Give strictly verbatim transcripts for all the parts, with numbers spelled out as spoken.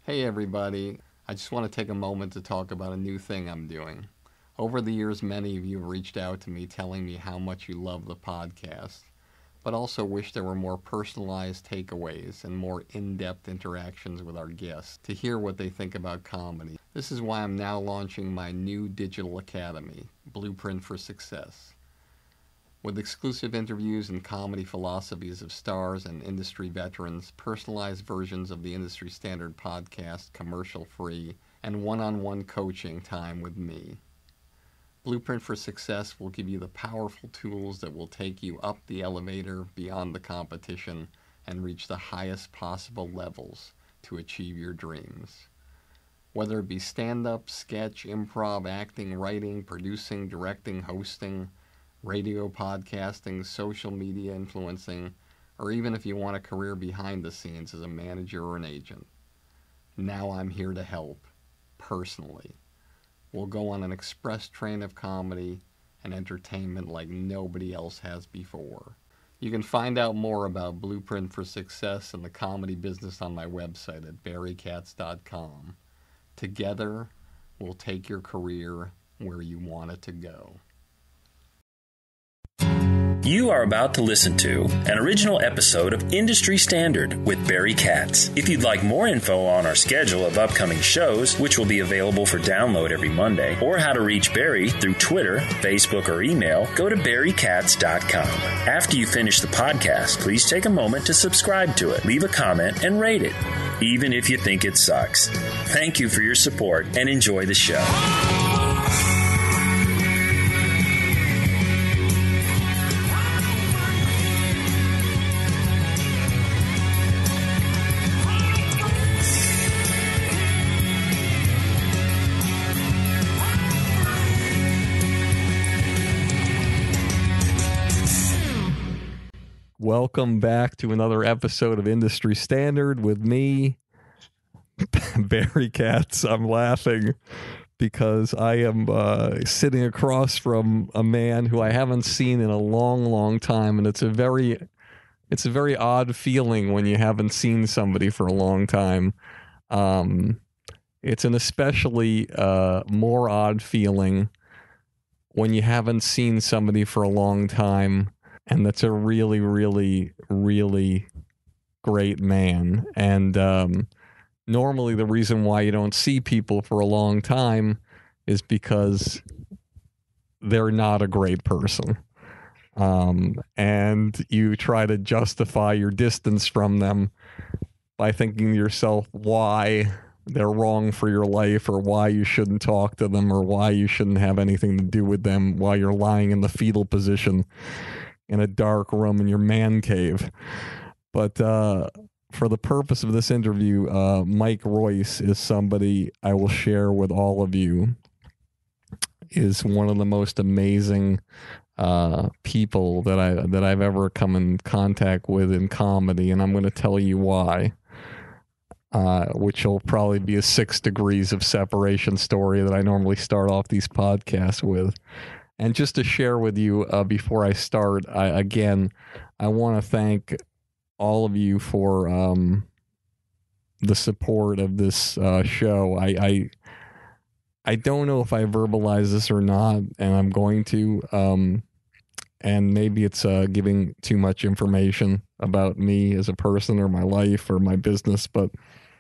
Hey everybody, I just want to take a moment to talk about a new thing I'm doing. Over the years, many of you have reached out to me telling me how much you love the podcast, but also wish there were more personalized takeaways and more in-depth interactions with our guests to hear what they think about comedy. This is why I'm now launching my new digital academy, Blueprint for Success. With exclusive interviews and comedy philosophies of stars and industry veterans, personalized versions of the industry standard podcast, commercial-free, and one-on-one coaching time with me. Blueprint for Success will give you the powerful tools that will take you up the elevator beyond the competition and reach the highest possible levels to achieve your dreams. Whether it be stand-up, sketch, improv, acting, writing, producing, directing, hosting, radio podcasting, social media influencing, or even if you want a career behind the scenes as a manager or an agent. Now I'm here to help, personally. We'll go on an express train of comedy and entertainment like nobody else has before. You can find out more about Blueprint for Success and the comedy business on my website at barry katz dot com. Together, we'll take your career where you want it to go. You are about to listen to an original episode of Industry Standard with Barry Katz. If you'd like more info on our schedule of upcoming shows, which will be available for download every Monday, or how to reach Barry through Twitter, Facebook, or email, go to barry katz dot com. After you finish the podcast, please take a moment to subscribe to it, leave a comment, and rate it, even if you think it sucks. Thank you for your support and enjoy the show. Welcome back to another episode of Industry Standard with me, Barry Katz. I'm laughing because I am uh, sitting across from a man who I haven't seen in a long, long time, and it's a very, it's a very odd feeling when you haven't seen somebody for a long time. Um, it's an especially uh, more odd feeling when you haven't seen somebody for a long time. And that's a really, really, really great man. And um, normally the reason why you don't see people for a long time is because they're not a great person. Um, and you try to justify your distance from them by thinking to yourself why they're wrong for your life, or why you shouldn't talk to them, or why you shouldn't have anything to do with them while you're lying in the fetal position in a dark room in your man cave. But uh, for the purpose of this interview, uh, Mike Royce is somebody I will share with all of you, is one of the most amazing uh, people that, I, that I've ever come in contact with in comedy, and I'm going to tell you why, uh, which will probably be a six degrees of separation story that I normally start off these podcasts with. And just to share with you uh, before I start, I, again, I want to thank all of you for um, the support of this uh, show. I, I I don't know if I verbalize this or not, and I'm going to. Um, and maybe it's uh, giving too much information about me as a person or my life or my business, but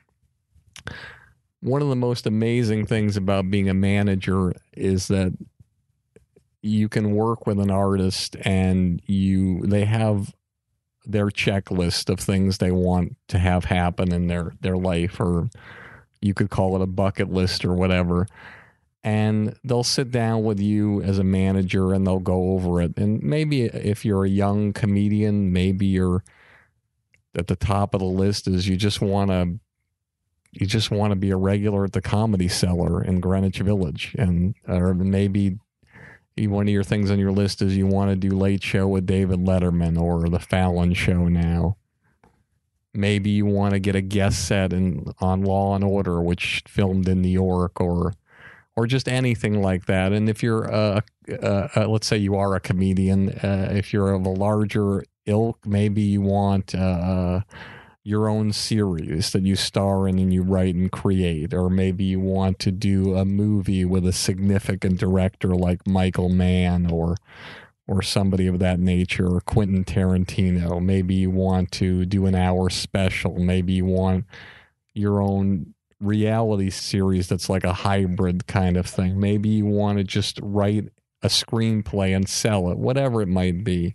one of the most amazing things about being a manager is that you can work with an artist and you they have their checklist of things they want to have happen in their, their life, or you could call it a bucket list or whatever. And they'll sit down with you as a manager and they'll go over it. And maybe if you're a young comedian, maybe you're at the top of the list is you just want to you just want to be a regular at the Comedy Cellar in Greenwich Village, and or maybe one of your things on your list is you want to do Late Show with David Letterman or The Fallon Show now. Maybe you want to get a guest set in, on Law and Order, which filmed in New York, or or just anything like that. And if you're, uh, uh, uh, let's say you are a comedian, uh, if you're of a larger ilk, maybe you want uh, your own series that you star in and you write and create, or maybe you want to do a movie with a significant director like Michael Mann or or somebody of that nature, or Quentin Tarantino. Maybe you want to do an hour special. Maybe you want your own reality series that's like a hybrid kind of thing. Maybe you want to just write a screenplay and sell it, whatever it might be.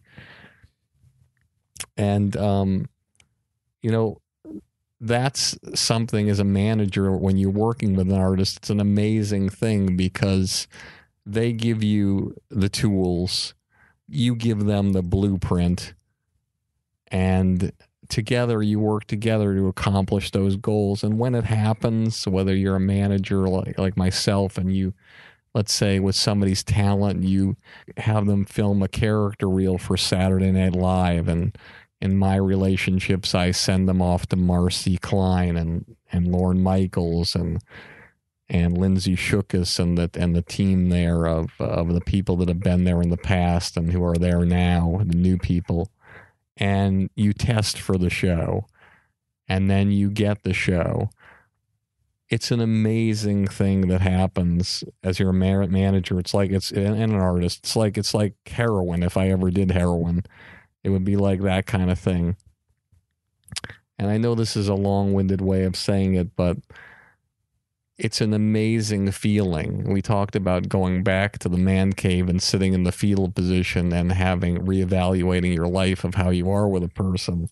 And, um, you know, that's something as a manager, when you're working with an artist, it's an amazing thing because they give you the tools, you give them the blueprint, and together you work together to accomplish those goals. And when it happens, whether you're a manager like, like myself, and you, let's say with somebody's talent, you have them film a character reel for Saturday Night Live, and in my relationships, I send them off to Marcy Klein and, and Lorne Michaels and and Lindsay Shookus and the and the team there of of the people that have been there in the past and who are there now, the new people. And you test for the show, and then you get the show. It's an amazing thing that happens as you're a mar- manager. It's like it's and an artist. It's like it's like heroin. If I ever did heroin, it would be like that kind of thing. And I know this is a long-winded way of saying it, but it's an amazing feeling. We talked about going back to the man cave and sitting in the fetal position and having reevaluating your life of how you are with a person.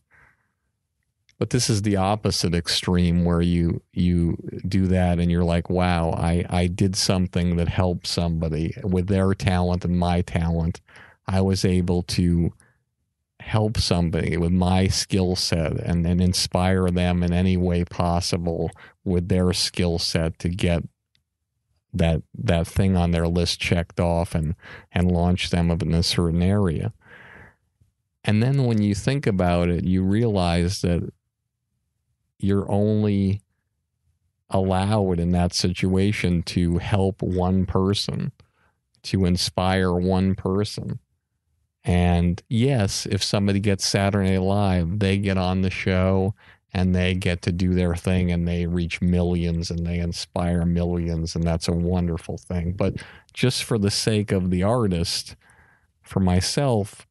But this is the opposite extreme, where you you do that and you're like, wow, I, I did something that helped somebody with their talent and my talent. I was able to help somebody with my skill set and, and inspire them in any way possible with their skill set to get that that thing on their list checked off and, and launch them in a certain area. And then when you think about it, you realize that you're only allowed in that situation to help one person, to inspire one person. And yes, if somebody gets Saturday Night Live, they get on the show and they get to do their thing and they reach millions and they inspire millions, and that's a wonderful thing. But just for the sake of the artist, for myself,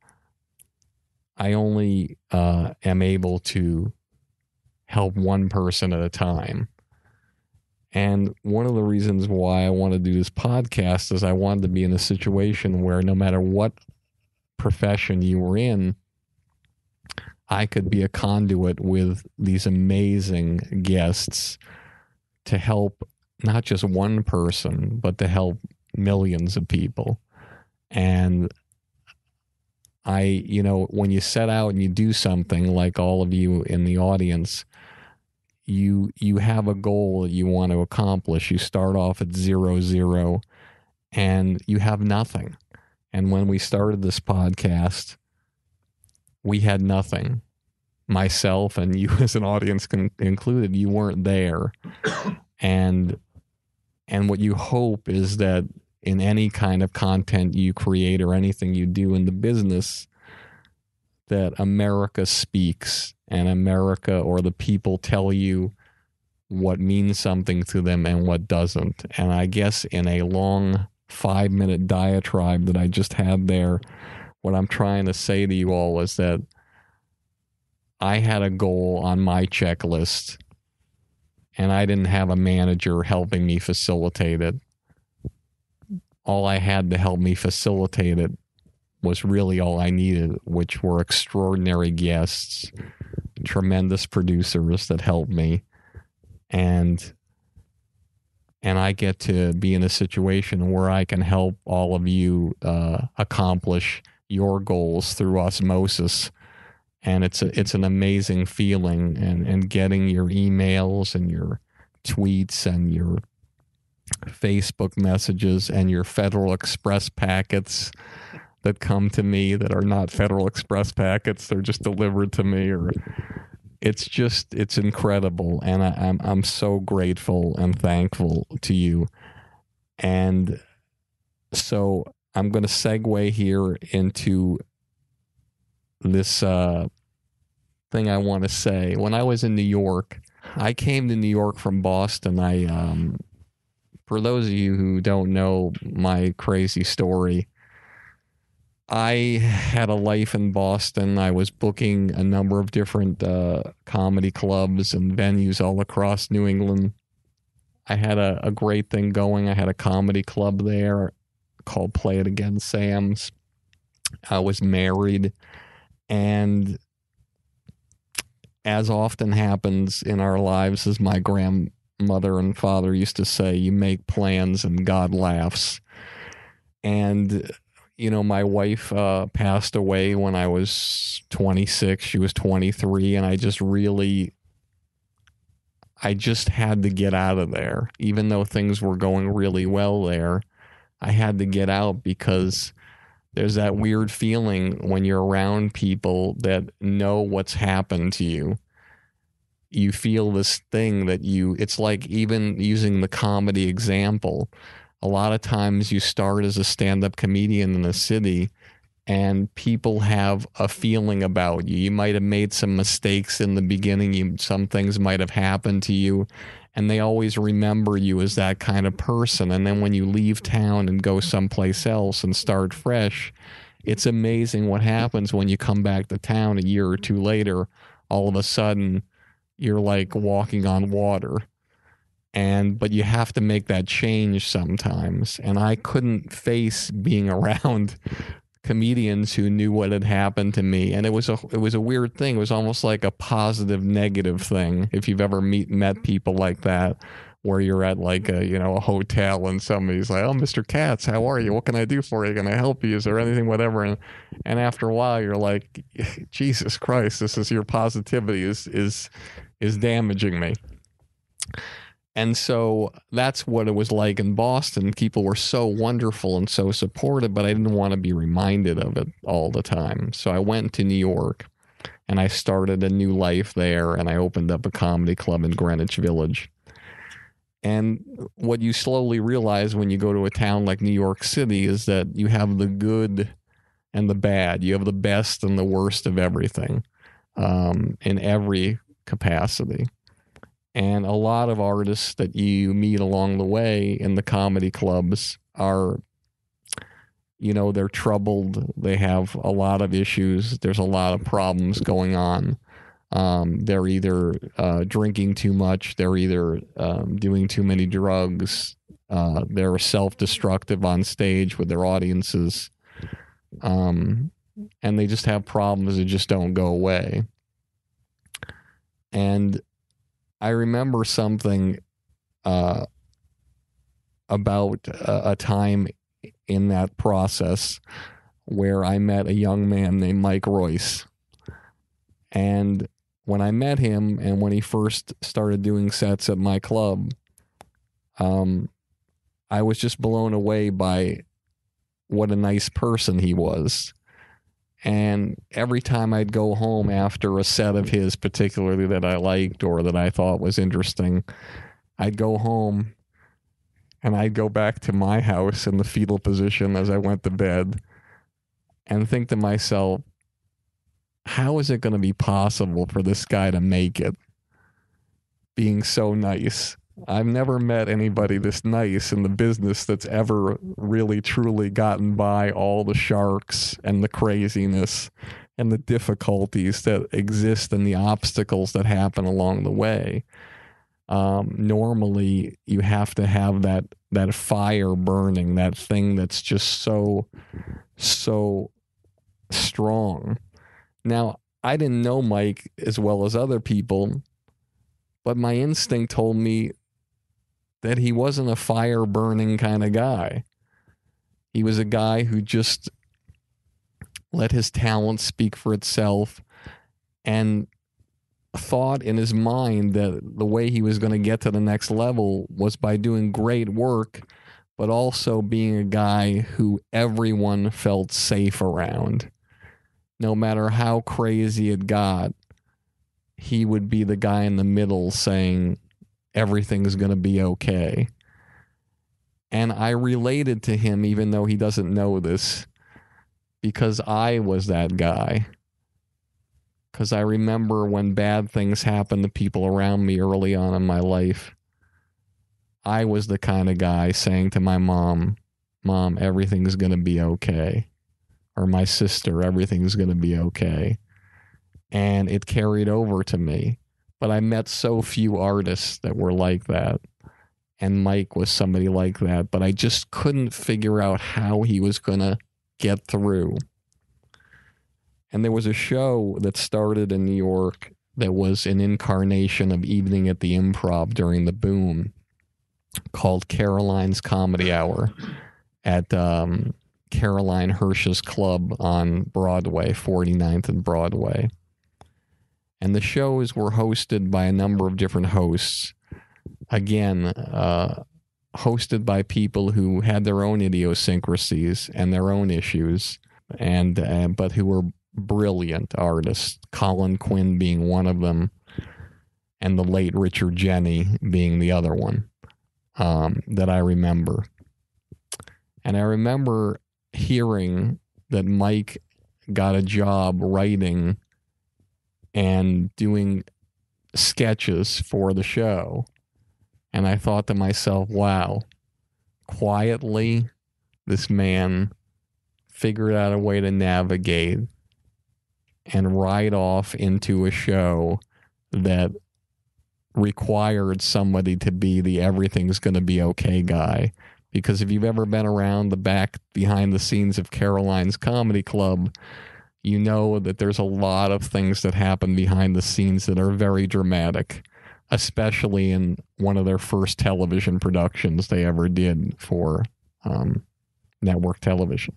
I only uh, am able to help one person at a time. And one of the reasons why I want to do this podcast is I wanted to be in a situation where no matter what profession you were in, I could be a conduit with these amazing guests to help not just one person, but to help millions of people. And I, you know, when you set out and you do something, like all of you in the audience, you you have a goal that you want to accomplish. You start off at zero zero and you have nothing. And when we started this podcast, we had nothing. Myself and you as an audience con- included, you weren't there. And and what you hope is that in any kind of content you create or anything you do in the business, that America speaks and America or the people tell you what means something to them and what doesn't. And I guess in a long five-minute diatribe that I just had there, what I'm trying to say to you all is that I had a goal on my checklist, and I didn't have a manager helping me facilitate it. All I had to help me facilitate it was really all I needed, which were extraordinary guests, tremendous producers that helped me, and and I get to be in a situation where I can help all of you uh, accomplish your goals through osmosis. And it's a, it's an amazing feeling, and, and getting your emails and your tweets and your Facebook messages and your Federal Express packets that come to me that are not Federal Express packets, they're just delivered to me. Or it's just, it's incredible. And I, I'm, I'm so grateful and thankful to you. And so I'm going to segue here into this uh, thing I want to say. When I was in New York, I came to New York from Boston. I, um, for those of you who don't know my crazy story, I had a life in Boston. I was booking a number of different uh, comedy clubs and venues all across New England. I had a, a great thing going. I had a comedy club there called Play It Again Sam's. I was married, and as often happens in our lives, as my grandmother and father used to say, you make plans and God laughs. And you know, my wife uh, passed away when I was twenty-six. She was twenty-three, and I just really, I just had to get out of there. Even though things were going really well there, I had to get out because there's that weird feeling when you're around people that know what's happened to you. You feel this thing that you, it's like, even using the comedy example, a lot of times you start as a stand-up comedian in a city and people have a feeling about you. You might have made some mistakes in the beginning. You, some things might have happened to you, and they always remember you as that kind of person. And then when you leave town and go someplace else and start fresh, it's amazing what happens when you come back to town a year or two later. All of a sudden, you're like walking on water. And but you have to make that change sometimes. And I couldn't face being around comedians who knew what had happened to me. And it was a it was a weird thing. It was almost like a positive negative thing. If you've ever meet met people like that, where you're at like a you know a hotel and somebody's like, "Oh, Mister Katz, how are you? What can I do for you? Can I help you? Is there anything, whatever?" And and after a while, you're like, "Jesus Christ, this is your positivity is is is damaging me." And so that's what it was like in Boston. People were so wonderful and so supportive, but I didn't want to be reminded of it all the time. So I went to New York and I started a new life there, and I opened up a comedy club in Greenwich Village. And what you slowly realize when you go to a town like New York City is that you have the good and the bad. You have the best and the worst of everything um, in every capacity. And a lot of artists that you meet along the way in the comedy clubs are, you know, they're troubled. They have a lot of issues. There's a lot of problems going on. Um, they're either uh, drinking too much. They're either um, doing too many drugs. Uh, they're self-destructive on stage with their audiences. Um, and they just have problems that just don't go away. And I remember something uh, about a, a time in that process where I met a young man named Mike Royce. And when I met him and when he first started doing sets at my club, um, I was just blown away by what a nice person he was. And every time I'd go home after a set of his, particularly that I liked or that I thought was interesting, I'd go home and I'd go back to my house in the fetal position as I went to bed and think to myself, how is it going to be possible for this guy to make it being so nice? I've never met anybody this nice in the business that's ever really truly gotten by all the sharks and the craziness and the difficulties that exist and the obstacles that happen along the way. Um, normally you have to have that, that fire burning, that thing that's just so, so strong. Now, I didn't know Mike as well as other people, but my instinct told me that he wasn't a fire-burning kind of guy. He was a guy who just let his talent speak for itself and thought in his mind that the way he was going to get to the next level was by doing great work, but also being a guy who everyone felt safe around. No matter how crazy it got, he would be the guy in the middle saying, everything's going to be okay. And I related to him, even though he doesn't know this, because I was that guy. Because I remember when bad things happened to people around me early on in my life, I was the kind of guy saying to my mom, Mom, everything's going to be okay. Or my sister, everything's going to be okay. And it carried over to me. But I met so few artists that were like that. And Mike was somebody like that. But I just couldn't figure out how he was going to get through. And there was a show that started in New York that was an incarnation of Evening at the Improv during the boom, called Caroline's Comedy Hour at um, Caroline Hirsch's Club on Broadway, forty-ninth and Broadway. And the shows were hosted by a number of different hosts. Again, uh, hosted by people who had their own idiosyncrasies and their own issues, and uh, but who were brilliant artists, Colin Quinn being one of them, and the late Richard Jenny being the other one, um, that I remember. And I remember hearing that Mike got a job writing and doing sketches for the show. And I thought to myself, wow, quietly, this man figured out a way to navigate and ride off into a show that required somebody to be the everything's going to be okay guy. Because if you've ever been around the back behind the scenes of Caroline's Comedy Club, you know that there's a lot of things that happen behind the scenes that are very dramatic, especially in one of their first television productions they ever did for um, network television.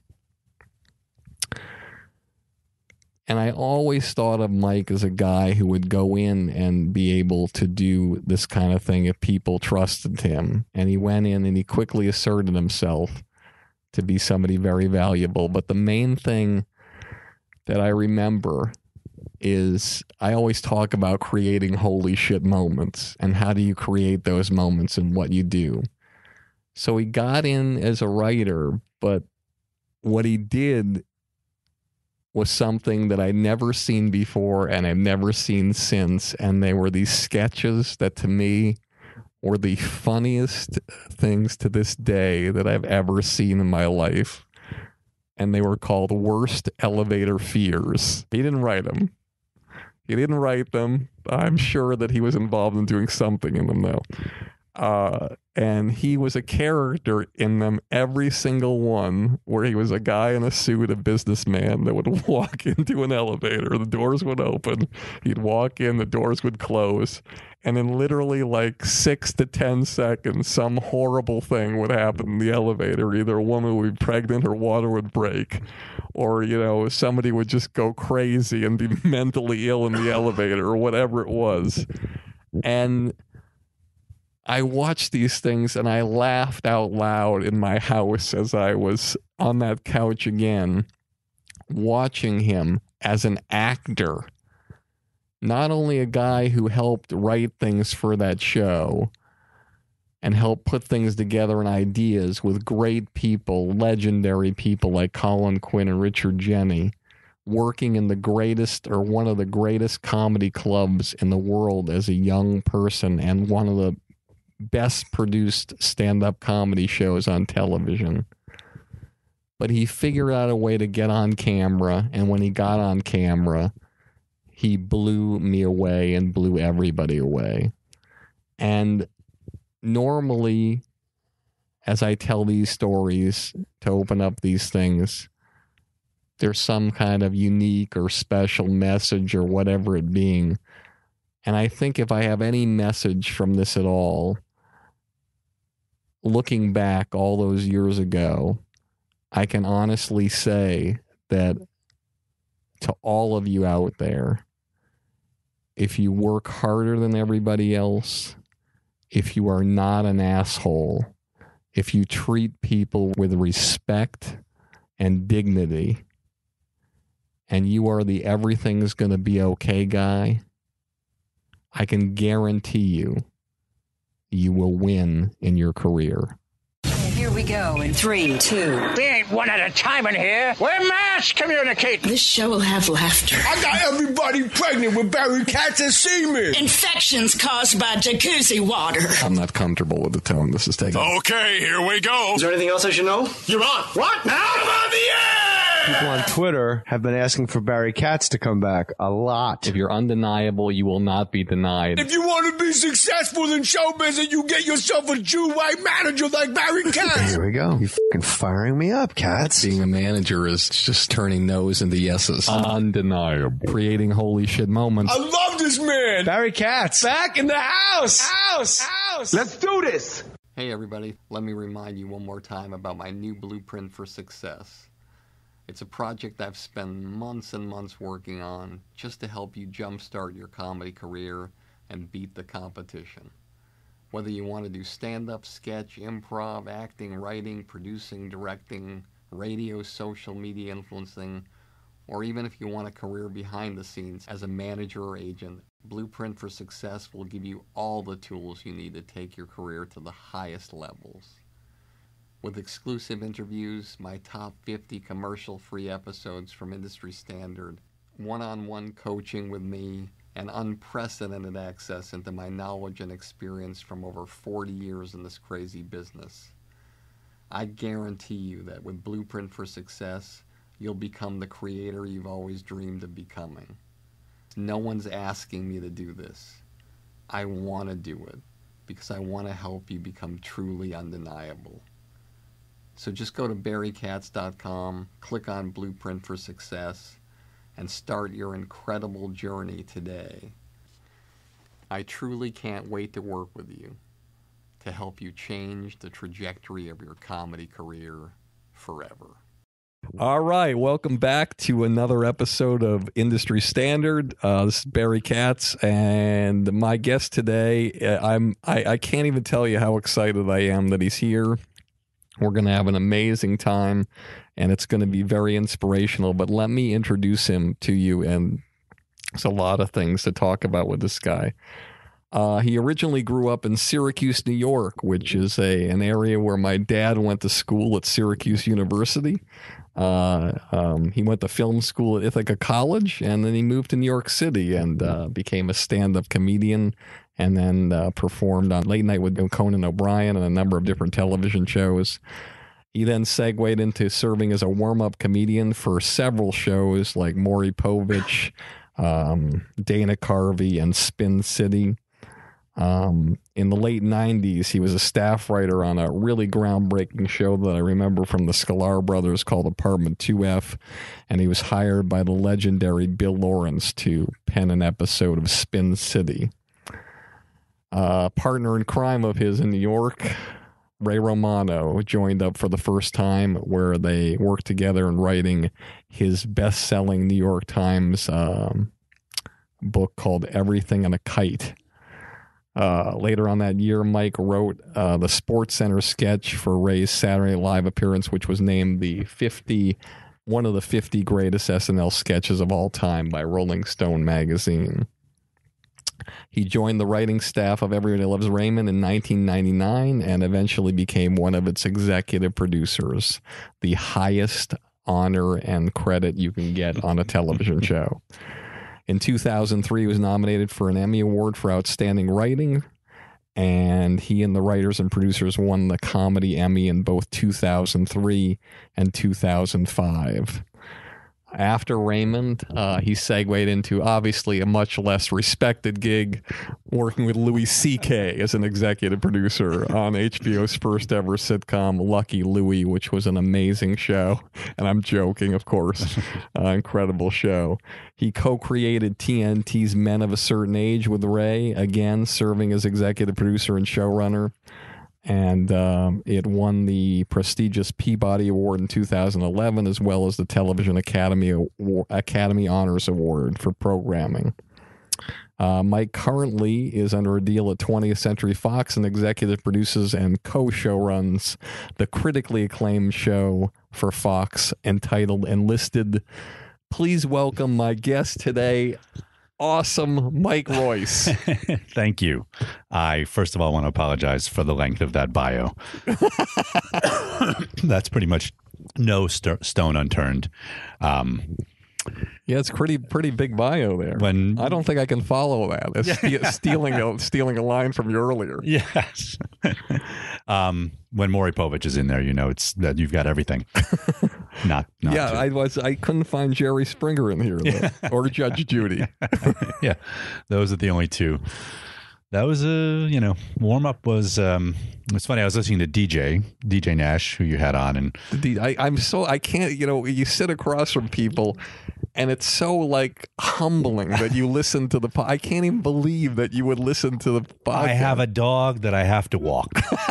And I always thought of Mike as a guy who would go in and be able to do this kind of thing if people trusted him. And he went in and he quickly asserted himself to be somebody very valuable. But the main thing that I remember is I always talk about creating holy shit moments and how do you create those moments and what you do. So he got in as a writer, but what he did was something that I'd never seen before and I've never seen since. And they were these sketches that to me were the funniest things to this day that I've ever seen in my life. And they were called Worst Elevator Fears. He didn't write them. He didn't write them. I'm sure that he was involved in doing something in them, though. Uh, and he was a character in them, every single one, where he was a guy in a suit, a businessman that would walk into an elevator. The doors would open. He'd walk in, the doors would close. And in literally like six to ten seconds, some horrible thing would happen in the elevator. Either a woman would be pregnant or water would break. Or, you know, somebody would just go crazy and be mentally ill in the elevator or whatever it was. And I watched these things and I laughed out loud in my house as I was on that couch again, watching him as an actor. Not only a guy who helped write things for that show and helped put things together and ideas with great people, legendary people like Colin Quinn and Richard Jenny, working in the greatest or one of the greatest comedy clubs in the world as a young person and one of the best produced stand-up comedy shows on television. But he figured out a way to get on camera, and when he got on camera, he blew me away and blew everybody away. And normally, as I tell these stories to open up these things, there's some kind of unique or special message or whatever it being. And I think if I have any message from this at all, looking back all those years ago, I can honestly say that to all of you out there, if you work harder than everybody else, if you are not an asshole, if you treat people with respect and dignity, and you are the everything's going to be okay guy, I can guarantee you, you will win in your career. Here we go in three, two. We ain't one at a time in here. We're mass communicating. This show will have laughter. I got everybody pregnant with Barry Katz and semen. Infections caused by jacuzzi water. I'm not comfortable with the tone this is taking. Okay, here we go. Is there anything else I should know? You're on. What? Now I'm on the air! People on Twitter have been asking for Barry Katz to come back a lot. If you're undeniable, you will not be denied. If you want to be successful in show business, you get yourself a Jew white manager like Barry Katz. Here we go. You fucking firing me up, Katz. Being a manager is just turning no's into yeses. Undeniable. Creating holy shit moments. I love this man. Barry Katz. Back in the house. House. House. Let's do this. Hey everybody, let me remind you one more time about my new blueprint for success. It's a project I've spent months and months working on just to help you jumpstart your comedy career and beat the competition. Whether you want to do stand-up, sketch, improv, acting, writing, producing, directing, radio, social media influencing, or even if you want a career behind the scenes as a manager or agent, Blueprint for Success will give you all the tools you need to take your career to the highest levels. With exclusive interviews, my top fifty commercial-free episodes from industry standard, one-on-one coaching with me, and unprecedented access into my knowledge and experience from over forty years in this crazy business. I guarantee you that with Blueprint for Success, you'll become the creator you've always dreamed of becoming. No one's asking me to do this. I want to do it because I want to help you become truly undeniable. So just go to barry katz dot com, click on Blueprint for Success, and start your incredible journey today. I truly can't wait to work with you to help you change the trajectory of your comedy career forever. All right, welcome back to another episode of Industry Standard. Uh, this is Barry Katz, and my guest today, uh, I'm I, I can't even tell you how excited I am that he's here. We're going to have an amazing time, and it's going to be very inspirational. But let me introduce him to you, and there's a lot of things to talk about with this guy. Uh, he originally grew up in Syracuse, New York, which is a an area where my dad went to school at Syracuse University. Uh, um, he went to film school at Ithaca College, and then he moved to New York City and uh, became a stand-up comedian, and then uh, performed on Late Night with Conan O'Brien and a number of different television shows. He then segued into serving as a warm-up comedian for several shows like Maury Povich, um, Dana Carvey, and Spin City. Um, in the late nineties, he was a staff writer on a really groundbreaking show that I remember from the Sklar brothers called Apartment two F, and he was hired by the legendary Bill Lawrence to pen an episode of Spin City. Uh, partner in crime of his in New York, Ray Romano, joined up for the first time, where they worked together in writing his best-selling New York Times um, book called Everything and a Kite. Uh, later on that year, Mike wrote uh, the Sportscenter sketch for Ray's Saturday Night Live appearance, which was named the fifty, one of the fifty greatest S N L sketches of all time by Rolling Stone magazine. He joined the writing staff of Everybody Loves Raymond in nineteen ninety-nine and eventually became one of its executive producers, the highest honor and credit you can get on a television show. In two thousand three, he was nominated for an Emmy Award for Outstanding Writing, and he and the writers and producers won the Comedy Emmy in both two thousand three and two thousand five. After Raymond, uh, he segued into obviously a much less respected gig, working with Louis C K as an executive producer on H B O's first ever sitcom, Lucky Louie, which was an amazing show. And I'm joking, of course. Uh, incredible show. He co-created T N T's Men of a Certain Age with Ray, again serving as executive producer and showrunner. And um, it won the prestigious Peabody Award in two thousand eleven, as well as the Television Academy Award, Academy Honors Award for programming. Uh, Mike currently is under a deal at twentieth Century Fox and executive produces and co-showruns the critically acclaimed show for Fox entitled Enlisted. Please welcome my guest today, awesome Mike Royce. Thank you. I, first of all, want to apologize for the length of that bio. That's pretty much no st- stone unturned. Um, Yeah, it's pretty pretty big bio there. When I don't think I can follow that. It's ste- stealing a, stealing a line from you earlier. Yes. um, when Maury Povich is in there, you know it's that you've got everything. Not, not yeah, to. I was I couldn't find Jerry Springer in here though, Yeah. or Judge Judy. Yeah, those are the only two. That was a you know warm up was. Um, it's funny. I was listening to D J D J Nash, who you had on, and The- I, I'm so I can't you know you sit across from people, and it's so like humbling that you listen to the. Po- I can't even believe that you would listen to the podcast. I have a dog that I have to walk.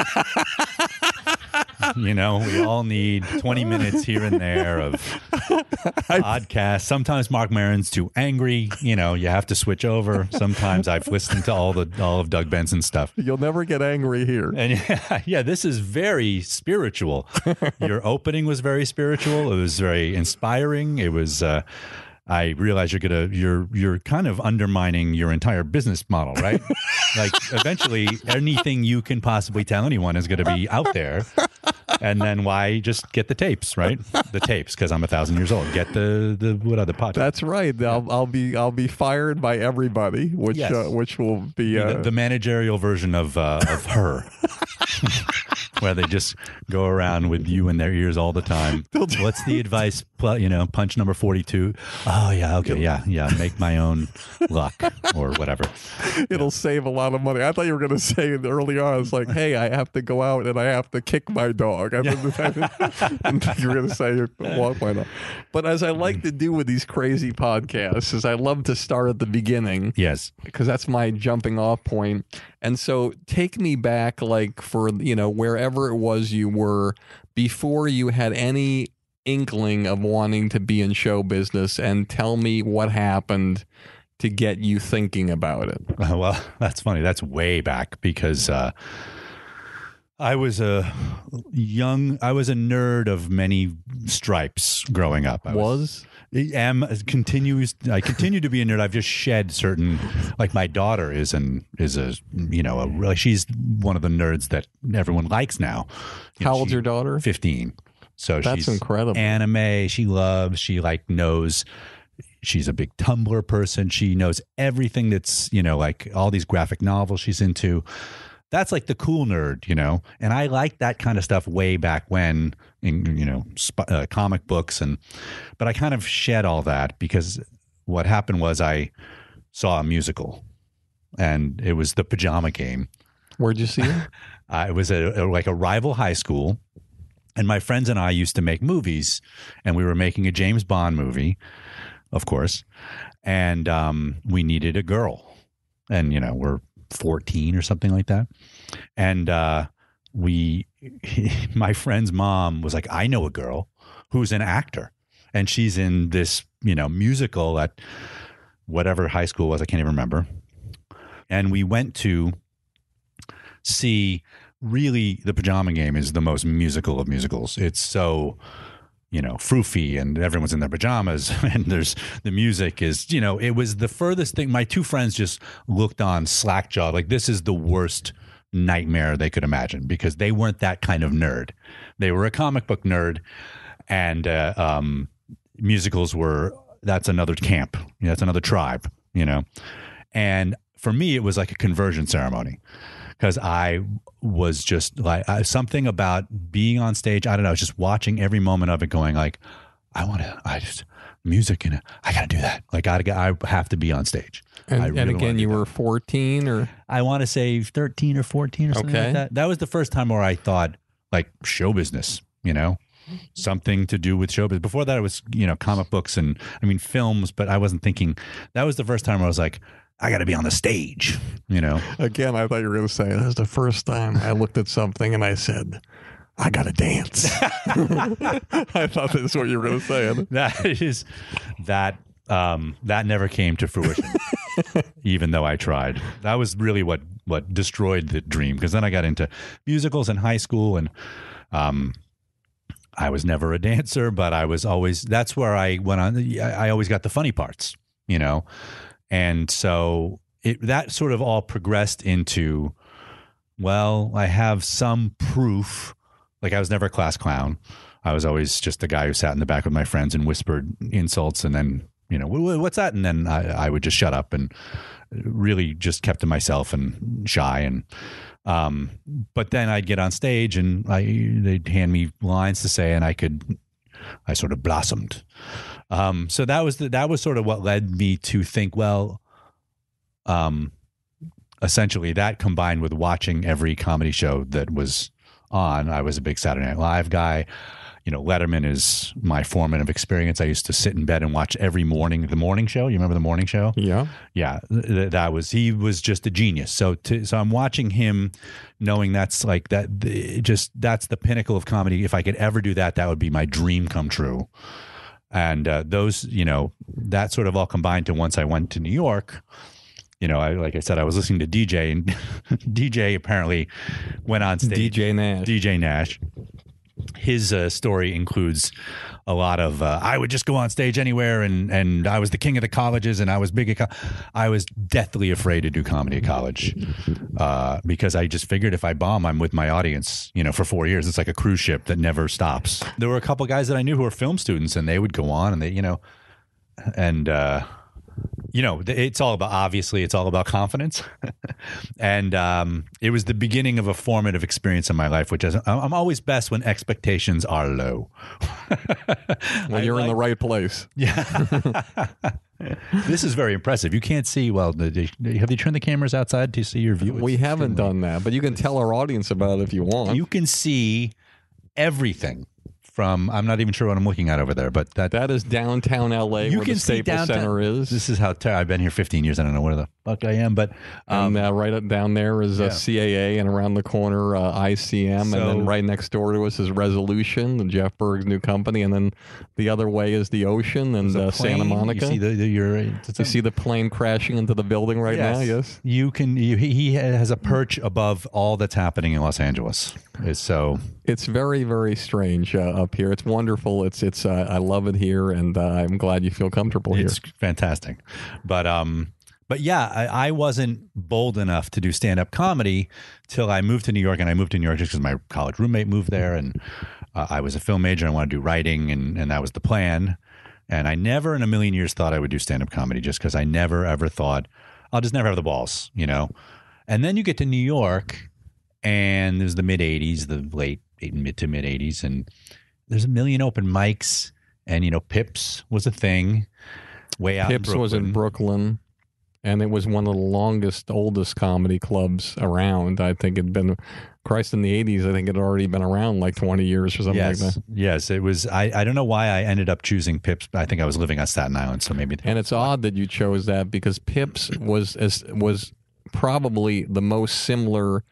You know, we all need twenty minutes here and there of podcasts. Sometimes Mark Maron's too angry. You know, you have to switch over. Sometimes I've listened to all the all of Doug Benson's stuff. You'll never get angry here. And yeah, yeah, this is very spiritual. Your opening was very spiritual. It was very inspiring. It was. Uh, I realize you're gonna you're you're kind of undermining your entire business model, right? Like eventually, anything you can possibly tell anyone is going to be out there. And then why just get the tapes, right? The tapes, because I'm a thousand years old. Get the the what other podcast? That's right. I'll, I'll be I'll be fired by everybody, which Yes. uh, which will be uh, the, the managerial version of uh, of her, where they just go around with you in their ears all the time. What's the advice? Pl- You know, punch number forty-two. Oh yeah, okay, yeah, yeah. Make my own luck or whatever. it'll save a lot of money. I thought you were going to say it early on. I was like, hey, I have to go out and I have to kick my dog. I didn't, I didn't think you were going to say walk my dog. But as I like to do with these crazy podcasts, is I love to start at the beginning. Yes, because that's my jumping off point. And so take me back, like for, you know, wherever it was you were before you had any inkling of wanting to be in show business, and tell me what happened to get you thinking about it. Uh, well, that's funny. That's way back because uh, I was a young, I was a nerd of many stripes growing up. I Was? am continues. I continue to be a nerd. I've just shed certain, like my daughter is an is a you know a really she's one of the nerds that everyone likes now. You How know, old's she- your daughter? Fifteen. So That's she's incredible. Anime. She loves. She like knows. She's a big Tumblr person. She knows everything that's, you know, like all these graphic novels she's into. That's like the cool nerd, you know? And I liked that kind of stuff way back when, in, you know, sp- uh, comic books. And, but I kind of shed all that because what happened was I saw a musical and it was The Pajama Game. Where'd you see it? Uh, it was a, a, like a rival high school. And my friends and I used to make movies, and we were making a James Bond movie, of course. And um, we needed a girl. And, you know, we're fourteen or something like that. And uh, we, my friend's mom was like, I know a girl who's an actor. And she's in this, you know, musical at whatever high school was. I can't even remember. And we went to see... Really, The Pajama Game is the most musical of musicals. It's so, you know, froofy and everyone's in their pajamas and there's the music is, you know, it was the furthest thing. My two friends just looked on slack-jawed like this is the worst nightmare they could imagine because they weren't that kind of nerd. They were a comic book nerd and uh, um, musicals were, that's another camp. You know, that's another tribe, you know. And for me, it was like a conversion ceremony. Because I was just like I, something about being on stage. I don't know, just watching every moment of it, going like, I want to. I just music and I got to do that. Like I, I have to be on stage. And, I and really again, wanna do you that. were fourteen, or I want to say thirteen or fourteen or something Okay. like that. That was the first time where I thought like show business. You know, something to do with show business. Before that, it was you know comic books and I mean films, but I wasn't thinking. That was the first time where I was like, I got to be on the stage, you know. again, I thought you were going to say that was the first time I looked at something and I said, I got to dance. I thought that's what you were going to say. That is that um, that never came to fruition, even though I tried. That was really what what destroyed the dream because then I got into musicals in high school and um, I was never a dancer, but I was always. That's where I went on. I, I always got the funny parts, you know. And so it, that sort of all progressed into, well, I have some proof. Like I was never a class clown. I was always just a guy who sat in the back with my friends and whispered insults and then, you know, what's that? And then I, I would just shut up and really just kept to myself and shy. And, um, but then I'd get on stage and I, they'd hand me lines to say, and I could, I sort of blossomed. Um, so that was the, that was sort of what led me to think, well, um, essentially that combined with watching every comedy show that was on. I was a big Saturday Night Live guy. You know, Letterman is my formative experience. I used to sit in bed and watch every morning, the morning show. You remember the morning show? Yeah. Yeah. Th- that was, he was just a genius. So to, so I'm watching him knowing that's like that, it just, that's the pinnacle of comedy. If I could ever do that, that would be my dream come true. And uh, those, you know, that sort of all combined to once I went to New York, you know, I, like I said, I was listening to D J and D J apparently went on stage. D J Nash. D J Nash. His uh, story includes a lot of, uh, I would just go on stage anywhere and, and I was the king of the colleges and I was big at co- I was deathly afraid to do comedy at college uh, because I just figured if I bomb, I'm with my audience, you know, for four years. It's like a cruise ship that never stops. There were a couple guys that I knew who were film students and they would go on and they, you know, and, uh, you know, it's all about, obviously, it's all about confidence. And um, it was the beginning of a formative experience in my life, which is, I'm always best when expectations are low. Well, you're like, in the right place. Yeah. This is very impressive. You can't see, well, have they turned the cameras outside to see your view? We it's haven't done that, but you can tell our audience about it if you want. You can see everything. From, I'm not even sure what I'm looking at over there, but that that is downtown L A you where can the Staples downtown, Center is. This is how ter- I've been here fifteen years. I don't know where the fuck I am, but um, and uh, right up down there is yeah. uh, C A A, and around the corner uh, I C M, so, and then right next door to us is Resolution, the Jeff Berg's new company, and then the other way is the Ocean and uh, Santa Monica. You see the, the you're, you see the plane crashing into the building right yes. now. Yes, you can. You, he, he has a perch above all that's happening in Los Angeles. It's so it's very very strange uh, up here. It's wonderful. It's it's uh, I love it here, and uh, I'm glad you feel comfortable here. It's fantastic, but um. But yeah, I, I wasn't bold enough to do stand-up comedy till I moved to New York, and I moved to New York just because my college roommate moved there, and uh, I was a film major, and I wanted to do writing, and, and that was the plan. And I never in a million years thought I would do stand-up comedy just because I never, ever thought, I'll just never have the balls, you know? And then you get to New York, and there's the mid-eighties, the late mid to mid-eighties, and there's a million open mics, and, you know, Pips was a thing way out Pips in Brooklyn. was in Brooklyn. And it was one of the longest, oldest comedy clubs around. I think it'd been, Christ, in the eighties, I think it had already been around like twenty years or something yes. like that. Yes, it was. I, I don't know why I ended up choosing Pips, but I think I was living on Staten Island, so maybe. And it's odd that you chose that because Pips was as, was probably the most similar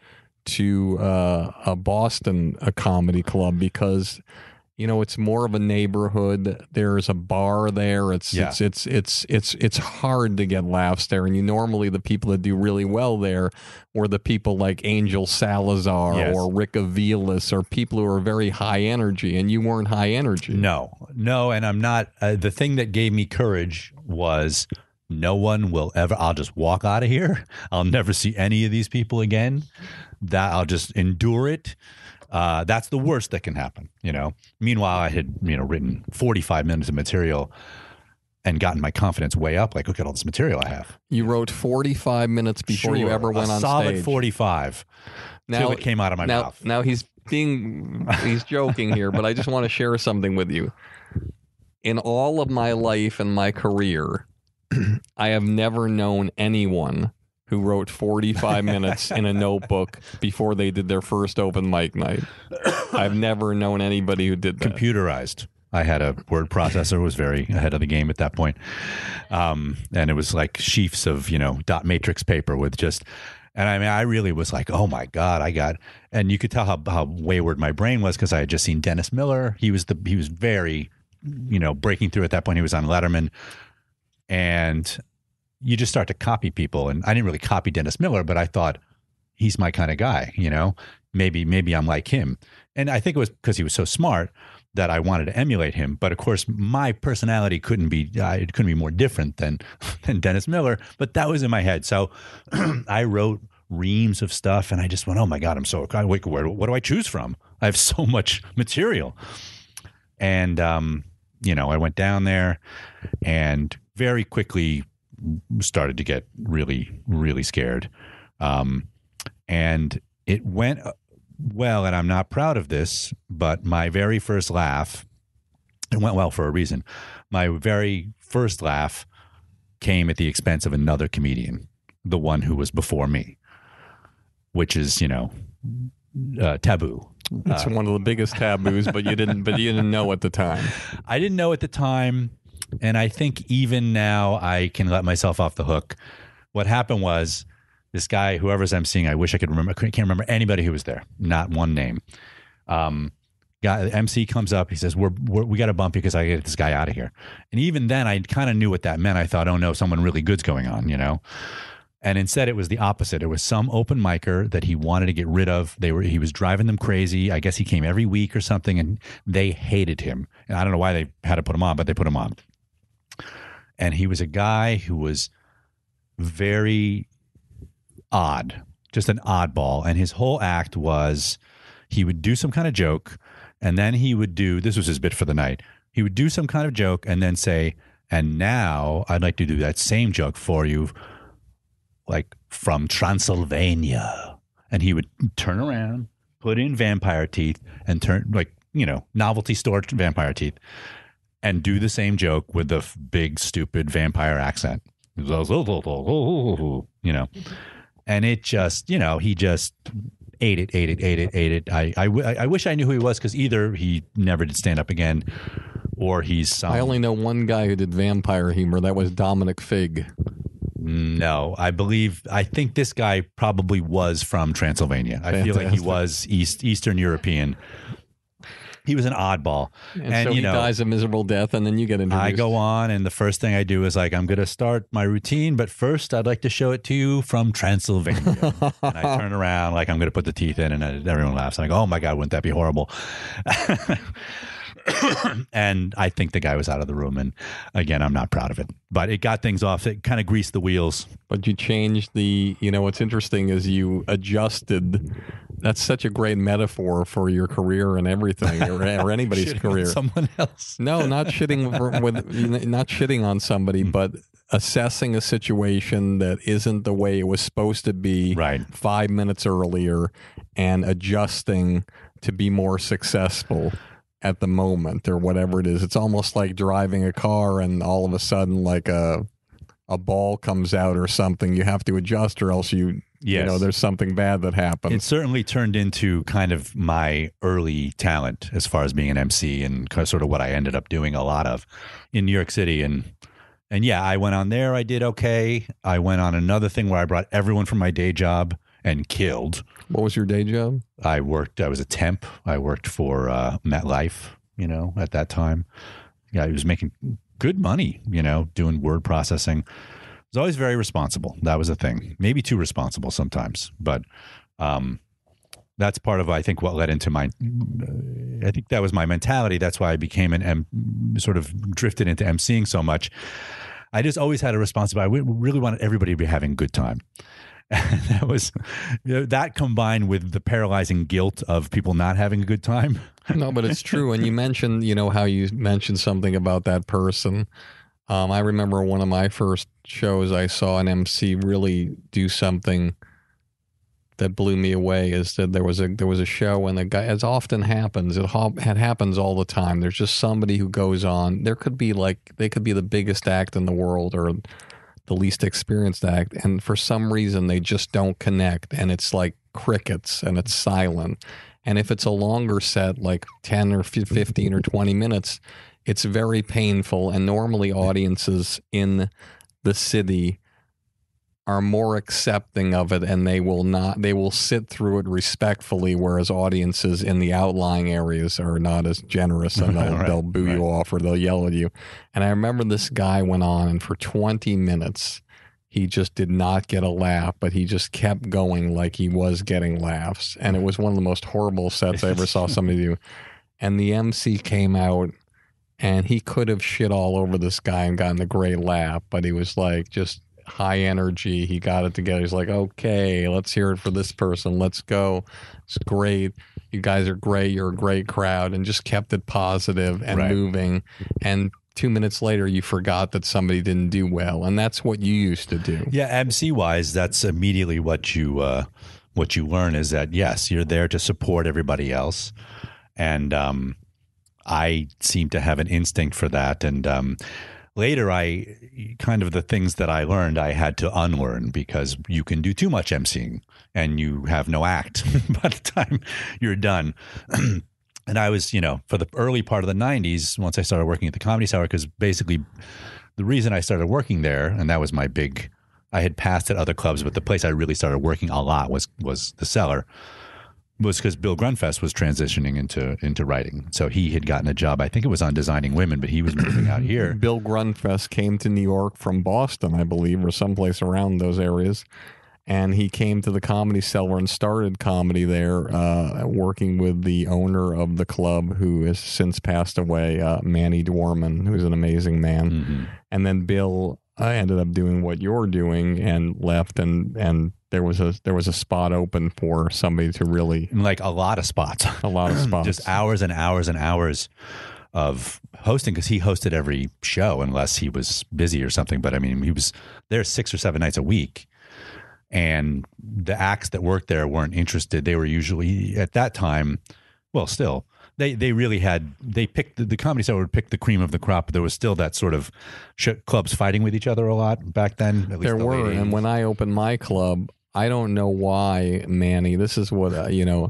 to uh, a Boston a comedy club because, you know, it's more of a neighborhood. There's a bar there. It's yeah. it's it's it's it's it's hard to get laughs there. And you normally the people that do really well there were the people like Angel Salazar yes. or Rick Avilas or people who are very high energy. And you weren't high energy. No, no. And I'm not. Uh, the thing that gave me courage was no one will ever. I'll just walk out of here. I'll never see any of these people again. That I'll just endure it. Uh, that's the worst that can happen, you know. Meanwhile, I had, you know, written forty-five minutes of material and gotten my confidence way up. Like, look at all this material I have. You wrote forty-five minutes before sure, you ever went a on solid stage. forty-five. Now till it came out of my now, mouth. Now he's being he's joking here, but I just want to share something with you. In all of my life and my career, I have never known anyone who wrote forty-five minutes in a notebook before they did their first open mic night. I've never known anybody who did that. Computerized. I had a word processor, was very ahead of the game at that point. Um, and it was like sheafs of, you know, dot matrix paper with just, and I mean, I really was like, oh my God, I got, and you could tell how, how wayward my brain was because I had just seen Dennis Miller. He was the, he was very, you know, breaking through at that point. He was on Letterman. And you just start to copy people. And I didn't really copy Dennis Miller, but I thought he's my kind of guy, you know, maybe, maybe I'm like him. And I think it was because he was so smart. that I wanted to emulate him. But of course, my personality couldn't be uh, it couldn't be more different than than Dennis Miller. But that was in my head, so I wrote reams of stuff, and I just went, "Oh my God, I'm so wait, where, what do I choose from? I have so much material." And um, you know, I went down there, and very quickly started to get really, really scared. Um, and it went well, and I'm not proud of this, but my very first laugh, it went well for a reason. My very first laugh came at the expense of another comedian, the one who was before me, which is, you know, uh, taboo. It's uh, one of the biggest taboos, but you didn't, but you didn't know at the time. I didn't know at the time. And I think even now I can let myself off the hook. What happened was this guy, whoever's emceeing, I wish I could remember. I can't remember anybody who was there. Not one name. Um, guy, the M C comes up. He says, we're, we're, we got to bump you because I got to get this guy out of here. And even then I kind of knew what that meant. I thought, oh no, someone really good's going on, you know? And instead it was the opposite. It was some open micer that he wanted to get rid of. They were, he was driving them crazy. I guess he came every week or something, and they hated him. And I don't know why they had to put him on, but they put him on. And he was a guy who was very odd, just an oddball. And his whole act was he would do some kind of joke, and then he would do, this was his bit for the night, he would do some kind of joke and then say, and now I'd like to do that same joke for you, like from Transylvania. And he would turn around, put in vampire teeth, and turn, like, you know, novelty store vampire teeth, and do the same joke with the f- big, stupid vampire accent. You know, and it just, you know, he just ate it, ate it, ate it, ate it. I, I, w- I wish I knew who he was, because either he never did stand up again, or he's some... I only know one guy who did vampire humor. That was Dominic Fig. No, I believe, I think this guy probably was from Transylvania. I Fantastic. feel like he was East Eastern European. He was an oddball. And, and so you he know, dies a miserable death, and then you get introduced. I go on, and the first thing I do is like, I'm going to start my routine, but first I'd like to show it to you from Transylvania. And I turn around like I'm going to put the teeth in, and everyone laughs. And I go, oh my God, wouldn't that be horrible? And I think the guy was out of the room, and again, I'm not proud of it, but it got things off. It kind of greased the wheels. But you changed the, you know, what's interesting is you adjusted. That's such a great metaphor for your career and everything, or, or anybody's career. Someone else. No, not shitting for, with, not shitting on somebody, but assessing a situation that isn't the way it was supposed to be right. five minutes earlier, and adjusting to be more successful at the moment, or whatever it is. It's almost like driving a car, and all of a sudden, like a a ball comes out or something. You have to adjust, or else you. Yes. You know, there's something bad that happens. It certainly turned into kind of my early talent as far as being an M C, and sort of what I ended up doing a lot of in New York City. And and yeah, I went on there. I did okay. I went on another thing where I brought everyone from my day job and killed. What was your day job? I worked, I was a temp. I worked for uh, MetLife, you know, at that time. Yeah, I was making good money, you know, doing word processing. I was always very responsible. That was a thing. Maybe too responsible sometimes, but um, that's part of, I think, what led into my, I think that was my mentality. That's why I became an M, sort of drifted into emceeing so much. I just always had a responsibility. I really wanted everybody to be having a good time. And that was, you know, that combined with the paralyzing guilt of people not having a good time. No, but it's true. And you mentioned, you know, how you mentioned something about that person. Um, I remember one of my first shows, I saw an M C really do something that blew me away. Is that there was a there was a show, and the guy, as often happens, it, ha- it happens all the time. There's just somebody who goes on. There could be like they could be the biggest act in the world, or the least experienced act, and for some reason they just don't connect, and it's like crickets, and it's silent. And if it's a longer set, like ten or fifteen or twenty minutes, it's very painful. And normally audiences in the city are more accepting of it, and they will not, they will sit through it respectfully, whereas audiences in the outlying areas are not as generous, and they'll, right, they'll boo right. you off, or they'll yell at you. And I remember this guy went on, and for twenty minutes, he just did not get a laugh, but he just kept going like he was getting laughs. And it was one of the most horrible sets I ever saw somebody do. and the M C came out, and he could have shit all over this guy and gotten a great laugh, but he was like just high energy. He got it together. He's like, okay, let's hear it for this person. Let's go. It's great. You guys are great. You're a great crowd, and just kept it positive and Right. moving. And two minutes later, you forgot that somebody didn't do well, and that's what you used to do. Yeah, M C wise, that's immediately what you uh, what you learn is that yes, you're there to support everybody else, and um, I seem to have an instinct for that. And um, later, I kind of the things that I learned, I had to unlearn because you can do too much emceeing and you have no act by the time you're done. And I was, you know, for the early part of the nineties, once I started working at the Comedy Cellar, because basically the reason I started working there, and that was my big, I had passed at other clubs, but the place I really started working a lot was was the Cellar, was because Bill Grunfest was transitioning into into writing. So he had gotten a job, I think it was on Designing Women, but he was moving out here. Bill Grunfest came to New York from Boston, I believe, or someplace around those areas. And he came to the Comedy Cellar and started comedy there, uh, working with the owner of the club, who has since passed away, uh, Manny Dwarman, who's an amazing man. Mm-hmm. And then Bill uh, ended up doing what you're doing and left, and and there was a there was a spot open for somebody to really Like a lot of spots. a lot of spots, Just hours and hours and hours of hosting, because he hosted every show unless he was busy or something. But I mean, he was there six or seven nights a week. And the acts that worked there weren't interested. They were usually, at that time, well, still, they, they really had, they picked, the, the Comedy Cellar would pick the cream of the crop, but there was still that sort of sh- clubs fighting with each other a lot back then. At least there the were. late And eighties. when I opened my club, I don't know why Manny, this is what, uh, you know,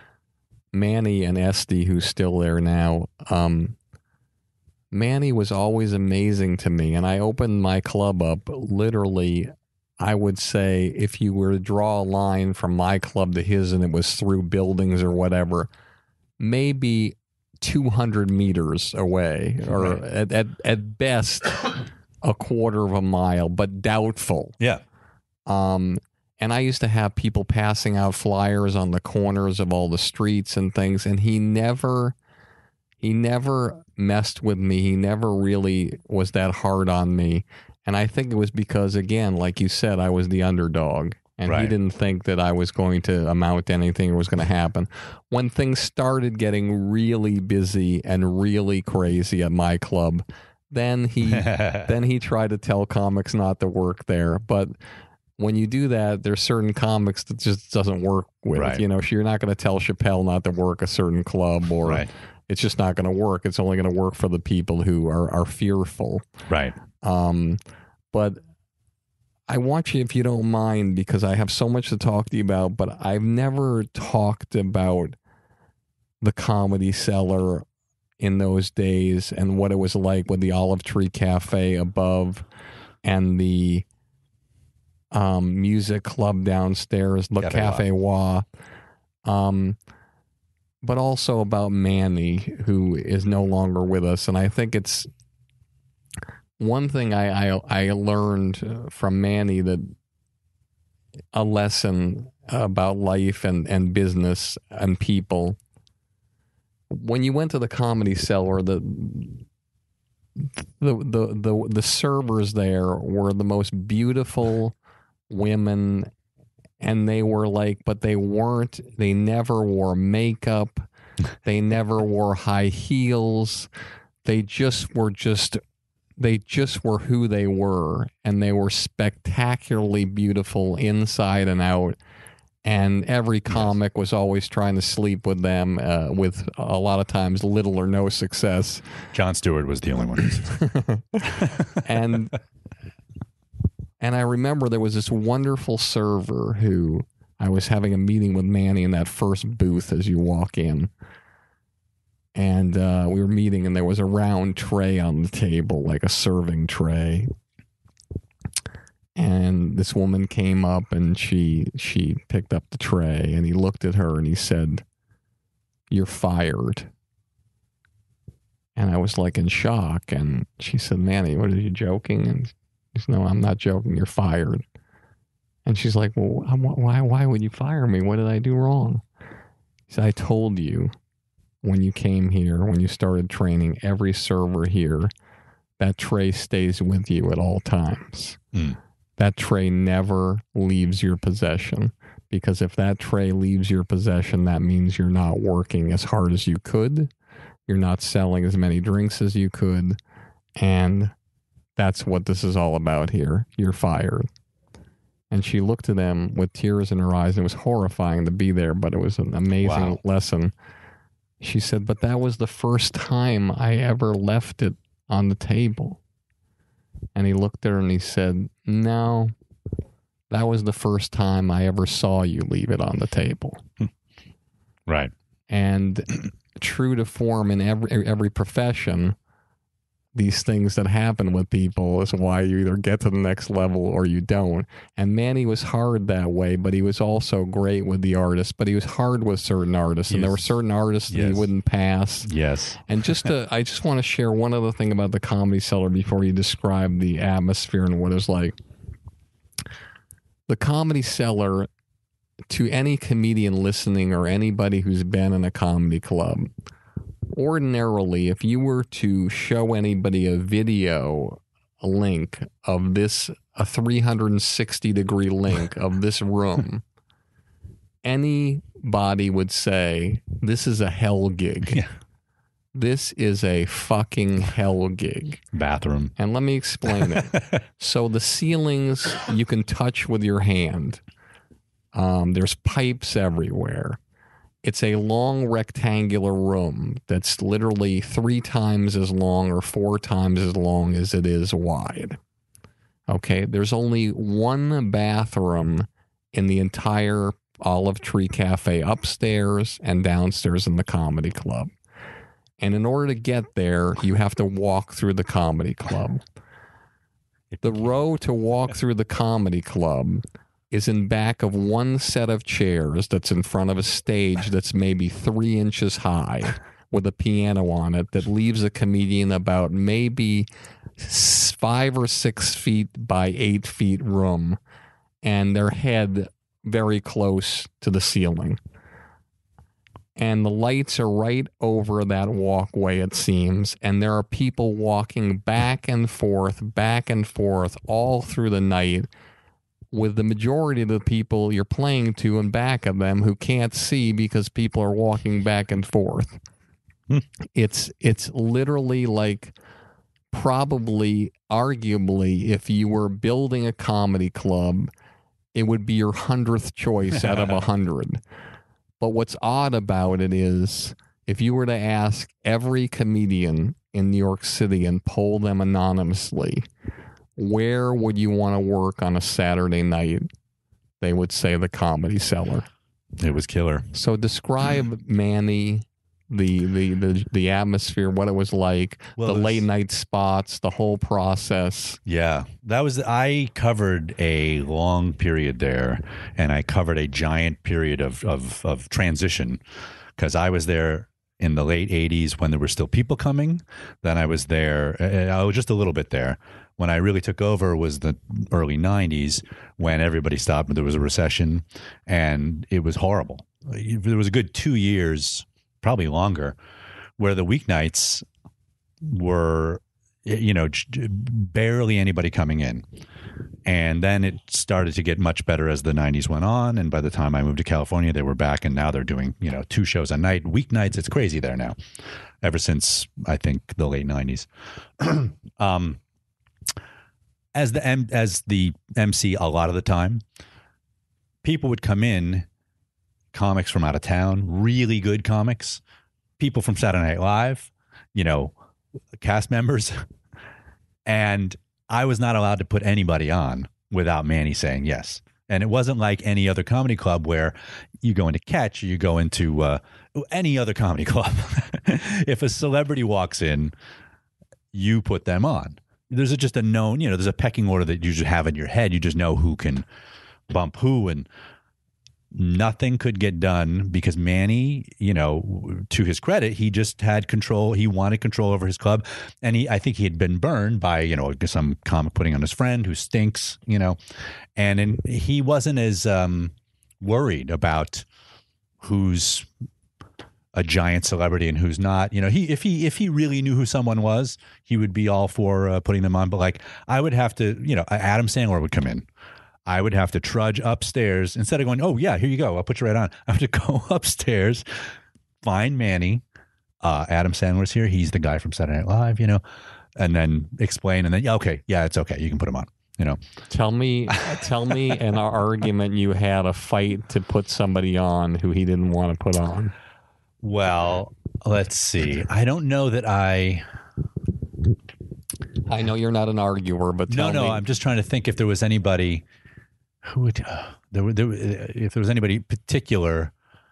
Manny and Esty, who's still there now, um, Manny was always amazing to me. And I opened my club up literally, I would say, if you were to draw a line from my club to his and it was through buildings or whatever, maybe two hundred meters away, or Right. at, at, at best a quarter of a mile, but doubtful. Yeah. Um, and I used to have people passing out flyers on the corners of all the streets and things, and he never, he never messed with me. He never really was that hard on me. And I think it was because, again, like you said, I was the underdog. And Right. he didn't think that I was going to amount to anything or was going to happen. When things started getting really busy and really crazy at my club, then he then he tried to tell comics not to work there. But when you do that, there's certain comics that just doesn't work with. Right. You know, you're not going to tell Chappelle not to work a certain club, or Right. it's just not going to work. It's only going to work for the people who are, are fearful. Right. Um, but I want you, if you don't mind, because I have so much to talk to you about, but I've never talked about the Comedy Cellar in those days and what it was like with the Olive Tree Cafe above and the um, music club downstairs, Le Cafe Cafe Wa. Um, but also about Manny, who is no longer with us. And I think it's one thing I, I I learned from Manny, that a lesson about life and, and business and people. When you went to the Comedy Cellar, the the the the, the servers there were the most beautiful women, and they were like, but they weren't. They never wore makeup. They never wore high heels. They just were just. They just were who they were, and they were spectacularly beautiful inside and out. And every comic was always trying to sleep with them, uh, with a lot of times little or no success. Jon Stewart was the only one. and and I remember there was this wonderful server who I was having a meeting with Manny in that first booth as you walk in. And uh, we were meeting, and there was a round tray on the table, like a serving tray. And this woman came up, and she she picked up the tray, and he looked at her, and he said, "You're fired." And I was like in shock. And she said, "Manny, what, are you joking?" And he said, "No, I'm not joking. You're fired." And she's like, "Well, why why would you fire me? What did I do wrong?" He said, "I told you when you came here, when you started training, every server here, that tray stays with you at all times. Mm. That tray never leaves your possession, because if that tray leaves your possession, that means you're not working as hard as you could. You're not selling as many drinks as you could. And that's what this is all about here. You're fired. And she looked at them with tears in her eyes. It was horrifying to be there, but it was an amazing Wow. lesson. She said, but that was the first time I ever left it on the table. And he looked at her and he said, no, that was the first time I ever saw you leave it on the table. Right. And true to form in every every profession, these things that happen with people is why you either get to the next level or you don't. And Manny was hard that way, but he was also great with the artists. But he was hard with certain artists, and Yes. there were certain artists that Yes. he wouldn't pass. Yes. And just to, I just want to share one other thing about the Comedy Cellar before you describe the atmosphere and what it's like. The Comedy Cellar, to any comedian listening or anybody who's been in a comedy club, ordinarily, if you were to show anybody a video a link of this, a three hundred sixty degree link of this room, anybody would say, this is a hell gig. Yeah. This is a fucking hell gig. Bathroom. And let me explain it. So the ceilings you can touch with your hand. Um, there's pipes everywhere. It's a long rectangular room that's literally three times as long or four times as long as it is wide. Okay, there's only one bathroom in the entire Olive Tree Cafe upstairs and downstairs in the comedy club. And in order to get there, you have to walk through the comedy club. The row to walk through the comedy club is in back of one set of chairs that's in front of a stage that's maybe three inches high with a piano on it that leaves a comedian about maybe five or six feet by eight feet room, and their head very close to the ceiling. And the lights are right over that walkway, it seems, and there are people walking back and forth, back and forth all through the night, with the majority of the people you're playing to in back of them who can't see because people are walking back and forth. It's it's literally like, probably, arguably, if you were building a comedy club, it would be your hundredth choice out of a hundred. But what's odd about it is, if you were to ask every comedian in New York City and poll them anonymously, where would you want to work on a Saturday night? They would say the Comedy Cellar. It was killer. So describe, Manny, the the the, the atmosphere, what it was like, Well, the it was- late night spots, the whole process. Yeah, that was, I covered a long period there, and I covered a giant period of, of, of transition, because I was there in the late eighties when there were still people coming. Then I was there, I was just a little bit there. When I really took over was the early nineties, when everybody stopped and there was a recession, and it was horrible. There was a good two years, probably longer, where the weeknights were, you know, barely anybody coming in. And then it started to get much better as the nineties went on. And by the time I moved to California, they were back, and now they're doing, you know, two shows a night. Weeknights, it's crazy there now, ever since, I think, the late nineties. um, as the M- as the M C a lot of the time, people would come in, comics from out of town, really good comics, people from Saturday Night Live, you know, cast members. And I was not allowed to put anybody on without Manny saying yes. And it wasn't like any other comedy club where you go into Catch or you go into uh, any other comedy club. If a celebrity walks in, you put them on. There's a, just a known, you know, there's a pecking order that you just have in your head. You just know who can bump who, and nothing could get done because Manny, you know, to his credit, he just had control. He wanted control over his club. And he, I think he had been burned by, you know, some comic putting on his friend who stinks, you know, and in, he wasn't as um, worried about who's a giant celebrity and who's not. You know, he if he if he really knew who someone was, he would be all for uh, putting them on. But like, I would have to, you know, Adam Sandler would come in. I would have to trudge upstairs instead of going, oh yeah, here you go, I'll put you right on. I have to go upstairs, find Manny. Uh, Adam Sandler's here. He's the guy from Saturday Night Live, you know, and then explain, and then yeah, okay, yeah, it's okay, you can put him on. You know, tell me, tell me an argument you had a fight to put somebody on who he didn't want to put on. Well, let's see. I don't know that I. I know you're not an arguer, but tell no, no. me. I'm just trying to think if there was anybody who would. Uh, there, were, there, if there was anybody particular.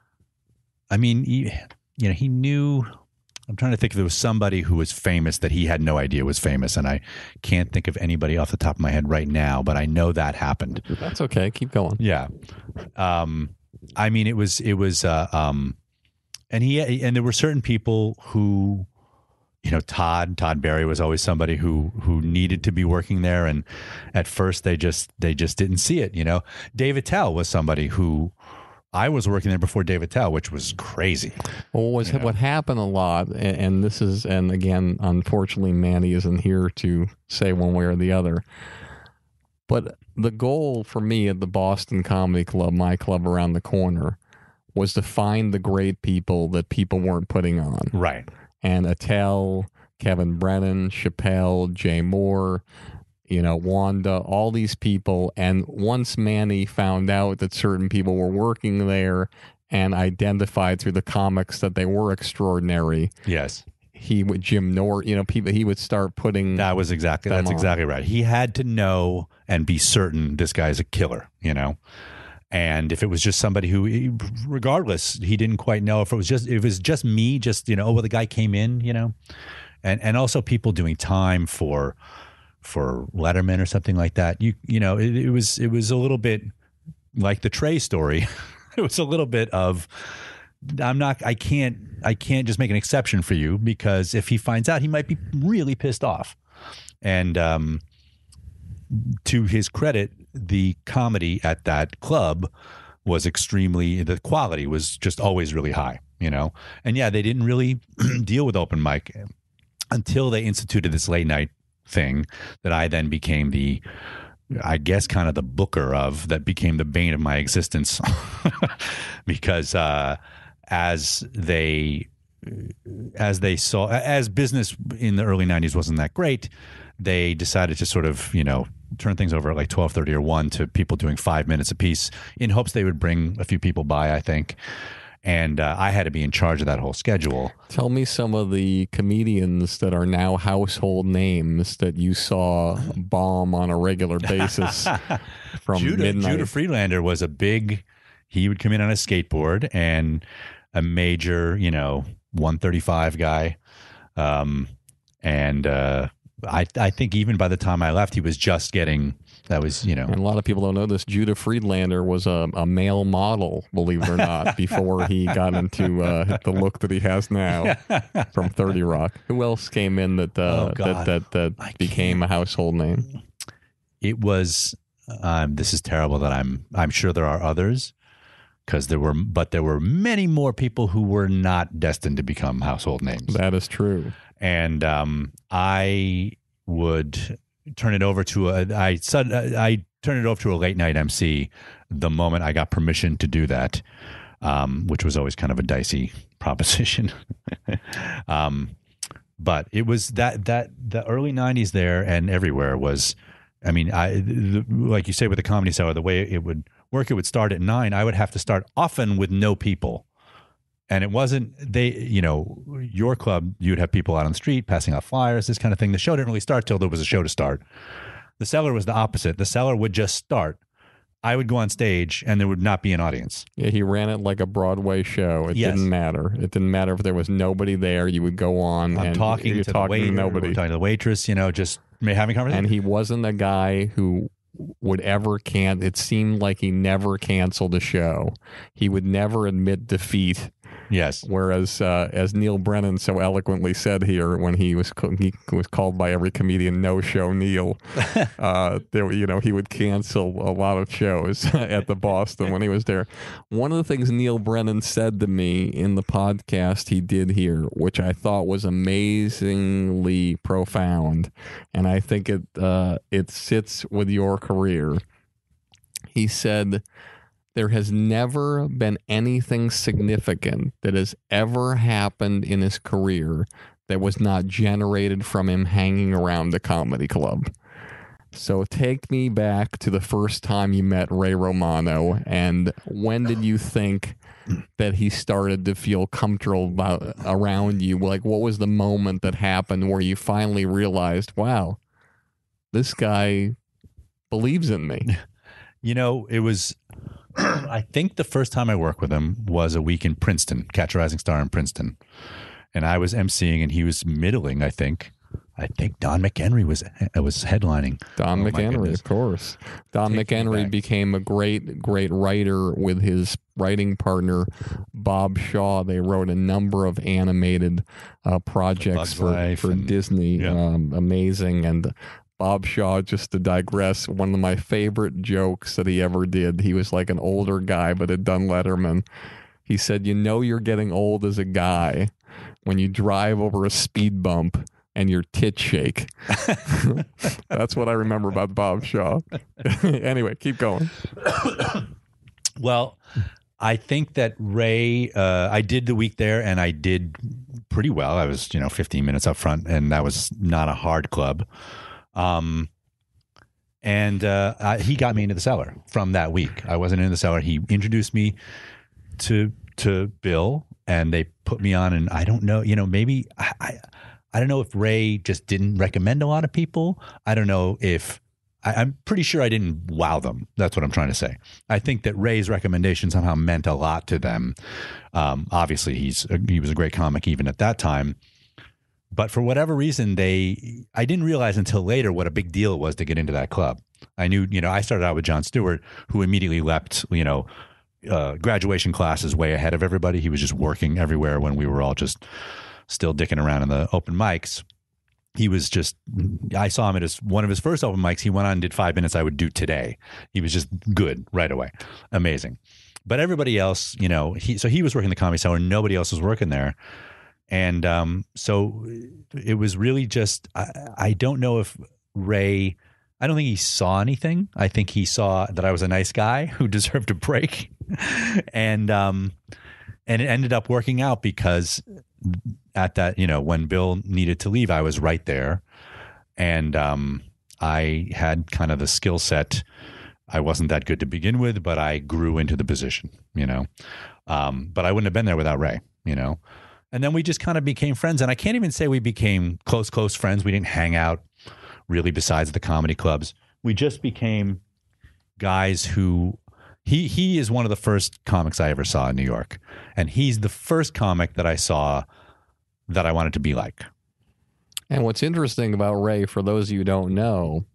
I mean, he, you know, he knew. I'm trying to think if there was somebody who was famous that he had no idea was famous, and I can't think of anybody off the top of my head right now, but I know that happened. That's okay. Keep going. Yeah. Um, I mean, it was, it was, uh, um, and he, and there were certain people who, you know, Todd, Todd Barry was always somebody who, who needed to be working there. And at first they just, they just didn't see it. You know, David Tell was somebody who, I was working there before David Tell, which was crazy. Well, what was you know? what happened a lot, and, and this is, and again, unfortunately, Manny isn't here to say one way or the other. But the goal for me at the Boston Comedy Club, my club around the corner, was to find the great people that people weren't putting on. Right. And Attell, Kevin Brennan, Chappelle, Jay Moore, you know, Wanda, all these people. And once Manny found out that certain people were working there and identified through the comics that they were extraordinary. Yes. He would, Jim Nor, you know, people, he would start putting. That was exactly, that's on. exactly right. He had to know and be certain this guy's a killer, you know? And if it was just somebody who, regardless, he didn't quite know if it was just, if it was just me, just, you know, oh, well, the guy came in, you know, and, and also people doing time for, for Letterman or something like that. You, you know, it, it was, it was a little bit like the Trey story. It was a little bit of, I'm not, I can't, I can't just make an exception for you because if he finds out, he might be really pissed off. And, um, to his credit, the comedy at that club was extremely, the quality was just always really high, you know? And yeah, they didn't really deal with open mic until they instituted this late night thing that I then became the, I guess, kind of the booker of, that became the bane of my existence because, uh, as they, as they saw, as business in the early nineties wasn't that great, they decided to sort of, you know, turn things over at like twelve thirty or one to people doing five minutes a piece in hopes they would bring a few people by, I think. And uh, I had to be in charge of that whole schedule. Tell me some of the comedians that are now household names that you saw bomb on a regular basis from Judah, midnight. Judah Friedlander was a big, he would come in on a skateboard and a major, you know, one thirty-five guy. Um, and uh, I, I think even by the time I left, he was just getting, that was, you know. And a lot of people don't know this. Judah Friedlander was a, a male model, believe it or not, before he got into uh, the look that he has now from thirty Rock. Who else came in that uh, Oh, God. that that, that became a household name? It was, um, this is terrible that I'm, I'm sure there are others because there were, but there were many more people who were not destined to become household names. That is true. And um, I would turn it over to a, I said, I turned it over to a late night M C the moment I got permission to do that, um, which was always kind of a dicey proposition. um, but it was that, that the early nineties there and everywhere was, I mean, I, the, like you say with the Comedy Cellar, the way it would work, it would start at nine. I would have to start often with no people. And it wasn't, they, you know, your club, you'd have people out on the street passing out flyers, this kind of thing. The show didn't really start till there was a show to start. The Cellar was the opposite. The Cellar would just start. I would go on stage and there would not be an audience. Yeah, he ran it like a Broadway show. It Yes. didn't matter. It didn't matter if there was nobody there. You would go on I'm and talking, you're to, talking the waiter, to nobody. talking to the waitress, you know, just having conversation. And he wasn't a guy who would ever can. It seemed like he never canceled a show. He would never admit defeat. Yes. Whereas, uh, as Neil Brennan so eloquently said here, when he was he was called by every comedian "No Show Neil," uh, there you know he would cancel a lot of shows at the Boston when he was there. One of the things Neil Brennan said to me in the podcast he did here, which I thought was amazingly profound, and I think it uh, it sits with your career. He said, there has never been anything significant that has ever happened in his career that was not generated from him hanging around the comedy club. So take me back to the first time you met Ray Romano, and when did you think that he started to feel comfortable about, around you? Like, what was the moment that happened where you finally realized, wow, this guy believes in me? You know, it was... I think the first time I worked with him was a week in Princeton, Catch a Rising Star in Princeton. And I was emceeing and he was middling, I think. I think Don McHenry was was headlining. Don oh, McHenry, of course. Don Take McHenry became a great, great writer with his writing partner, Bob Shaw. They wrote a number of animated uh, projects for, for and, Disney. Yeah. Um, amazing. And Bob Shaw, just to digress, one of my favorite jokes that he ever did, he was like an older guy, but had done Letterman. He said, you know you're getting old as a guy when you drive over a speed bump and your tits shake. That's what I remember about Bob Shaw. Anyway, keep going. Well, I think that Ray, uh, I did the week there and I did pretty well. I was, you know, fifteen minutes up front, and that was not a hard club. Um, and, uh, I, he got me into the cellar from that week. I wasn't in the cellar. He introduced me to, to Bill, and they put me on, and I don't know, you know, maybe I, I, I don't know if Ray just didn't recommend a lot of people. I don't know if I, I'm pretty sure I didn't wow them. That's what I'm trying to say. I think that Ray's recommendation somehow meant a lot to them. Um, obviously he's, a, he was a great comic even at that time. But for whatever reason, they, I didn't realize until later what a big deal it was to get into that club. I knew, you know, I started out with Jon Stewart, who immediately leapt, you know, uh, graduation classes way ahead of everybody. He was just working everywhere when we were all just still dicking around in the open mics. He was just, I saw him at his, one of his first open mics. He went on and did five minutes I would do today. He was just good right away. Amazing. But everybody else, you know, he, so he was working the Comedy Cellar. Nobody else was working there. And um, so it was really just, I, I don't know if Ray, I don't think he saw anything. I think he saw that I was a nice guy who deserved a break. and um, and it ended up working out because at that, you know, when Bill needed to leave, I was right there. And um, I had kind of the skill set. I wasn't that good to begin with, but I grew into the position, you know. Um, but I wouldn't have been there without Ray, you know. And then we just kind of became friends. And I can't even say we became close, close friends. We didn't hang out really besides the comedy clubs. We just became guys who, he he is one of the first comics I ever saw in New York. And he's the first comic that I saw that I wanted to be like. And what's interesting about Ray, for those of you who don't know,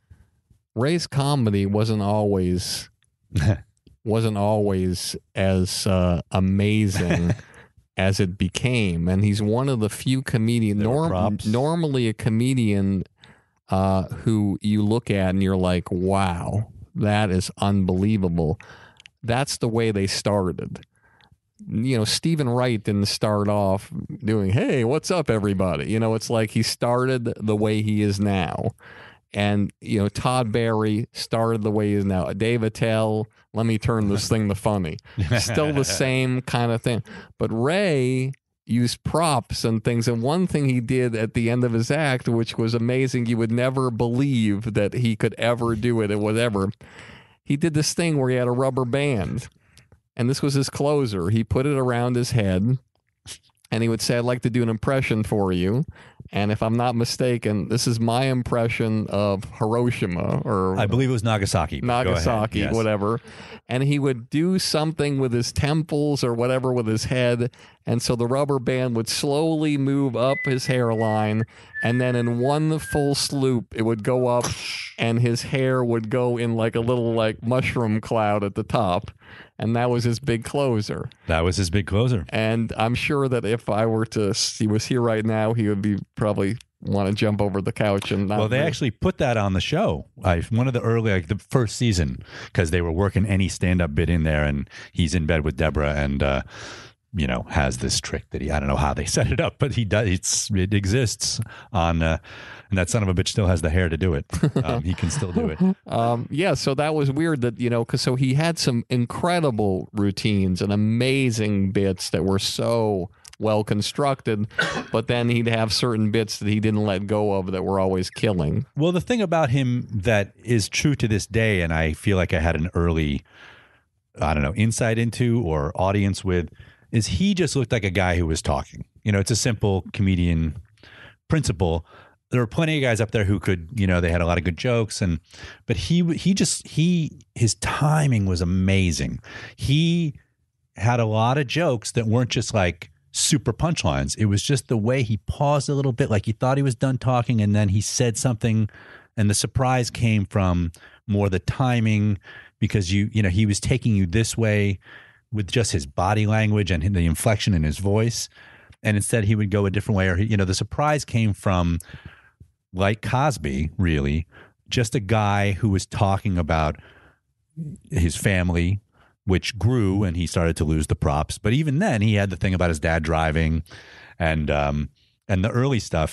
Ray's comedy wasn't always wasn't always as uh, amazing as it became. And he's one of the few comedians, norm, normally a comedian uh, who you look at and you're like, wow, that is unbelievable. That's the way they started. You know, Stephen Wright didn't start off doing, hey, what's up, everybody? You know, it's like he started the way he is now. And, you know, Todd Barry started the way he is now. Dave Attell, let me turn this thing to funny. Still the same kind of thing. But Ray used props and things. And one thing he did at the end of his act, which was amazing, you would never believe that he could ever do it or whatever. He did this thing where he had a rubber band. And this was his closer. He put it around his head. And he would say, I'd like to do an impression for you. And if I'm not mistaken, this is my impression of Hiroshima, or I believe it was Nagasaki. Nagasaki, yes. Whatever. And he would do something with his temples or whatever with his head. And so the rubber band would slowly move up his hairline. And then in one full swoop, it would go up and his hair would go in like a little like mushroom cloud at the top. and that was his big closer. That was his big closer. And I'm sure that if I were to, he was here right now, he would be probably want to jump over the couch and not. Well, they move. actually put that on the show. I, one of the early, like the first season, because they were working any stand-up bit in there, and he's in bed with Deborah, and uh, you know, has this trick that he, I don't know how they set it up, but he does. It's it exists on, uh, and that son of a bitch still has the hair to do it. Um, he can still do it. Um, yeah, so that was weird that, you know, because so he had some incredible routines and amazing bits that were so well constructed, but then he'd have certain bits that he didn't let go of that were always killing. Well, the thing about him that is true to this day, and I feel like I had an early, I don't know, insight into or audience with, is he just looked like a guy who was talking. You know, it's a simple comedian principle. There were plenty of guys up there who could, you know, they had a lot of good jokes, and but he he just he his timing was amazing. He had a lot of jokes that weren't just like super punchlines. It was just the way he paused a little bit, like he thought he was done talking, and then he said something, and the surprise came from more the timing, because you you know he was taking you this way with just his body language and the inflection in his voice, and instead he would go a different way, or you know the surprise came from, like Cosby, really, just a guy who was talking about his family, which grew, and he started to lose the props. But even then, he had the thing about his dad driving, and um, and the early stuff.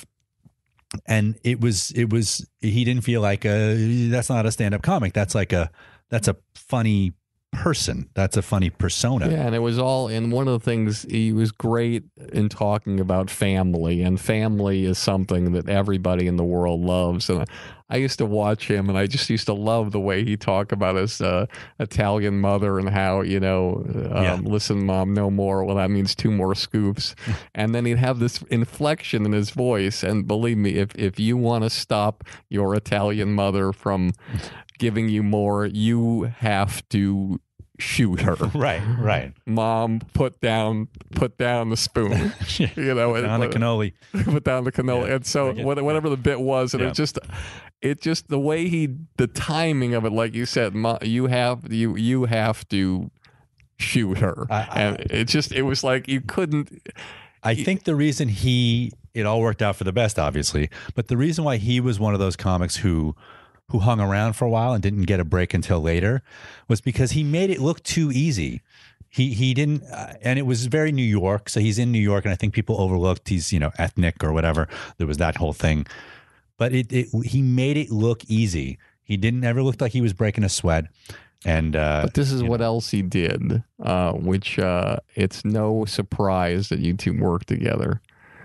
And it was it was he didn't feel like a that's not a stand-up comic. That's like a that's a funny person. That's a funny persona. Yeah, and it was all, and one of the things, he was great in talking about family, and family is something that everybody in the world loves. And I used to watch him, and I just used to love the way he talked about his uh, Italian mother and how, you know, um, Yeah. listen, Mom, no more. Well, that means two more scoops. And then he'd have this inflection in his voice. And believe me, if, if you want to stop your Italian mother from giving you more, you have to shoot her. Right, right. Mom, put down, put down the spoon. You know, On the cannoli. Put down the cannoli. Yeah, and so get- what- whatever the bit was, and Yeah. it just, it just the way he, the timing of it, like you said, Ma, you have you you have to shoot her, I- I- and it just it was like you couldn't. I think the reason he it all worked out for the best, obviously, but the reason why he was one of those comics who who hung around for a while and didn't get a break until later was because he made it look too easy. He he didn't, uh, and it was very New York. So he's in New York, and I think people overlooked he's, you know, ethnic or whatever. There was that whole thing, but it, it he made it look easy. He didn't ever look like he was breaking a sweat. And uh, But this is you what know. else he did, uh, which uh, it's no surprise that you two work together,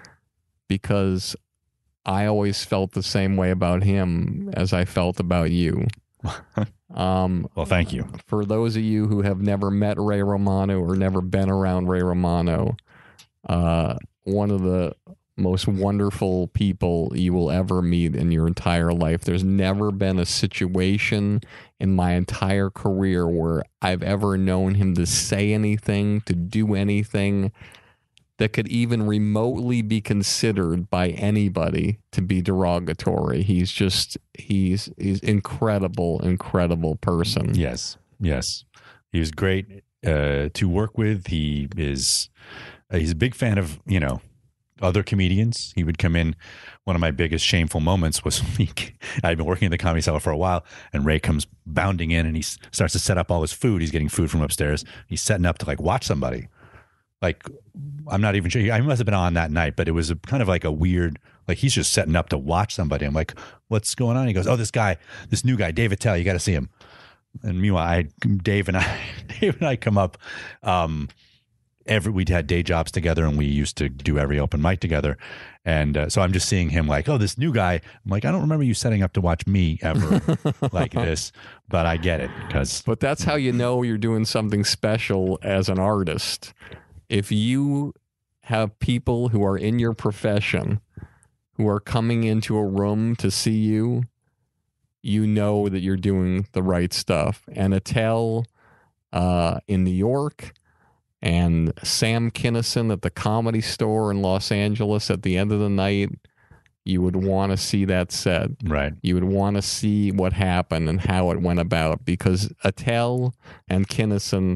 because I always felt the same way about him as I felt about you. Um, Well, thank you. For those of you who have never met Ray Romano or never been around Ray Romano, uh, one of the most wonderful people you will ever meet in your entire life. There's never been a situation in my entire career where I've ever known him to say anything, to do anything that could even remotely be considered by anybody to be derogatory. He's just, he's he's incredible, incredible person. Yes, yes. He was great uh, to work with. He is, uh, he's a big fan of, you know, other comedians. He would come in. One of my biggest shameful moments was I'd been working in the Comedy Cellar for a while, and Ray comes bounding in, and he s- starts to set up all his food. He's getting food from upstairs. He's setting up to like watch somebody. Like, I'm not even sure. I must have been on that night, but it was a, kind of like a weird, like he's just setting up to watch somebody. I'm like, what's going on? He goes, oh, this guy, this new guy, Dave Attell, you got to see him. And meanwhile, I, Dave and I, Dave and I come up. Um, every we'd had day jobs together, and we used to do every open mic together. And uh, so I'm just seeing him like, oh, this new guy. I'm like, I don't remember you setting up to watch me ever like this, but I get it because. But that's how you know you're doing something special as an artist. If you have people who are in your profession who are coming into a room to see you, you know that you're doing the right stuff. And Attell uh, in New York, and Sam Kinison at the Comedy Store in Los Angeles at the end of the night, you would want to see that set. Right. You would want to see what happened and how it went about, because Attell and Kinison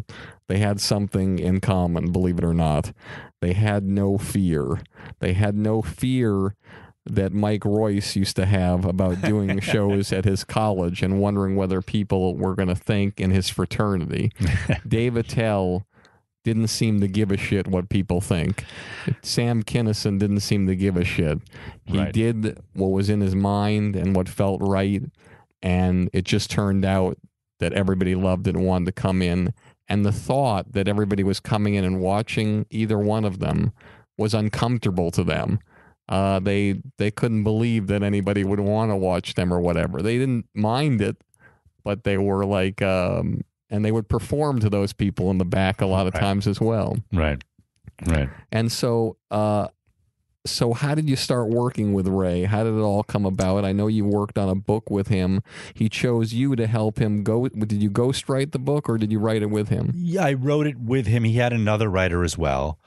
they had something in common, believe it or not. They had no fear. They had no fear that Mike Royce used to have about doing shows at his college and wondering whether people were going to think in his fraternity. Dave Attell didn't seem to give a shit what people think. Sam Kinison didn't seem to give a shit. He Right. did what was in his mind and what felt right, and it just turned out that everybody loved it and wanted to come in. And the thought that everybody was coming in and watching either one of them was uncomfortable to them. Uh, they they couldn't believe that anybody would want to watch them or whatever. They didn't mind it, but they were like, um, and they would perform to those people in the back a lot of Right. times as well. Right. Right. And so, uh, so how did you start working with Ray? How did it all come about? I know you worked on a book with him. He chose you to help him go. Did you ghostwrite the book or did you write it with him? Yeah, I wrote it with him. He had another writer as well.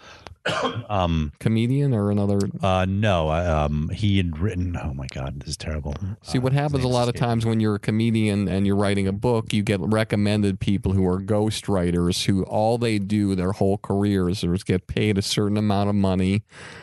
um, Comedian or another? Uh, no, um, he had written. Oh my God, this is terrible. See, what Uh, happens his a name's lot of escaping times when you're a comedian and you're writing a book, you get recommended people who are ghostwriters who all they do their whole careers is get paid a certain amount of money,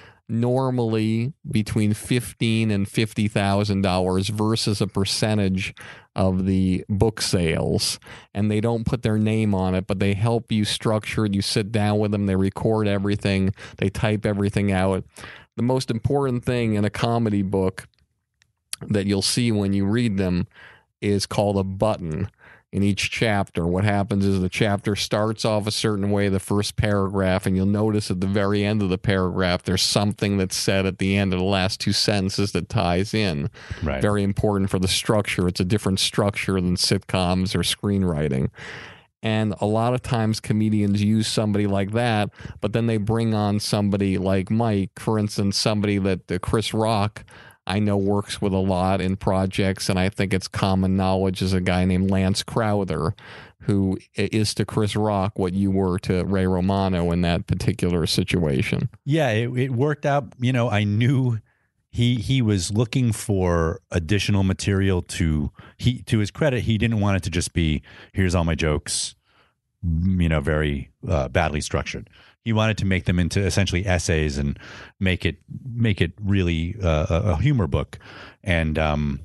normally between fifteen and fifty thousand dollars versus a percentage of the book sales, and they don't put their name on it, but they help you structure it. You sit down with them, they record everything, they type everything out. The most important thing in a comedy book that you'll see when you read them is called a button in each chapter. What happens is the chapter starts off a certain way, the first paragraph, and you'll notice at the very end of the paragraph there's something that's said at the end of the last two sentences that ties in. Right. Very important for the structure. It's a different structure than sitcoms or screenwriting. And a lot of times comedians use somebody like that, but then they bring on somebody like Mike, for instance, somebody that uh, Chris Rock I know works with a lot in projects, and I think it's common knowledge is a guy named Lance Crowther, who is to Chris Rock what you were to Ray Romano in that particular situation. Yeah, it, it worked out. You know, I knew he he was looking for additional material to he to his credit. He didn't want it to just be here's all my jokes, you know, very uh, badly structured. He wanted to make them into essentially essays and make it make it really uh, a, a humor book. And um,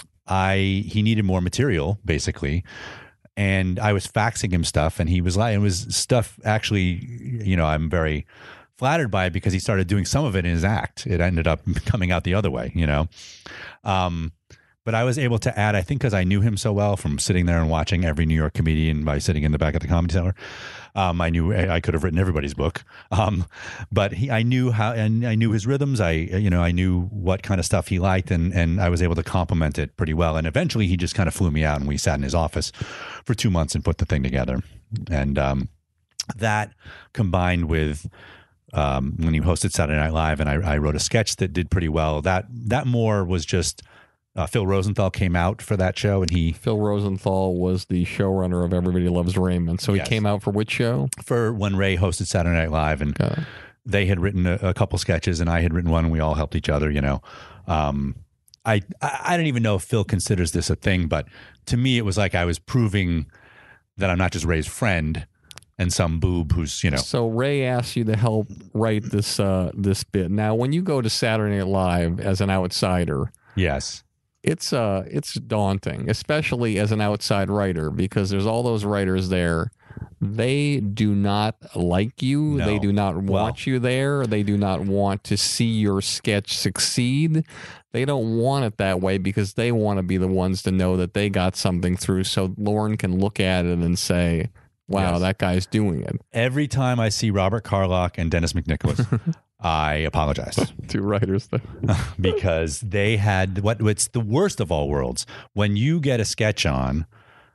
I he needed more material basically. And I was faxing him stuff, and he was like, it was stuff actually, you know, I'm very flattered by it because he started doing some of it in his act. It ended up coming out the other way, you know. Um, but I was able to add, I think because I knew him so well from sitting there and watching every New York comedian by sitting in the back of the Comedy Cellar. Um, I knew I could have written everybody's book. Um, but he, I knew how, and I knew his rhythms. I, you know, I knew what kind of stuff he liked, and, and I was able to complement it pretty well. And eventually he just kind of flew me out, and we sat in his office for two months and put the thing together. And um, that combined with, um, when he hosted Saturday Night Live and I, I wrote a sketch that did pretty well, that, that more was just, Uh, Phil Rosenthal came out for that show, and he Phil Rosenthal was the showrunner of Everybody Loves Raymond. So he Yes. came out for which show? for when Ray hosted Saturday Night Live, and Okay. they had written a, a couple sketches, and I had written one, and we all helped each other. You know, um, I, I I don't even know if Phil considers this a thing, but to me, it was like I was proving that I'm not just Ray's friend and some boob who's, you know. So Ray asked you to help write this uh, this bit. Now, when you go to Saturday Night Live as an outsider, Yes. it's uh it's daunting, especially as an outside writer, because there's all those writers there. They do not like you. No. They do not want Well- you there. They do not want to see your sketch succeed. They don't want it that way because they want to be the ones to know that they got something through, so Lauren can look at it and say, wow, Yes. that guy's doing it. Every time I see Robert Carlock and Dennis McNicholas, I apologize. Two writers there. Because they had what what's the worst of all worlds. When you get a sketch on,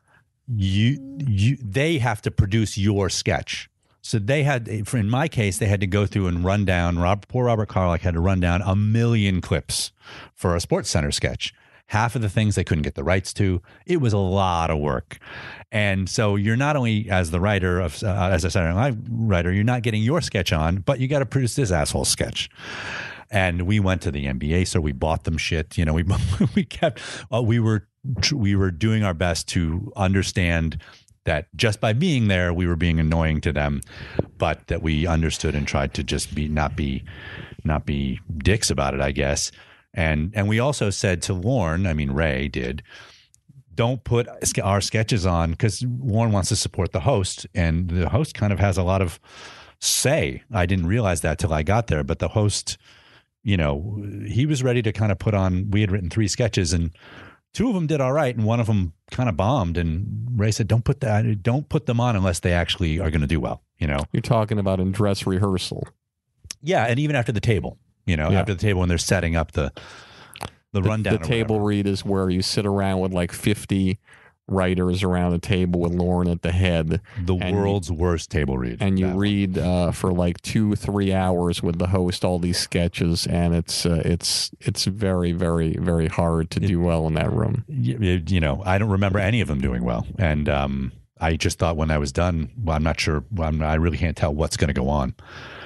you you they have to produce your sketch. So they had, in my case, they had to go through and run down. Rob, poor Robert Carlock had to run down a million clips for a Sportscenter sketch. Half of the things they couldn't get the rights to. It was a lot of work. And so you're not only, as the writer of, uh, as a Saturday Night Live writer, you're not getting your sketch on, but you got to produce this asshole sketch. And we went to the N B A, so we bought them shit. You know, we we kept, uh, we were we were doing our best to understand that just by being there, we were being annoying to them, but that we understood and tried to just be not be not be dicks about it, I guess. And and we also said to Lorne, I mean Ray did, don't put our sketches on, because Lorne wants to support the host, and the host kind of has a lot of say. I didn't realize that till I got there, but the host, you know, he was ready to kind of put on. We had written three sketches, and two of them did all right, and one of them kind of bombed. And Ray said, "Don't put that. Don't put them on unless they actually are going to do well." You know, you're talking about in dress rehearsal. Yeah, and even after the table, you know, Yeah. after the table when they're setting up the the, The, rundown. the table read is where you sit around with like fifty writers around a table with Lorne at the head. The and world's worst table read. And you that read uh, for like two, three hours with the host all these sketches, and it's uh, it's it's very, very, very hard to do well in that room. You, you know, I don't remember any of them doing well, and um, I just thought when I was done, well, I'm not sure. Well, I'm, I really can't tell what's going to go on,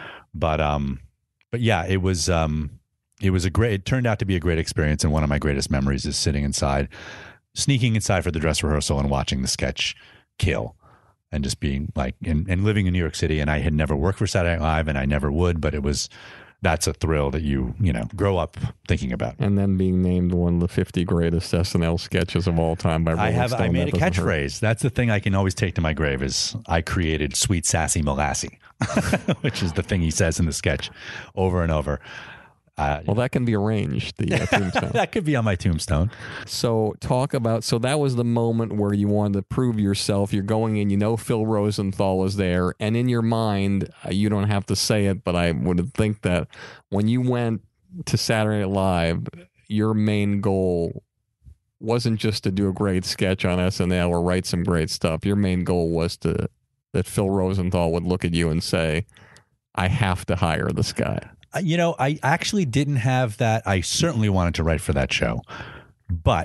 but um, but yeah, it was um. It was a great, it turned out to be a great experience. And one of my greatest memories is sitting inside, sneaking inside for the dress rehearsal and watching the sketch kill, and just being like, and, and living in New York City. And I had never worked for Saturday Night Live, and I never would, but it was, that's a thrill that you, you know, grow up thinking about. And then being named one of the fifty greatest S N L sketches of all time by Rolling I have, Stone. I made a That doesn't hurt. catchphrase. That's the thing I can always take to my grave is I created Sweet Sassy Molassie, which is the thing he says in the sketch over and over. Uh, Well, that can be arranged, the uh, tombstone. that could be on my tombstone. So talk about, so that was the moment where you wanted to prove yourself. You're going in, you know Phil Rosenthal is there, and in your mind, uh, you don't have to say it, but I would think that when you went to Saturday Night Live, your main goal wasn't just to do a great sketch on S N L or write some great stuff. Your main goal was to that Phil Rosenthal would look at you and say, I have to hire this guy. You know, I actually didn't have that. I certainly wanted to write for that show, but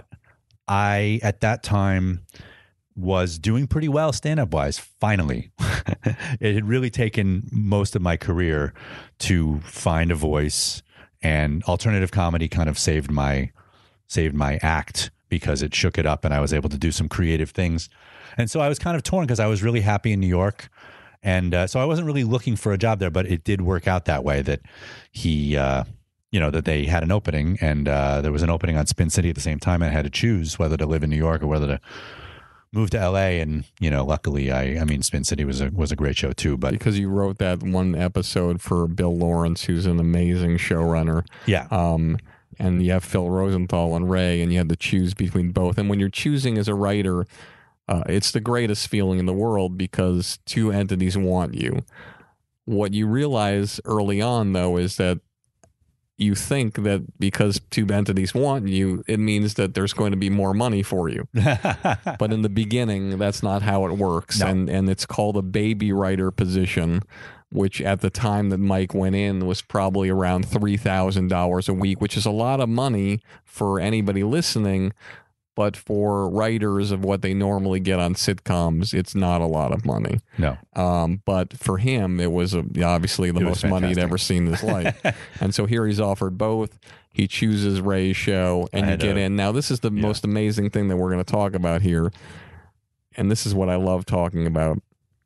I, at that time, was doing pretty well stand-up wise. Finally, it had really taken most of my career to find a voice, and alternative comedy kind of saved my saved my act because it shook it up, and I was able to do some creative things. And so I was kind of torn because I was really happy in New York. And uh, so I wasn't really looking for a job there, but it did work out that way that he, uh, you know, that they had an opening, and uh, there was an opening on Spin City at the same time. And I had to choose whether to live in New York or whether to move to L A. And, you know, luckily, I, I mean, Spin City was a, was a great show too. But because you wrote that one episode for Bill Lawrence, who's an amazing showrunner. Yeah. Um, and you have Phil Rosenthal and Ray, and you had to choose between both. And when you're choosing as a writer, Uh, it's the greatest feeling in the world because two entities want you. What you realize early on, though, is that you think that because two entities want you, it means that there's going to be more money for you. But in the beginning, that's not how it works. No. And, and it's called a baby writer position, which at the time that Mike went in was probably around three thousand dollars a week, which is a lot of money for anybody listening. But for writers of what they normally get on sitcoms, it's not a lot of money. No. Um, but for him, it was a, obviously the It was most money he'd fantastic. ever seen in his life. And so here he's offered both. He chooses Ray's show, and I you had get a- in. Now, this is the yeah. most amazing thing that we're going to talk about here. And this is what I love talking about.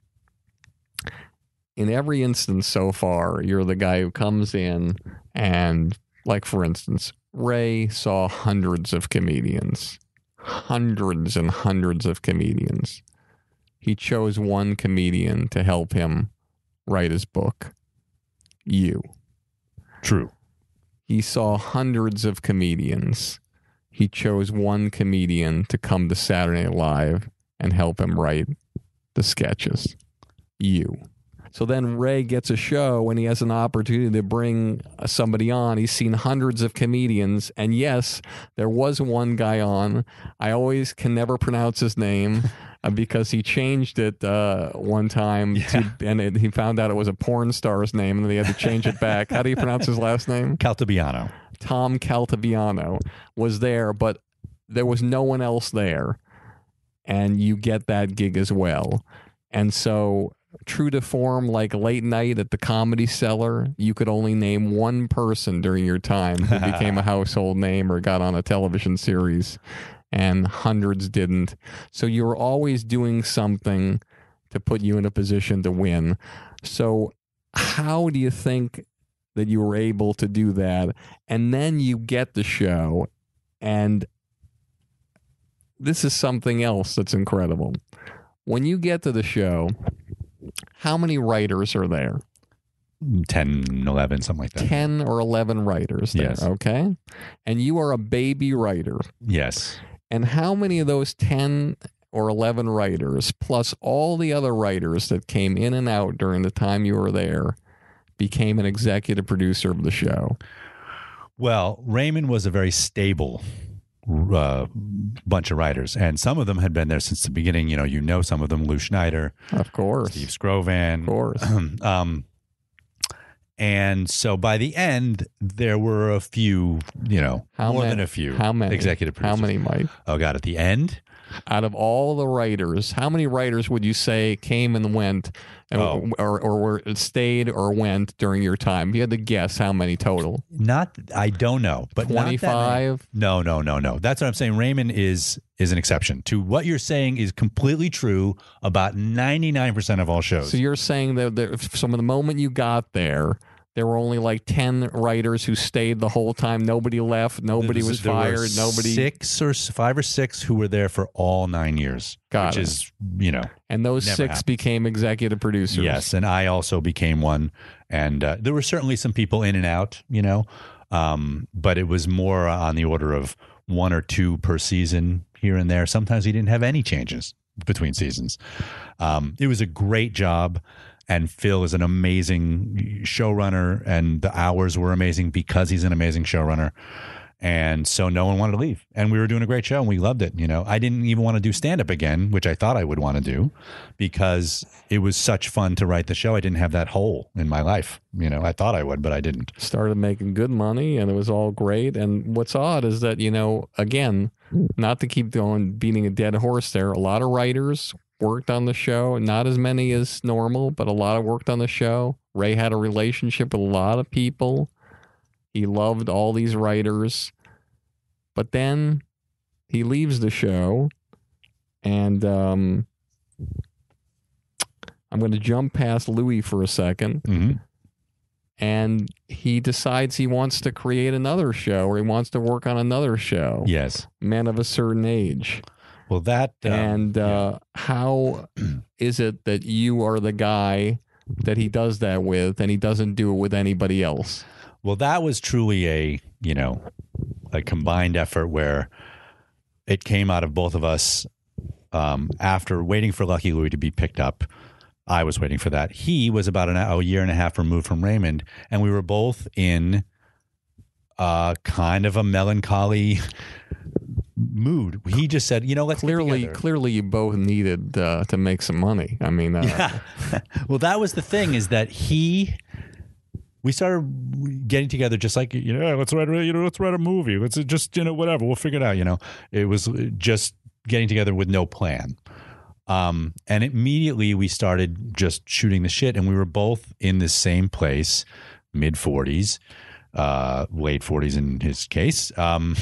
In every instance so far, you're the guy who comes in and, like, for instance, Ray saw hundreds of comedians. Hundreds and hundreds of comedians. He chose one comedian to help him write his book. You. True. He saw hundreds of comedians. He chose one comedian to come to Saturday Night Live and help him write the sketches. You. So then Ray gets a show and he has an opportunity to bring somebody on. He's seen hundreds of comedians. And yes, there was one guy on. I always can never pronounce his name uh, because he changed it uh, one time. Yeah. To, and it, he found out it was a porn star's name and then he had to change it back. How do you pronounce his last name? Caltabiano. Tom Caltabiano was there, but there was no one else there. And you get that gig as well. And so, true to form, like late night at the Comedy Cellar, you could only name one person during your time who became a household name or got on a television series. and hundreds didn't. So you were always doing something to put you in a position to win. So how do you think that you were able to do that? And then you get the show, and this is something else that's incredible. When you get to the show, how many writers are there? ten, eleven, something like that. ten or eleven writers there, yes. Okay? And you are a baby writer. Yes. And how many of those ten or eleven writers, plus all the other writers that came in and out during the time you were there, became an executive producer of the show? Well, Raymond was a very stable uh, bunch of writers, and some of them had been there since the beginning. You know, you know some of them, Lou Schneider. Of course. Steve Scrovan. Of course. um, and so by the end, there were a few, you know, how more many, than a few how many, executive producers. How many, Mike? Oh, God, at the end? Out of all the writers, how many writers would you say came and went and, oh. or, or, or stayed or went during your time? You had to guess how many total. Not, I don't know, but twenty-five? No, no, no, no. That's what I'm saying. Raymond is is an exception to what you're saying is completely true about ninety-nine percent of all shows. So you're saying that, that from the moment you got there, there were only like ten writers who stayed the whole time. Nobody left. Nobody was, was fired. Nobody. Six or five or six who were there for all nine years. Got which it. is, you know. And those six happens. became executive producers. Yes, and I also became one. And uh, there were certainly some people in and out, you know, um, but it was more on the order of one or two per season here and there. Sometimes we didn't have any changes between seasons. Um, it was a great job. And Phil is an amazing showrunner, and the hours were amazing because he's an amazing showrunner. And so no one wanted to leave. And we were doing a great show, and we loved it. You know, I didn't even want to do stand-up again, which I thought I would want to do, because it was such fun to write the show. I didn't have that hole in my life. You know, I thought I would, but I didn't. Started making good money, and it was all great. And what's odd is that, you know, again, not to keep going, beating a dead horse there, a lot of writers worked on the show, not as many as normal, but a lot of worked on the show. Ray had a relationship with a lot of people. He loved all these writers, but then he leaves the show, and um, I'm going to jump past Louie for a second, mm-hmm. and he decides he wants to create another show, or he wants to work on another show. Yes. Men of a Certain Age. Well, that um, and uh, yeah. how is it that you are the guy that he does that with, and he doesn't do it with anybody else? Well, that was truly a, you know, a combined effort where it came out of both of us. Um, after waiting for Lucky Louie to be picked up, I was waiting for that. He was about an, a year and a half removed from Raymond, and we were both in uh, kind of a melancholy mood. He just said, you know, let's clearly, get together. Clearly, you both needed uh, to make some money. I mean, uh, yeah. Well, that was the thing, is that he, we started getting together just like, you know, let's write, you know, let's write a movie. Let's just, you know, whatever, we'll figure it out. You know, it was just getting together with no plan. Um, and immediately we started just shooting the shit, and we were both in the same place, mid forties, uh, late forties in his case. Um,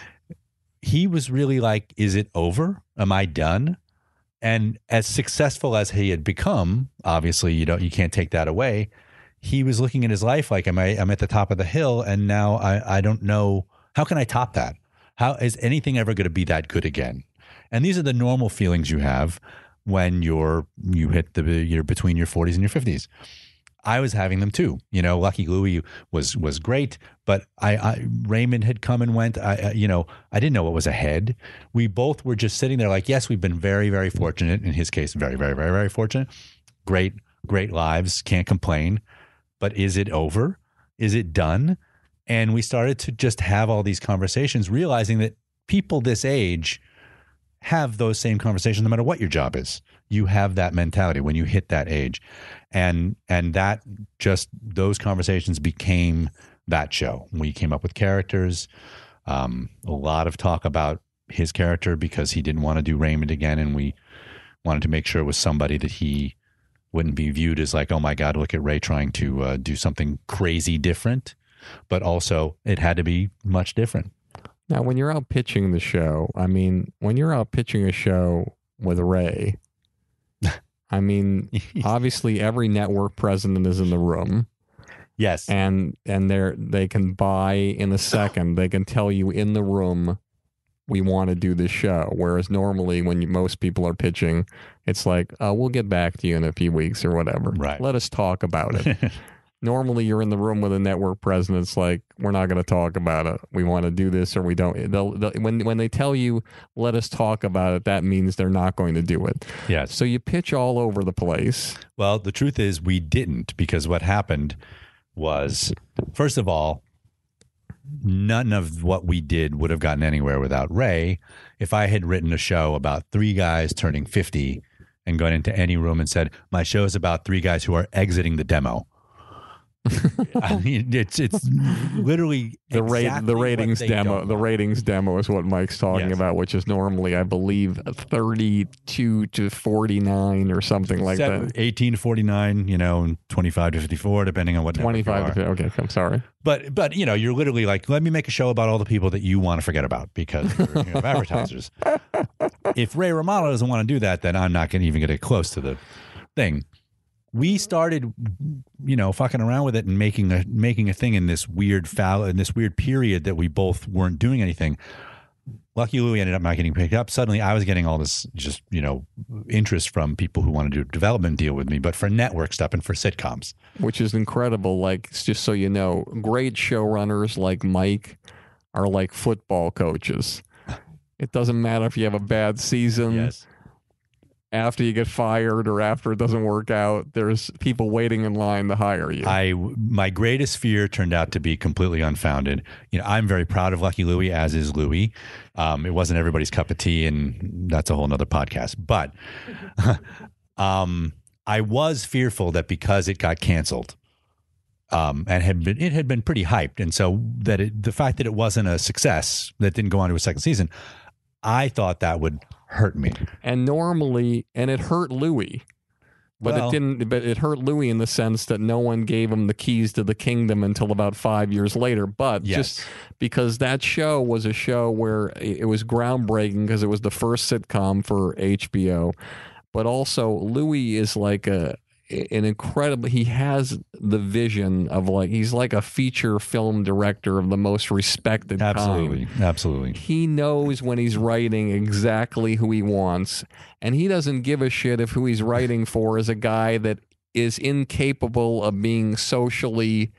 he was really like, is it over? Am I done? And as successful as he had become, obviously you don't, you can't take that away. He was looking at his life like, am I, I'm at the top of the hill, and now I, I don't know, how can I top that? How is anything ever going to be that good again? And these are the normal feelings you have when you're, you hit the, you're between your forties and your fifties. I was having them too. You know, Lucky Louie was was great, but I, I Raymond had come and went. I, I, you know, I didn't know what was ahead. We both were just sitting there like, yes, we've been very, very fortunate. In his case, very, very, very, very fortunate. Great, great lives. Can't complain. But is it over? Is it done? And we started to just have all these conversations, realizing that people this age have those same conversations no matter what your job is. You have that mentality when you hit that age. And and that just, those conversations became that show. We came up with characters, um, a lot of talk about his character because he didn't want to do Raymond again, and we wanted to make sure it was somebody that he wouldn't be viewed as like, oh my God, look at Ray trying to uh, do something crazy different. But also it had to be much different. Now, when you're out pitching the show, I mean, when you're out pitching a show with Ray, I mean, obviously every network president is in the room. Yes. And and they're they can buy in a second. They can tell you in the room, we want to do this show. Whereas normally when you, most people are pitching, it's like, oh, we'll get back to you in a few weeks or whatever. Right. Let us talk about it. Normally you're in the room with a network president. It's like, we're not going to talk about it. We want to do this or we don't. They'll, they'll, when, when they tell you, let us talk about it, that means they're not going to do it. Yes. So you pitch all over the place. Well, the truth is we didn't, because what happened was, first of all, none of what we did would have gotten anywhere without Ray. If I had written a show about three guys turning fifty and gone into any room and said, my show is about three guys who are exiting the demo. I mean, it's it's literally the rate exactly the ratings demo. The want. ratings demo is what Mike's talking Yes. about, which is normally, I believe, thirty-two to forty-nine or something like Seven, that. eighteen to forty-nine, you know, and twenty-five to fifty-four, depending on what network you twenty-five to are. okay. I'm sorry, But but you know, you're literally like, let me make a show about all the people that you want to forget about because you're, you have advertisers. If Ray Romano doesn't want to do that, then I'm not going to even get close to the thing. We started, you know, fucking around with it and making a making a thing in this weird foul in this weird period that we both weren't doing anything. Lucky Louie ended up not getting picked up. Suddenly, I was getting all this just you know interest from people who want to do a development deal with me, but for network stuff and for sitcoms, which is incredible. Like, just so you know, great showrunners like Mike are like football coaches. It doesn't matter if you have a bad season. Yes. After you get fired or after it doesn't work out, there's people waiting in line to hire you. I my greatest fear turned out to be completely unfounded. You know, I'm very proud of Lucky Louie, as is Louie. Um, it wasn't everybody's cup of tea, and that's a whole nother podcast. But um, I was fearful that because it got canceled, um, and had been it had been pretty hyped, and so that it, the fact that it wasn't a success, that didn't go on to a second season, I thought that would hurt me. And normally, and it hurt Louie, but Well- it didn't. But it hurt Louie in the sense that no one gave him the keys to the kingdom until about five years later. But Yes. just because that show was a show where it was groundbreaking because it was the first sitcom for H B O, but also Louie is like a an incredible. He has the vision of like he's like a feature film director of the most respected Absolutely, kind. absolutely. He knows when he's writing exactly who he wants, and he doesn't give a shit if who he's writing for is a guy that is incapable of being socially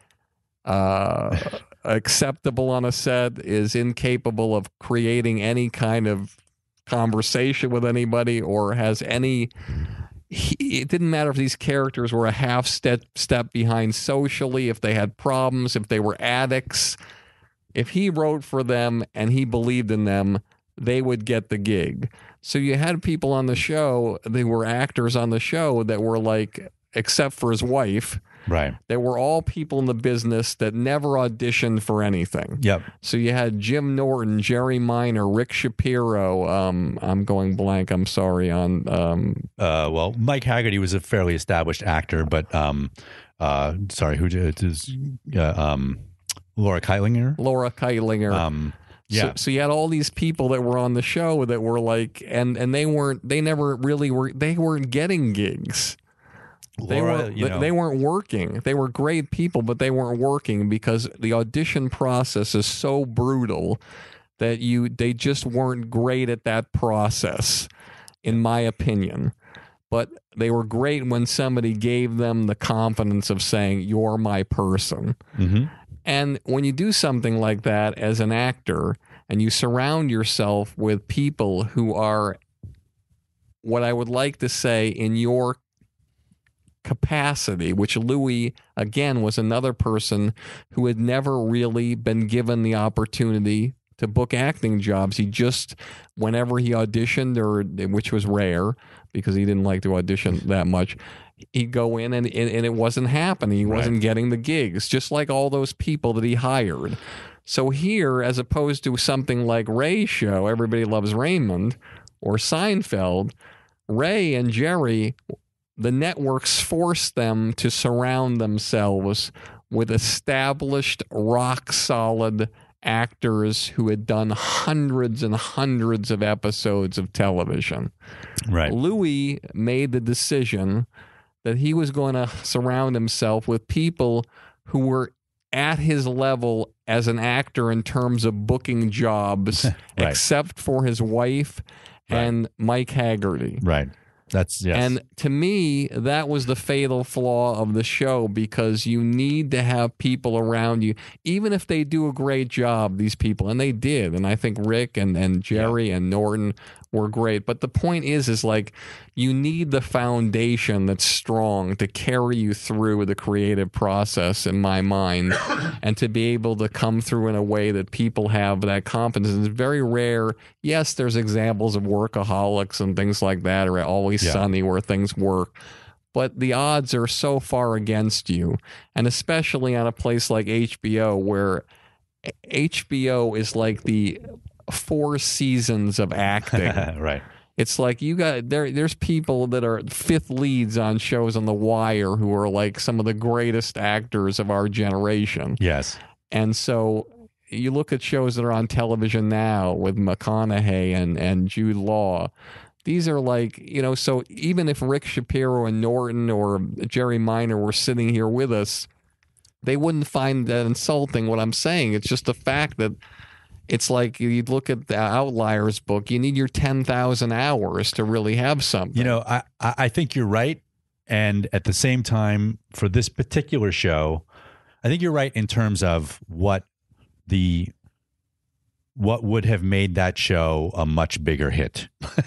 uh, acceptable on a set, is incapable of creating any kind of conversation with anybody, or has any. He, it didn't matter if these characters were a half step step behind socially, if they had problems, if they were addicts. If he wrote for them and he believed in them, they would get the gig. So you had people on the show, they were actors on the show that were like, except for his wife, Right. they were all people in the business that never auditioned for anything. Yep. So you had Jim Norton, Jerry Minor, Rick Shapiro. Um, I'm going blank. I'm sorry. On um, Uh, well, Mike Haggerty was a fairly established actor, but um, uh, sorry, who it is? Uh, um, Laura Keitlinger. Laura Keitlinger. Um, yeah. So, so you had all these people that were on the show that were like, and and they weren't. They never really were. They weren't getting gigs. They Laura, weren't. you They, know, they weren't working. They were great people, but they weren't working because the audition process is so brutal that you they just weren't great at that process, in my opinion. But they were great when somebody gave them the confidence of saying, "You're my person." Mm-hmm. And when you do something like that as an actor, and you surround yourself with people who are, what I would like to say, in your capacity, which Louie, again, was another person who had never really been given the opportunity to book acting jobs. He just, whenever he auditioned, or which was rare because he didn't like to audition that much, he'd go in and, and, and it wasn't happening. He Right. wasn't getting the gigs, just like all those people that he hired. So here, as opposed to something like Ray's show, Everybody Loves Raymond, or Seinfeld, Ray and Jerry, the networks forced them to surround themselves with established, rock-solid actors who had done hundreds and hundreds of episodes of television. Right. Louie made the decision that he was going to surround himself with people who were at his level as an actor in terms of booking jobs, right. except for his wife right. and Mike Haggerty. Right. That's yes. And to me, that was the fatal flaw of the show, because you need to have people around you, even if they do a great job, these people, and they did. And I think Rick and, and Jerry yeah. and Norton were great. But the point is, is like you need the foundation that's strong to carry you through the creative process, in my mind, and to be able to come through in a way that people have that confidence. It's very rare. Yes, there's examples of workaholics and things like that, or Always yeah. Sunny, where things work. But the odds are so far against you, and especially on a place like H B O, where H B O is like the four seasons of acting. Right. It's like you got there. There's people that are fifth leads on shows on The Wire who are like some of the greatest actors of our generation. Yes. And so you look at shows that are on television now with McConaughey and and Jude Law. These are like, you know, so even if Rick Shapiro and Norton or Jerry Minor were sitting here with us, they wouldn't find that insulting what I'm saying. It's just the fact that it's like you look at the Outliers book, you need your ten thousand hours to really have something. You know, I, I think you're right. And at the same time, for this particular show, I think you're right in terms of what the what would have made that show a much bigger hit.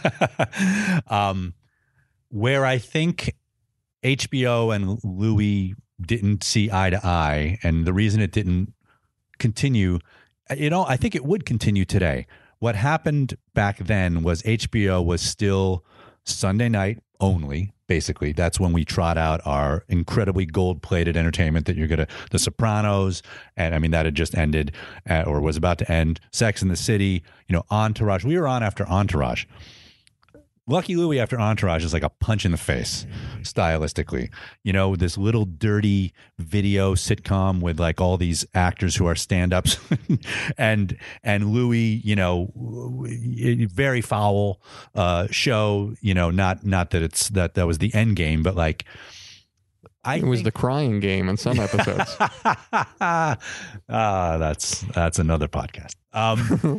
um, where I think H B O and Louie didn't see eye to eye, and the reason it didn't continue, you know, I think it would continue today. What happened back then was H B O was still Sunday night only. Basically, that's when we trot out our incredibly gold-plated entertainment that you're going to, The Sopranos, and I mean, that had just ended uh, or was about to end, Sex and the City, you know, Entourage. We were on after Entourage. Lucky Louie after Entourage is like a punch in the face, stylistically. You know, this little dirty video sitcom with like all these actors who are stand-ups, and and Louie, you know, very foul uh, show. You know, not not that it's that that was the end game, but like I it was think... the crying game in some episodes. Ah, that's that's another podcast. Um,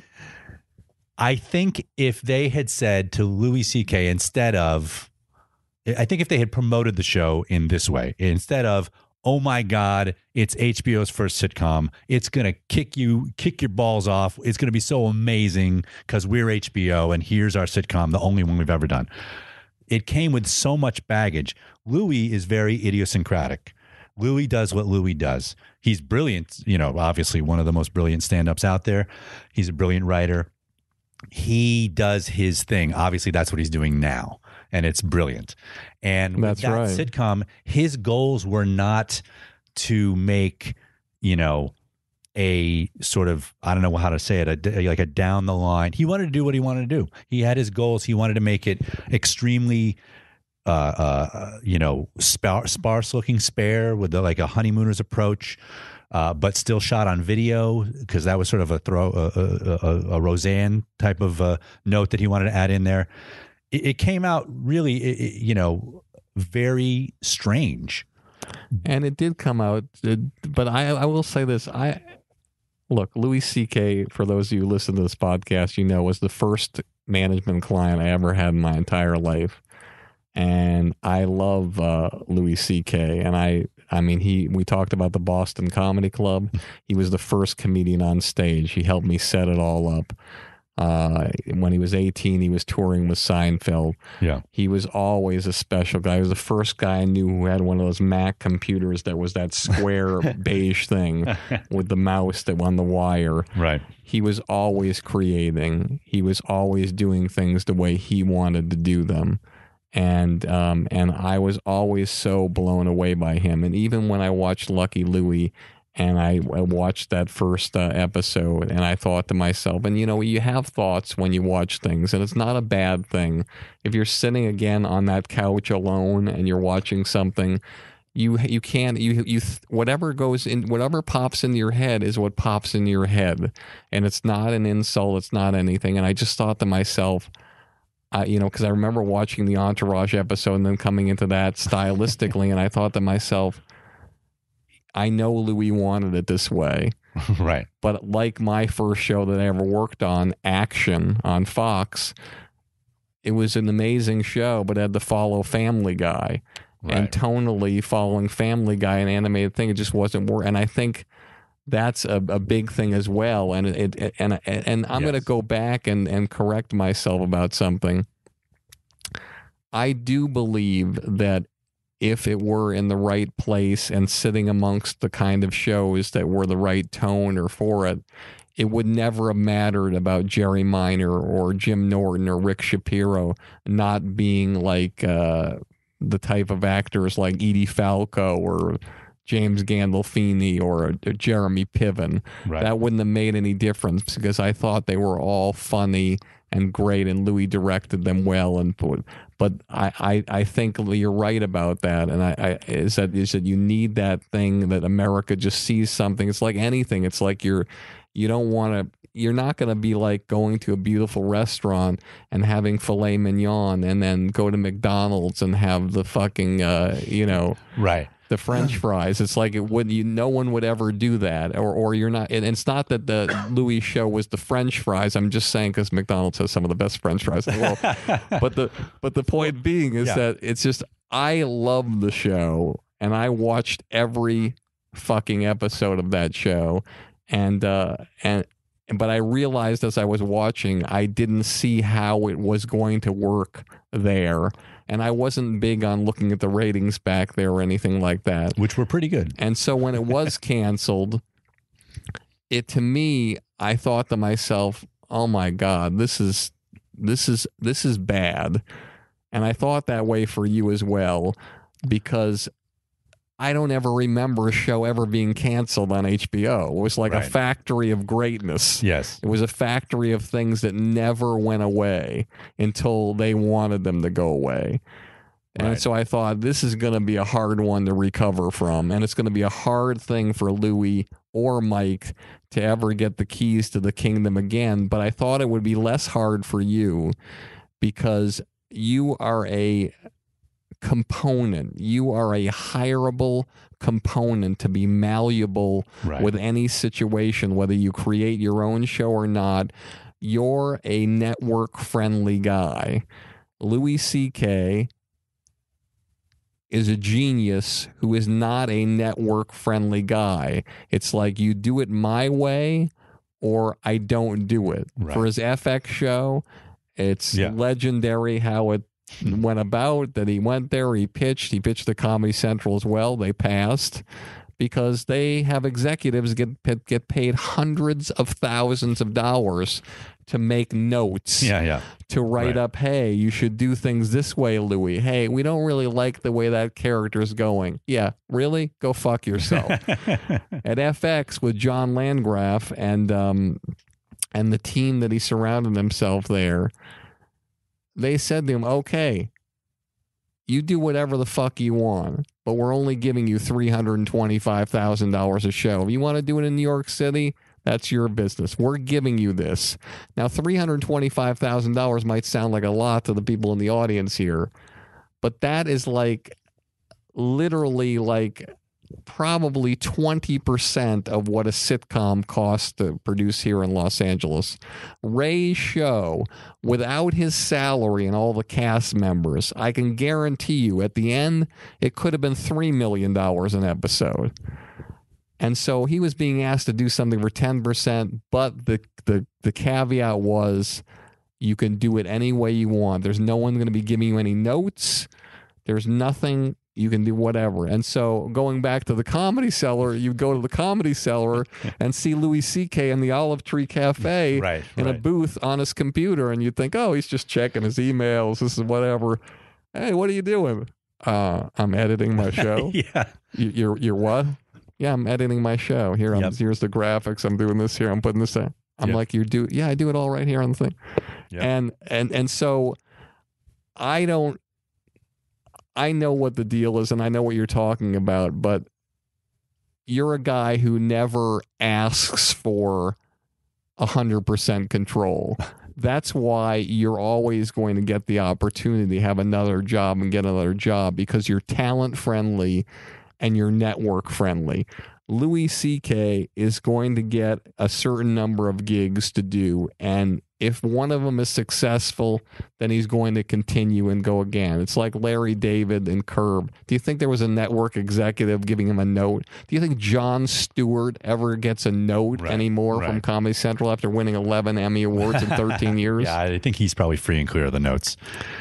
I think if they had said to Louis C K instead of, I think if they had promoted the show in this way, instead of, oh my God, it's H B O's first sitcom, it's going to kick you, kick your balls off. It's going to be so amazing because we're H B O and here's our sitcom, the only one we've ever done. It came with so much baggage. Louis is very idiosyncratic. Louis does what Louis does. He's brilliant, you know, obviously one of the most brilliant stand-ups out there. He's a brilliant writer. He does his thing. Obviously, that's what he's doing now, and it's brilliant. And with that's that right. sitcom, his goals were not to make, you know, a sort of, I don't know how to say it, a, like a down the line. He wanted to do what he wanted to do. He had his goals. He wanted to make it extremely, uh, uh, you know, spar- sparse-looking spare with the, like a honeymooners approach. Uh, but still shot on video because that was sort of a throw, a, a, a, a Roseanne type of uh, note that he wanted to add in there. It, it came out really, it, you know, very strange. And it did come out, it, but I, I will say this. I look, Louis C K, for those of you who listen to this podcast, you know, was the first management client I ever had in my entire life. And I love uh, Louis C K, and I, I mean, he. We talked about the Boston Comedy Club. He was the first comedian on stage. He helped me set it all up. Uh, when he was eighteen, he was touring with Seinfeld. Yeah, he was always a special guy. He was the first guy I knew who had one of those Mac computers that was that square beige thing with the mouse that on the wire. Right. He was always creating. He was always doing things the way he wanted to do them. And um, and I was always so blown away by him. And even when I watched Lucky Louie and I, I watched that first uh, episode and I thought to myself, and you know, you have thoughts when you watch things, and it's not a bad thing. If you're sitting again on that couch alone and you're watching something, You you can't you you whatever goes in whatever pops into your head is what pops in your head, and it's not an insult. It's not anything. And I just thought to myself, uh, you know, because I remember watching the Entourage episode and then coming into that stylistically, and I thought to myself, I know Louie wanted it this way, right? But like my first show that I ever worked on, Action on Fox, it was an amazing show, but it had to follow Family Guy. Right. And tonally following Family Guy, an animated thing, it just wasn't work. And I think that's a, a big thing as well. And it, it and and I'm yes. going to go back and, and correct myself about something. I do believe that if it were in the right place and sitting amongst the kind of shows that were the right tone or for it, it would never have mattered about Jerry Minor or Jim Norton or Rick Shapiro not being like uh, the type of actors like Edie Falco or James Gandolfini or Jeremy Piven. Right. That wouldn't have made any difference because I thought they were all funny and great, and Louie directed them well. And but I, I, I think you're right about that. And I, I is that is that you need that thing that America just sees something. It's like anything. It's like you're you don't want to. You're not going to be like going to a beautiful restaurant and having filet mignon and then go to McDonald's and have the fucking, uh, you know, right. the French fries. It's like it would you. No one would ever do that, or or you're not. And it's not that the Louie show was the French fries. I'm just saying because McDonald's has some of the best French fries in the world. but the but the point being is yeah. that it's just I love the show and I watched every fucking episode of that show, and uh, and. But I realized as I was watching, I didn't see how it was going to work there. And I wasn't big on looking at the ratings back there or anything like that. Which were pretty good. And so when it was canceled, it to me, I thought to myself, oh my God, this is this is this is bad. And I thought that way for you as well, because I don't ever remember a show ever being canceled on H B O. It was like right. a factory of greatness. Yes. It was a factory of things that never went away until they wanted them to go away. And right. so I thought this is going to be a hard one to recover from. And it's going to be a hard thing for Louie or Mike to ever get the keys to the kingdom again. But I thought it would be less hard for you because you are a component. You are a hireable component to be malleable right. with any situation, whether you create your own show or not. You're a network-friendly guy. Louis C K is a genius who is not a network-friendly guy. It's like you do it my way or I don't do it. Right. For his F X show, it's yeah. legendary how it went about, that he went there, he pitched, he pitched to Comedy Central as well. They passed because they have executives get get paid hundreds of thousands of dollars to make notes, yeah, yeah. to write right. up, hey, you should do things this way, Louie. Hey, we don't really like the way that character's going. Yeah, really? Go fuck yourself. At F X with John Landgraf and um, and the team that he surrounded himself there, they said to him, okay, you do whatever the fuck you want, but we're only giving you three hundred twenty-five thousand dollars a show. If you want to do it in New York City, that's your business. We're giving you this. Now, three hundred twenty-five thousand dollars might sound like a lot to the people in the audience here, but that is like literally like probably twenty percent of what a sitcom costs to produce here in Los Angeles. Ray's show, without his salary and all the cast members, I can guarantee you at the end, it could have been three million dollars an episode. And so he was being asked to do something for ten percent, but the, the, the caveat was you can do it any way you want. There's no one going to be giving you any notes. There's nothing. You can do whatever. And so going back to the Comedy Cellar, you go to the Comedy Cellar and see Louis C K in the Olive Tree Cafe right, in right. a booth on his computer. And you think, oh, he's just checking his emails. This is whatever. Hey, what are you doing? Uh, I'm editing my show. yeah. You, you're, you're what? Yeah, I'm editing my show. Here, I'm, yep. here's the graphics. I'm doing this here. I'm putting this in. I'm yep. like, you do? Yeah, I do it all right here on the thing. Yep. And, and, and so I don't, I know what the deal is and I know what you're talking about, but you're a guy who never asks for one hundred percent control. That's why you're always going to get the opportunity to have another job and get another job, because you're talent friendly and you're network friendly. Louis C K is going to get a certain number of gigs to do, and if one of them is successful, then he's going to continue and go again. It's like Larry David and Curb. Do you think there was a network executive giving him a note? Do you think Jon Stewart ever gets a note right, anymore right. from Comedy Central after winning eleven Emmy Awards in thirteen years? Yeah, I think he's probably free and clear of the notes.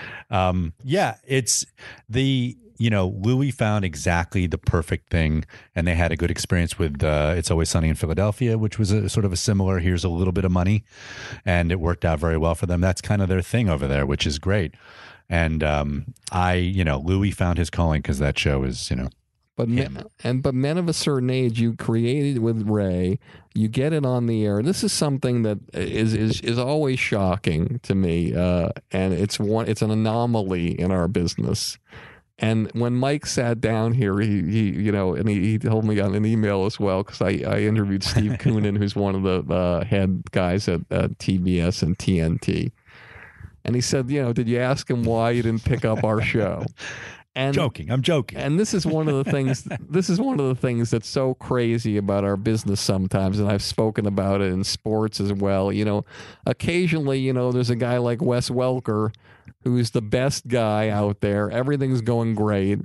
Um, yeah, it's the... You know, Louie found exactly the perfect thing, and they had a good experience with uh, It's Always Sunny in Philadelphia, which was a sort of a similar, here's a little bit of money, and it worked out very well for them. That's kind of their thing over there, which is great. And um, I, you know, Louie found his calling because that show is, you know, But men, and but men of a certain age, you created with Ray, you get it on the air. This is something that is is is always shocking to me, uh, and it's one it's an anomaly in our business. And when Mike sat down here, he, he you know, and he, he told me on an email as well, because I, I interviewed Steve Conan, who's one of the uh, head guys at uh, T B S and T N T. And he said, you know, did you ask him why you didn't pick up our show? And, joking. I'm joking. And this is one of the things, this is one of the things that's so crazy about our business sometimes. And I've spoken about it in sports as well. You know, occasionally, you know, there's a guy like Wes Welker who's the best guy out there. Everything's going great.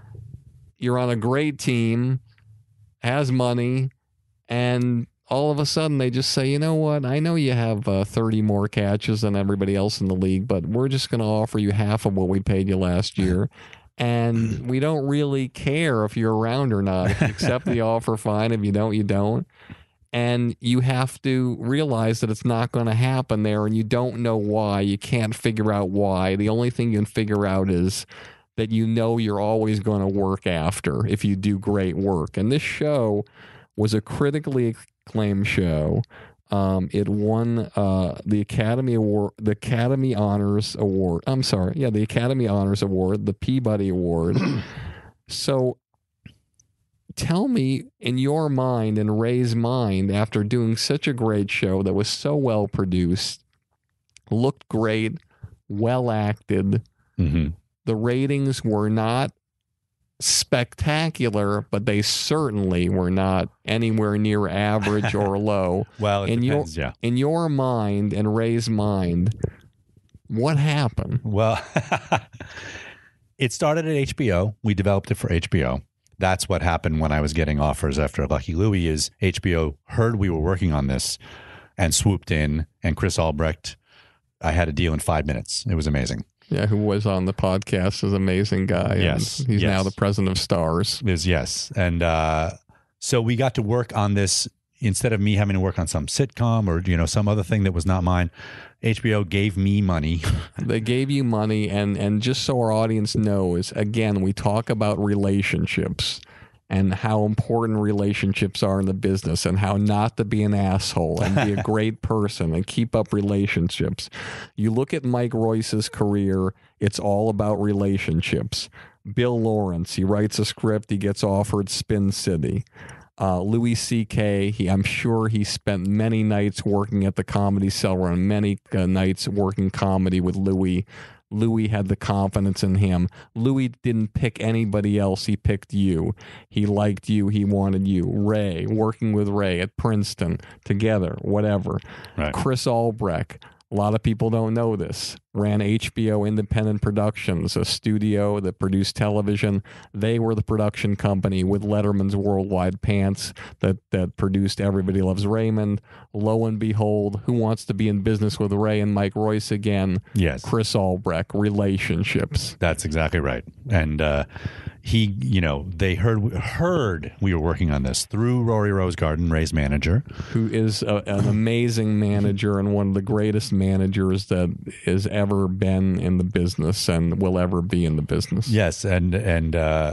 You're on a great team, has money, and all of a sudden they just say, you know what, I know you have uh, thirty more catches than everybody else in the league, but we're just going to offer you half of what we paid you last year. And we don't really care if you're around or not. If you accept the offer, fine. If you don't, you don't. And you have to realize that it's not going to happen there, and you don't know why. You can't figure out why. The only thing you can figure out is that you know you're always going to work after if you do great work. And this show was a critically acclaimed show. Um, it won uh, the Academy Award, the Academy Honors Award. I'm sorry, yeah, the Academy Honors Award, the Peabody Award. So tell me, in your mind and Ray's mind, after doing such a great show that was so well produced, looked great, well acted, mm-hmm. the ratings were not spectacular, but they certainly were not anywhere near average or low. Well, it in depends, your, yeah. In your mind and Ray's mind, what happened? Well, it started at H B O. We developed it for H B O. That's what happened when I was getting offers after Lucky Louie is H B O heard we were working on this and swooped in, and Chris Albrecht, I had a deal in five minutes. It was amazing. Yeah, who was on the podcast, is an amazing guy. Yes. And he's yes. now the president of Stars. Is yes. And uh, so we got to work on this instead of me having to work on some sitcom or, you know, some other thing that was not mine. H B O gave me money. They gave you money. And, and just so our audience knows, again, we talk about relationships and how important relationships are in the business and how not to be an asshole and be a great person and keep up relationships. You look at Mike Royce's career, it's all about relationships. Bill Lawrence, he writes a script, he gets offered Spin City. Uh, Louis C K, he, I'm sure he spent many nights working at the Comedy Cellar and many uh, nights working comedy with Louis. Louis had the confidence in him. Louis didn't pick anybody else. He picked you. He liked you. He wanted you. Ray, working with Ray at Princeton, together, whatever. Right. Chris Albrecht, a lot of people don't know this, ran H B O Independent Productions, a studio that produced television. They were the production company with Letterman's Worldwide Pants that, that produced Everybody Loves Raymond. Lo and behold, who wants to be in business with Ray and Mike Royce again? Yes. Chris Albrecht, relationships. That's exactly right. And uh, he, you know, they heard heard we were working on this through Rory Rosegarden, Ray's manager. Who is a, an amazing manager and one of the greatest managers that has ever been in the business and will ever be in the business. Yes. And, and uh,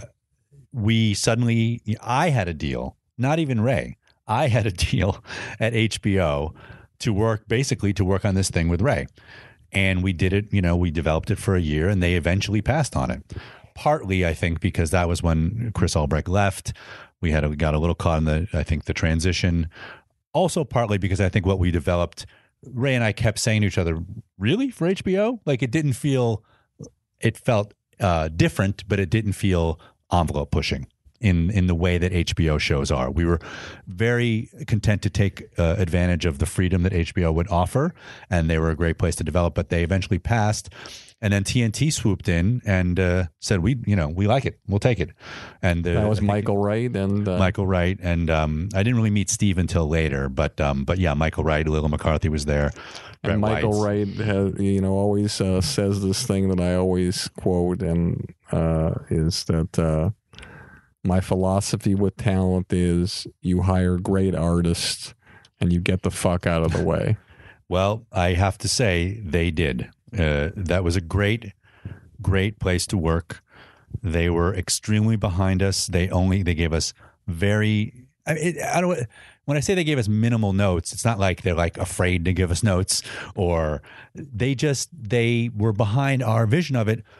we suddenly, I had a deal, not even Ray. I had a deal at H B O to work, basically to work on this thing with Ray. And we did it, you know, we developed it for a year and they eventually passed on it. partly, I think, because that was when Chris Albrecht left. We had a, got a little caught in the, I think, the transition. Also, partly because I think what we developed, Ray and I kept saying to each other, really, for H B O? Like, it didn't feel, it felt uh, different, but it didn't feel envelope pushing in, in the way that H B O shows are. We were very content to take uh, advantage of the freedom that H B O would offer, and they were a great place to develop, but they eventually passed. And then T N T swooped in and uh, said, "We, you know, we like it. We'll take it." And uh, that was Michael Wright and uh, Michael Wright. And um, I didn't really meet Steve until later, but um, but yeah, Michael Wright, Lila McCarthy was there. And Brett Michael Weitz. Wright has, you know, always uh, says this thing that I always quote, and uh, is that uh, my philosophy with talent is you hire great artists and you get the fuck out of the way. Well, I have to say they did. Uh, that was a great, great place to work. They were extremely behind us. They only they gave us very. I, it, I don't. When I say they gave us minimal notes, it's not like they're like afraid to give us notes, or they just they were behind our vision of it.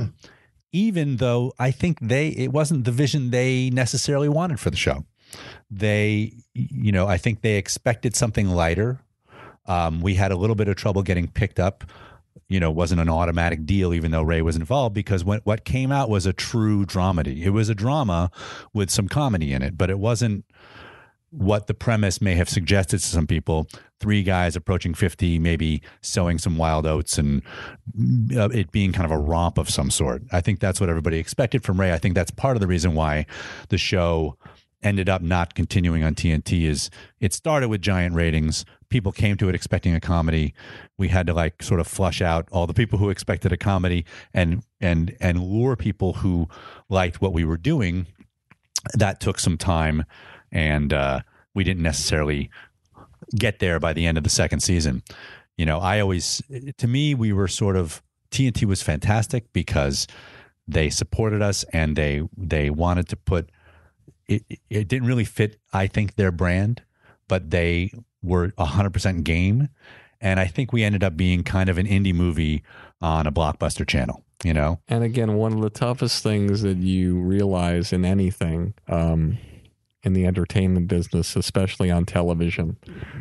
Even though I think they it wasn't the vision they necessarily wanted for the show. They, you know, I think they expected something lighter. Um, we had a little bit of trouble getting picked up. You know, wasn't an automatic deal, even though Ray was involved, because when, what came out was a true dramedy. It was a drama with some comedy in it, but it wasn't what the premise may have suggested to some people. Three guys approaching fifty, maybe sowing some wild oats and uh, it being kind of a romp of some sort. I think that's what everybody expected from Ray. I think that's part of the reason why the show ended up not continuing on T N T is it started with giant ratings. People came to it expecting a comedy. We had to like sort of flush out all the people who expected a comedy and and and lure people who liked what we were doing. That took some time, and uh, we didn't necessarily get there by the end of the second season. You know, I always, to me, we were sort of, T N T was fantastic because they supported us and they they wanted to put, it, it didn't really fit, I think, their brand, but they were one hundred percent game. And I think we ended up being kind of an indie movie on a Blockbuster channel, you know? And again, one of the toughest things that you realize in anything, um, in the entertainment business, especially on television,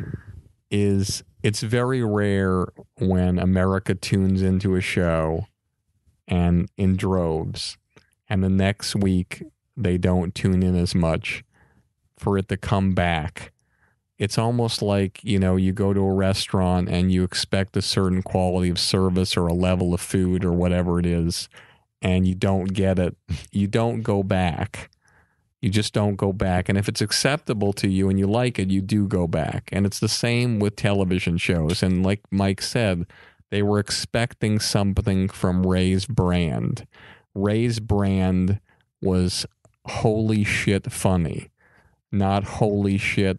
is it's very rare when America tunes into a show and in droves, and the next week they don't tune in as much for it to come back. It's almost like, you know, you go to a restaurant and you expect a certain quality of service or a level of food or whatever it is, and you don't get it. You don't go back. You just don't go back. And if it's acceptable to you and you like it, you do go back. And it's the same with television shows. And like Mike said, they were expecting something from Ray's brand. Ray's brand was holy shit funny, not holy shit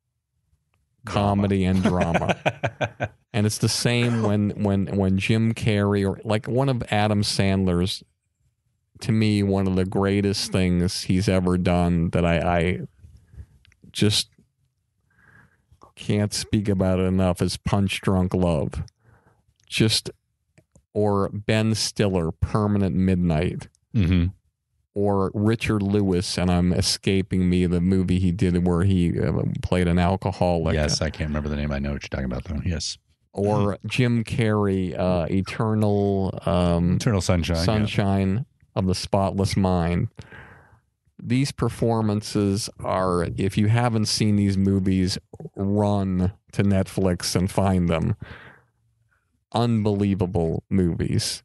comedy and drama. And it's the same when when when Jim Carrey, or like one of Adam Sandler's, to me, one of the greatest things he's ever done that I, I just can't speak about it enough is Punch Drunk Love. Just, or Ben Stiller, Permanent Midnight. Mm-hmm. Or Richard Lewis, and I'm escaping me, the movie he did where he uh, played an alcoholic. Yes, I can't remember the name. I know what you're talking about, though. Yes. Or Jim Carrey, uh, Eternal um, Eternal Sunshine. Sunshine yeah. of the Spotless Mind. These performances are, if you haven't seen these movies, run to Netflix and find them. Unbelievable movies.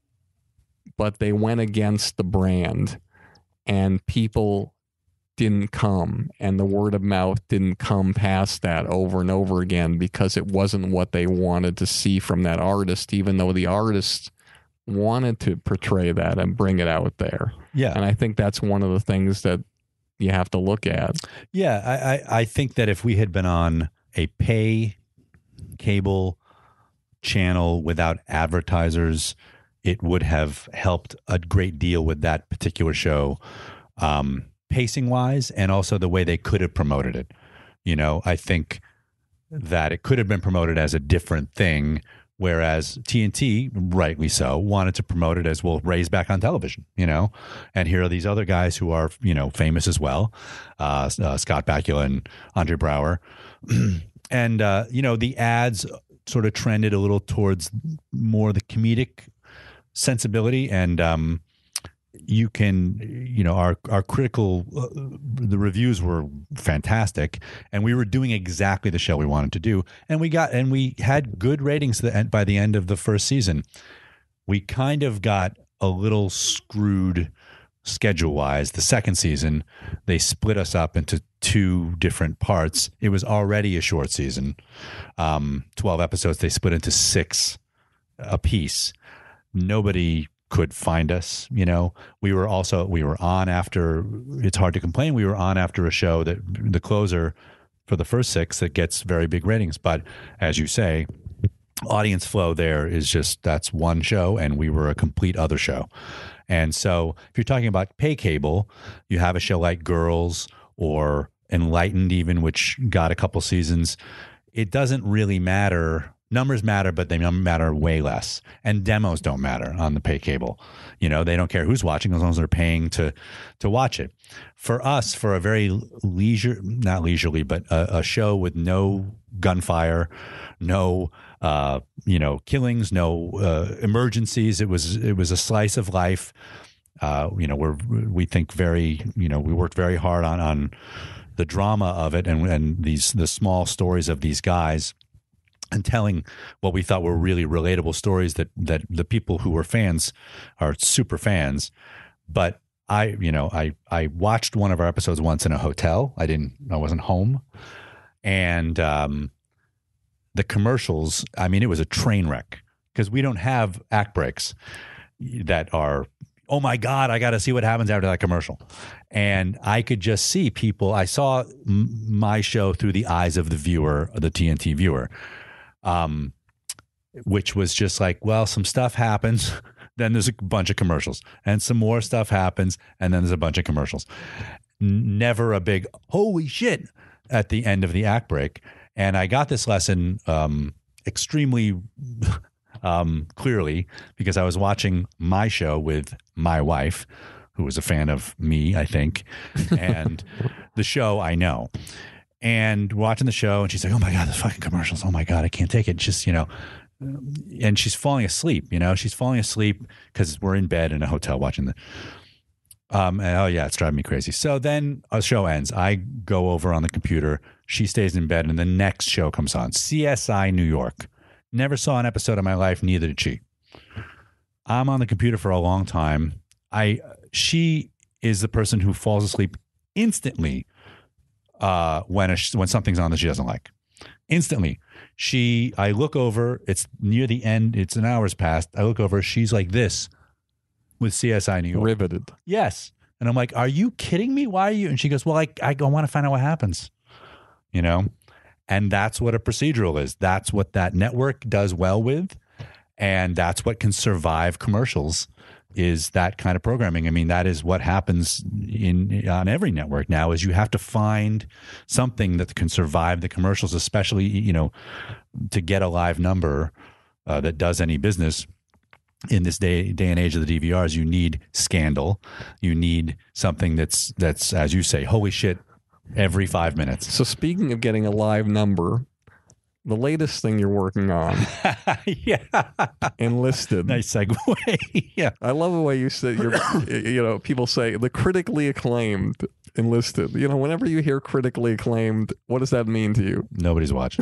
But they went against the brand, and people didn't come, and the word of mouth didn't come past that over and over again because it wasn't what they wanted to see from that artist, even though the artist wanted to portray that and bring it out there. Yeah. And I think that's one of the things that you have to look at. Yeah, I, I, I think that if we had been on a pay cable channel without advertisers, it would have helped a great deal with that particular show, um, pacing wise, and also the way they could have promoted it. You know, I think that it could have been promoted as a different thing Whereas T N T, rightly so, wanted to promote it as, well, Ray's back on television, you know, and here are these other guys who are, you know, famous as well, uh, uh, Scott Bakula and Andre Brower. And, uh, you know, the ads sort of trended a little towards more the comedic sensibility. And um, you can, you know, our, our critical, uh, the reviews were fantastic, and we were doing exactly the show we wanted to do. And we got, and we had good ratings the end, by the end of the first season. We kind of got a little screwed schedule wise. The second season, they split us up into two different parts. It was already a short season, um, twelve episodes. They split into six a piece. Nobody could find us. You know, we were also, we were on after, it's hard to complain. We were on after a show that the closer for the first six that gets very big ratings. But as you say, audience flow there is just, that's one show, and we were a complete other show. And so if you're talking about pay cable, you have a show like Girls or Enlightened even, which got a couple seasons. It doesn't really matter. Numbers matter, but they matter way less. And demos don't matter on the pay cable. You know, they don't care who's watching as long as they're paying to to watch it. For us, for a very leisure, not leisurely, but a, a show with no gunfire, no uh, you know, killings, no uh, emergencies. It was it was a slice of life. Uh, you know, we're we think very, you know, we worked very hard on on the drama of it and and these the small stories of these guys, and telling what we thought were really relatable stories that that the people who were fans are super fans. But I, you know, I I watched one of our episodes once in a hotel. I didn't, I wasn't home, and um, the commercials. I mean, it was a train wreck because we don't have act breaks that are, oh my God, I got to see what happens after that commercial. And I could just see people. I saw m- my show through the eyes of the viewer, the T N T viewer. Um, which was just like, well, some stuff happens, then there's a bunch of commercials, and some more stuff happens, and then there's a bunch of commercials. N- never a big, holy shit, at the end of the act break. And I got this lesson um, extremely um, clearly because I was watching my show with my wife, who was a fan of me, I think, and the show I know. And watching the show, and she's like, oh my God, the fucking commercials. Oh my God, I can't take it. Just, you know, and she's falling asleep, you know, she's falling asleep because we're in bed in a hotel watching the, um, and, oh yeah, it's driving me crazy. So then a show ends. I go over on the computer. She stays in bed, and the next show comes on. C S I New York. Never saw an episode of my life. Neither did she. I'm on the computer for a long time. I, she is the person who falls asleep instantly uh, when a, when something's on that she doesn't like. Instantly. She, I look over, it's near the end, it's an hour's past. I look over, she's like this with C S I New York. Riveted. Yes. And I'm like, are you kidding me? Why are you? And she goes, well, I, I want to find out what happens, you know? And that's what a procedural is. That's what that network does well with. And that's what can survive commercials, is that kind of programming. I mean, that is what happens in on every network now, is you have to find something that can survive the commercials, especially, you know, to get a live number uh, that does any business in this day day and age of the D V Rs. You need scandal. You need something that's, that's, as you say, holy shit, every five minutes. So speaking of getting a live number, the latest thing you're working on, yeah, Enlisted. Nice segue. Yeah, I love the way you said. You're, you know, people say the critically acclaimed Enlisted. You know, whenever you hear critically acclaimed, what does that mean to you? Nobody's watching.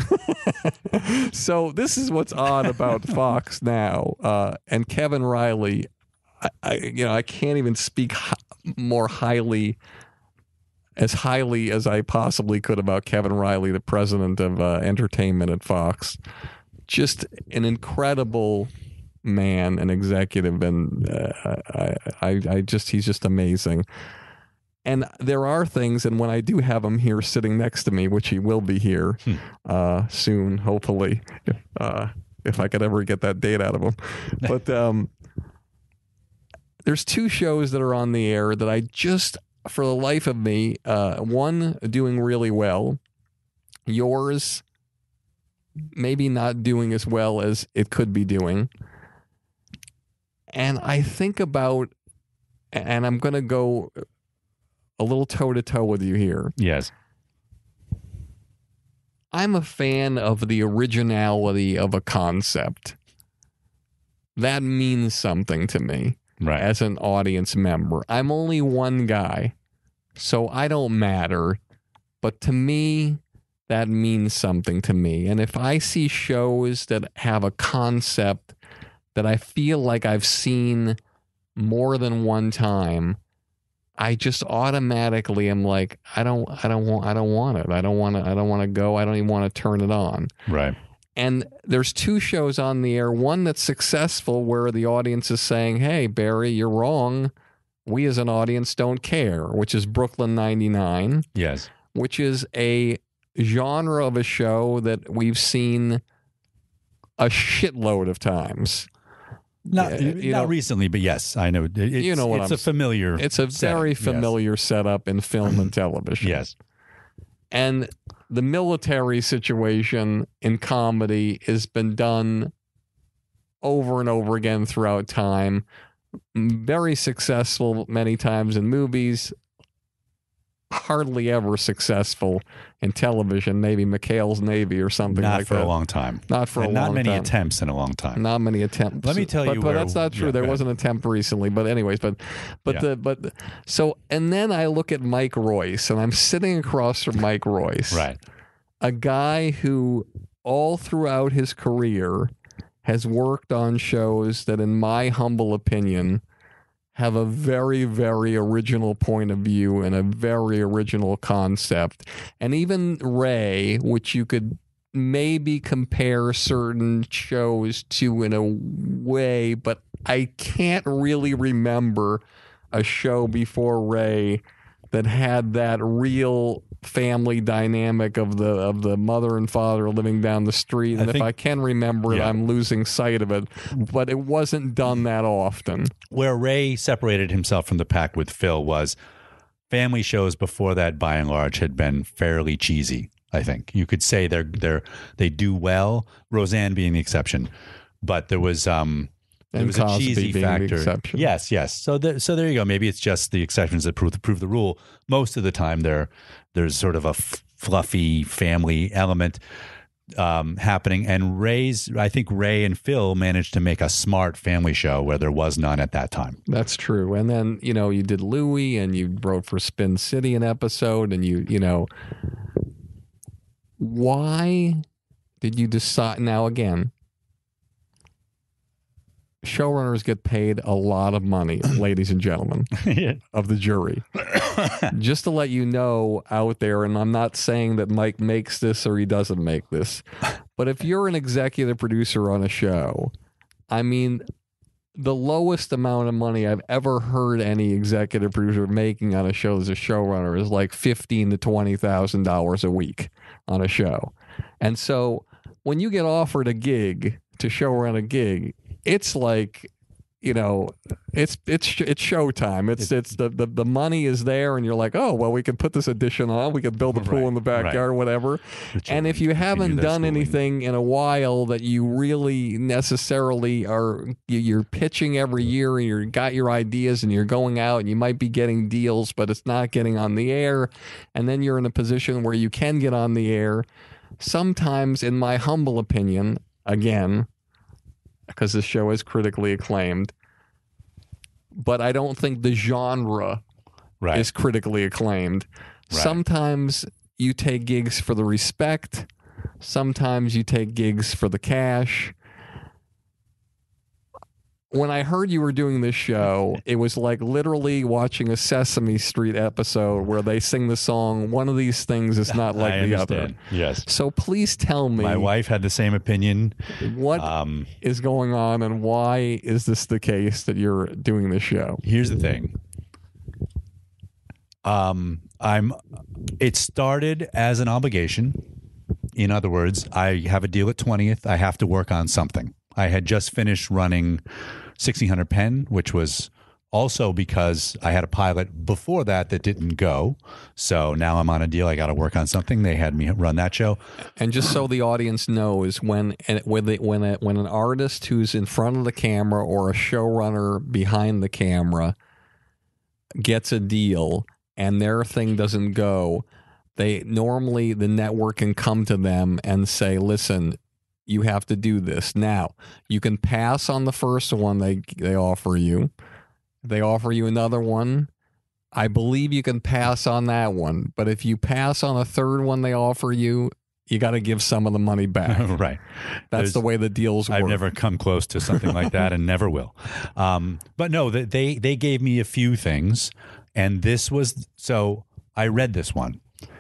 So this is what's odd about Fox now, uh, and Kevin Riley. I, I, you know, I can't even speak hi- more highly. As highly as I possibly could about Kevin Riley, the president of uh, entertainment at Fox. Just an incredible man, an executive, and uh, I, I, I just he's just amazing. And there are things, and when I do have him here sitting next to me, which he will be here hmm. uh, soon, hopefully, if, uh, if I could ever get that date out of him. But um, there's two shows that are on the air that I just... for the life of me, uh, one doing really well, yours maybe not doing as well as it could be doing. And I think about, and I'm going to go a little toe-to-toe with you here. Yes. I'm a fan of the originality of a concept. That means something to me, right, as an audience member. I'm only one guy, so I don't matter. But to me, that means something to me. And if I see shows that have a concept that I feel like I've seen more than one time, I just automatically am like, I don't, I don't want, I don't want it. I don't want to, I don't want to go. I don't even want to turn it on. Right. And there's two shows on the air. One that's successful where the audience is saying, hey, Barry, you're wrong. We as an audience don't care, which is Brooklyn ninety-nine. Yes. Which is a genre of a show that we've seen a shitload of times. Not, uh, you not know, recently, but yes, I know. It, it's, you know what it's I'm a familiar It's a setup, very yes. familiar setup in film and television. Yes. And the military situation in comedy has been done over and over again throughout time. Very successful many times in movies. Hardly ever successful in television. Maybe McHale's Navy or something not like for that. a long time. Not for and a not long many time. attempts in a long time. Not many attempts. Let me tell but, you but where- that's not true. yeah, there go was an attempt recently, but anyways, but but Yeah. the but so and then I look at Mike Royce, and I'm sitting across from Mike Royce, Right. a guy who all throughout his career has worked on shows that, in my humble opinion, have a very, very original point of view and a very original concept. And even Ray, which you could maybe compare certain shows to in a way, but I can't really remember a show before Ray that had that real family dynamic of the of the mother and father living down the street. And I if think- I can remember it, Yeah. I'm losing sight of it. But it wasn't done that often. Where Ray separated himself from the pack with Phil was family shows before that, by and large, had been fairly cheesy. I think you could say they're they're they do well, Roseanne being the exception, but there was um there And was a Cosby cheesy being the factor. exception. Yes, yes. So there, so there you go. Maybe it's just the exceptions that prove prove the rule. Most of the time, there there's sort of a f- fluffy family element um, happening. And Ray's, I think Ray and Phil managed to make a smart family show where there was none at that time. That's true. And then, you know, you did Louie and you wrote for Spin City an episode and you, you know, why did you decide? Now, again, showrunners get paid a lot of money, ladies and gentlemen of the jury. Just to let you know out there, and I'm not saying that Mike makes this or he doesn't make this, but if you're an executive producer on a show, I mean, the lowest amount of money I've ever heard any executive producer making on a show as a showrunner is like fifteen to twenty thousand dollars a week on a show. And so when you get offered a gig to showrun a gig, it's like, you know, it's it's it's showtime. It's it's the, the the money is there, and you're like, oh well, we can put this addition on. We can build a pool Right, in the backyard, right. or whatever. And if you haven't their done schooling. anything in a while that you really necessarily are, you- you're pitching every year, and you've got your ideas, and you're going out, and you might be getting deals, but it's not getting on the air. And then you're in a position where you can get on the air. Sometimes, in my humble opinion, again, because this show is critically acclaimed, but I don't think the genre Right. is critically acclaimed. Right. Sometimes you take gigs for the respect. Sometimes you take gigs for the cash. When I heard you were doing this show, it was like literally watching a Sesame Street episode where they sing the song, one of these things is not like I the other. understand. Yes. So please tell me My wife had the same opinion. what Um, is going on and why is this the case that you're doing this show? Here's the thing. Um, I'm. It started as an obligation. In other words, I have a deal at twentieth. I have to work on something. I had just finished running sixteen hundred Penn, which was Also because I had a pilot before that that didn't go. So now I'm on a deal. I got to work on something. They had me run that show. And just so the audience knows, when when the, when, a, when an artist who's in front of the camera or a showrunner behind the camera gets a deal and their thing doesn't go, they normally the network can come to them and say, listen, you have to do this. Now, you can pass on the first one they they offer you. If they offer you another one, I believe you can pass on that one. But if you pass on a third one they offer you, you got to give some of the money back. Right. That's There's, the way the deals work. I've never come close to something like that and never will. Um, but no, they, they gave me a few things. And this was, so I read this one.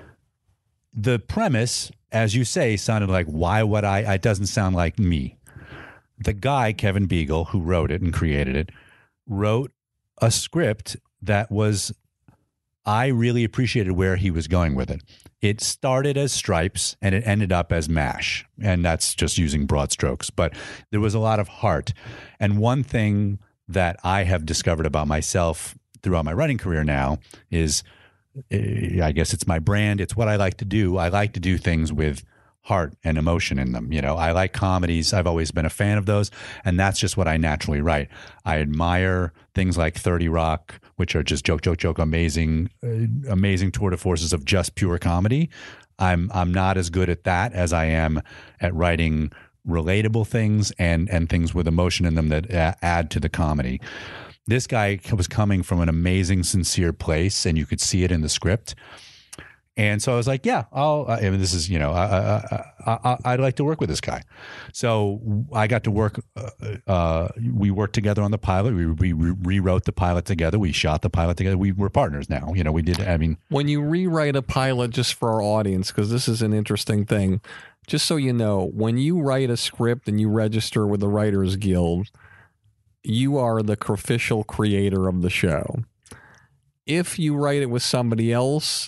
The premise, as you say, sounded like, why would I? It doesn't sound like me. The guy, Kevin Beagle, who wrote it and created it, wrote a script that was, I really appreciated where he was going with it. It started as Stripes and it ended up as MASH. And that's just using broad strokes. But there was a lot of heart. And one thing that I have discovered about myself throughout my writing career now is, I guess it's my brand. It's what I like to do. I like to do things with heart and emotion in them. You know, I like comedies. I've always been a fan of those. And that's just what I naturally write. I admire things like thirty Rock, which are just joke, joke, joke, amazing, uh, amazing tour de forces of just pure comedy. I'm, I'm not as good at that as I am at writing relatable things and, and things with emotion in them that a- add to the comedy. This guy was coming from an amazing, sincere place, and you could see it in the script. And so I was like, yeah, I'll, I mean, this is, you know, I, I, I, I'd like to work with this guy. So I got to work, uh, uh, we worked together on the pilot. We, we re- rewrote the pilot together. We shot the pilot together. We were partners now. You know, we did, I mean. When you rewrite a pilot, just for our audience, because this is an interesting thing, just so you know, when you write a script and you register with the Writers Guild, you are the official creator of the show. If you write it with somebody else,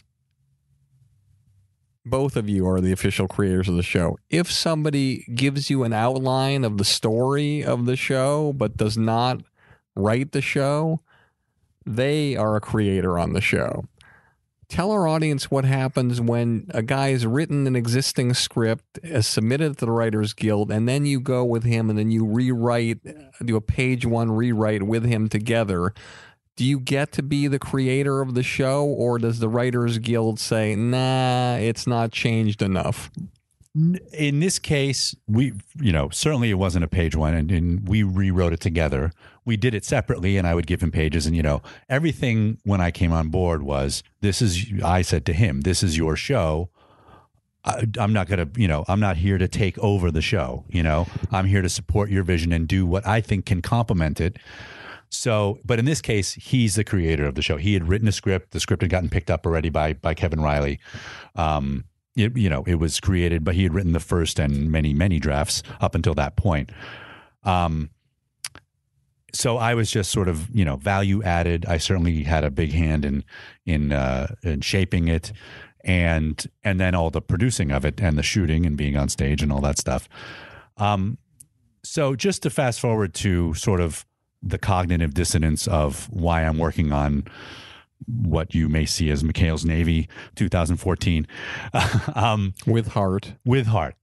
both of you are the official creators of the show. If somebody gives you an outline of the story of the show but does not write the show, they are a creator on the show. Tell our audience what happens when a guy's written an existing script, is submitted to the Writers Guild, and then you go with him and then you rewrite, do a page one rewrite with him together. Do you get to be the creator of the show, or does the Writers Guild say, nah, it's not changed enough? In this case, we, you know, certainly it wasn't a page one, and, and we rewrote it together. We did it separately, and I would give him pages, and, you know, everything when I came on board was, this is, I said to him, this is your show. I, I'm not going to, you know, I'm not here to take over the show. You know, I'm here to support your vision and do what I think can complement it. So, but in this case, he's the creator of the show. He had written a script. The script had gotten picked up already by by Kevin Riley. Um, it, you know, it was created, but he had written the first and many, many drafts up until that point. Um, so I was just sort of, you know, value added. I certainly had a big hand in in uh, in shaping it, and and then all the producing of it and the shooting and being on stage and all that stuff. Um, so just to fast forward to sort of the cognitive dissonance of why I'm working on what you may see as McHale's Navy two thousand fourteen. um, with heart. With heart.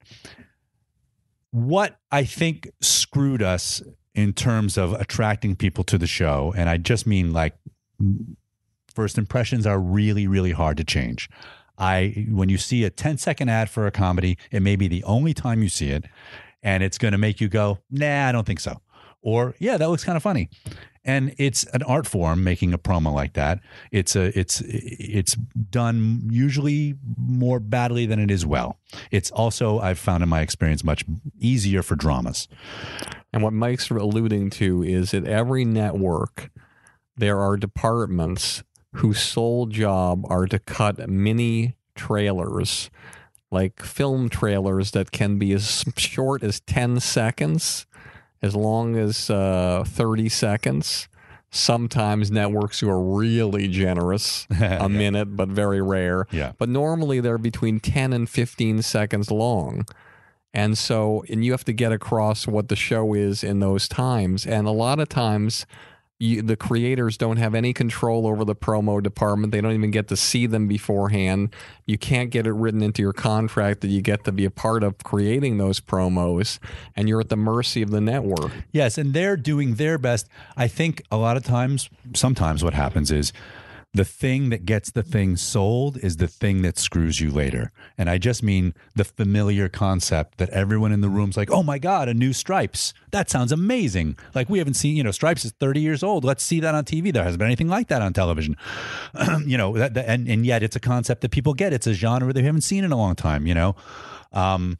What I think screwed us in terms of attracting people to the show, and I just mean like first impressions are really, really hard to change. I when you see a ten second ad for a comedy, it may be the only time you see it, and it's going to make you go, nah, I don't think so. Or, yeah, that looks kind of funny. And it's an art form, making a promo like that. It's a, it's, it's done usually more badly than it is well. It's also, I've found in my experience, much easier for dramas. And what Mike's alluding to is at every network, there are departments whose sole job are to cut mini trailers, like film trailers that can be as short as ten seconds, as long as uh, thirty seconds. Sometimes networks who are really generous, a minute, but very rare. Yeah. But normally they're between ten and fifteen seconds long. And so, and you have to get across what the show is in those times. And a lot of times You, the creators don't have any control over the promo department. They don't even get to see them beforehand. You can't get it written into your contract that you get to be a part of creating those promos, and you're at the mercy of the network. Yes, and they're doing their best. I think a lot of times, sometimes what happens is the thing that gets the thing sold is the thing that screws you later. And I just mean the familiar concept that everyone in the room's like, oh my God, a new Stripes. That sounds amazing. Like we haven't seen, you know, Stripes is thirty years old. Let's see that on T V. There hasn't been anything like that on television. you know, that, that, and, and yet it's a concept that people get. It's a genre they haven't seen in a long time, you know. Um,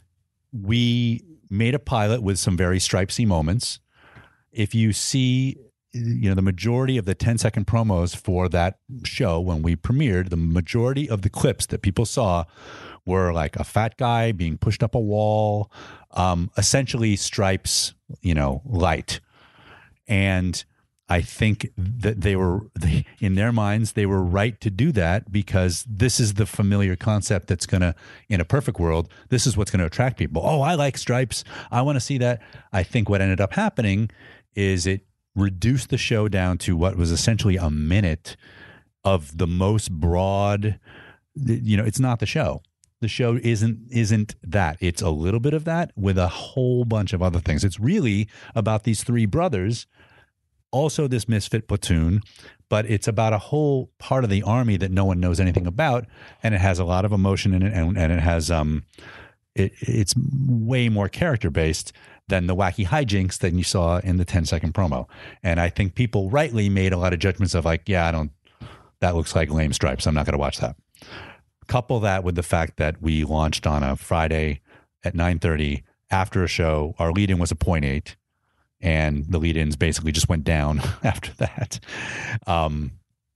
we made a pilot with some very Stripesy moments. If you see... you know, the majority of the ten second promos for that show when we premiered, the majority of the clips that people saw were like a fat guy being pushed up a wall, um, essentially Stripes, you know, light. And I think that they were, they, in their minds, they were right to do that because this is the familiar concept that's going to, in a perfect world, this is what's going to attract people. Oh, I like Stripes. I want to see that. I think what ended up happening is it reduce the show down to what was essentially a minute of the most broad, you know, it's not the show. The show isn't isn't that. It's a little bit of that with a whole bunch of other things. It's really about these three brothers, also this misfit platoon, but it's about a whole part of the army that no one knows anything about, and it has a lot of emotion in it, and, and it has um it it's way more character based than the wacky hijinks that you saw in the ten second promo. And I think people rightly made a lot of judgments of like, yeah, I don't, that looks like lame Stripes. I'm not going to watch that. Couple that with the fact that we launched on a Friday at nine thirty after a show. Our lead-in was a point eight, and the lead-ins basically just went down after that. Um,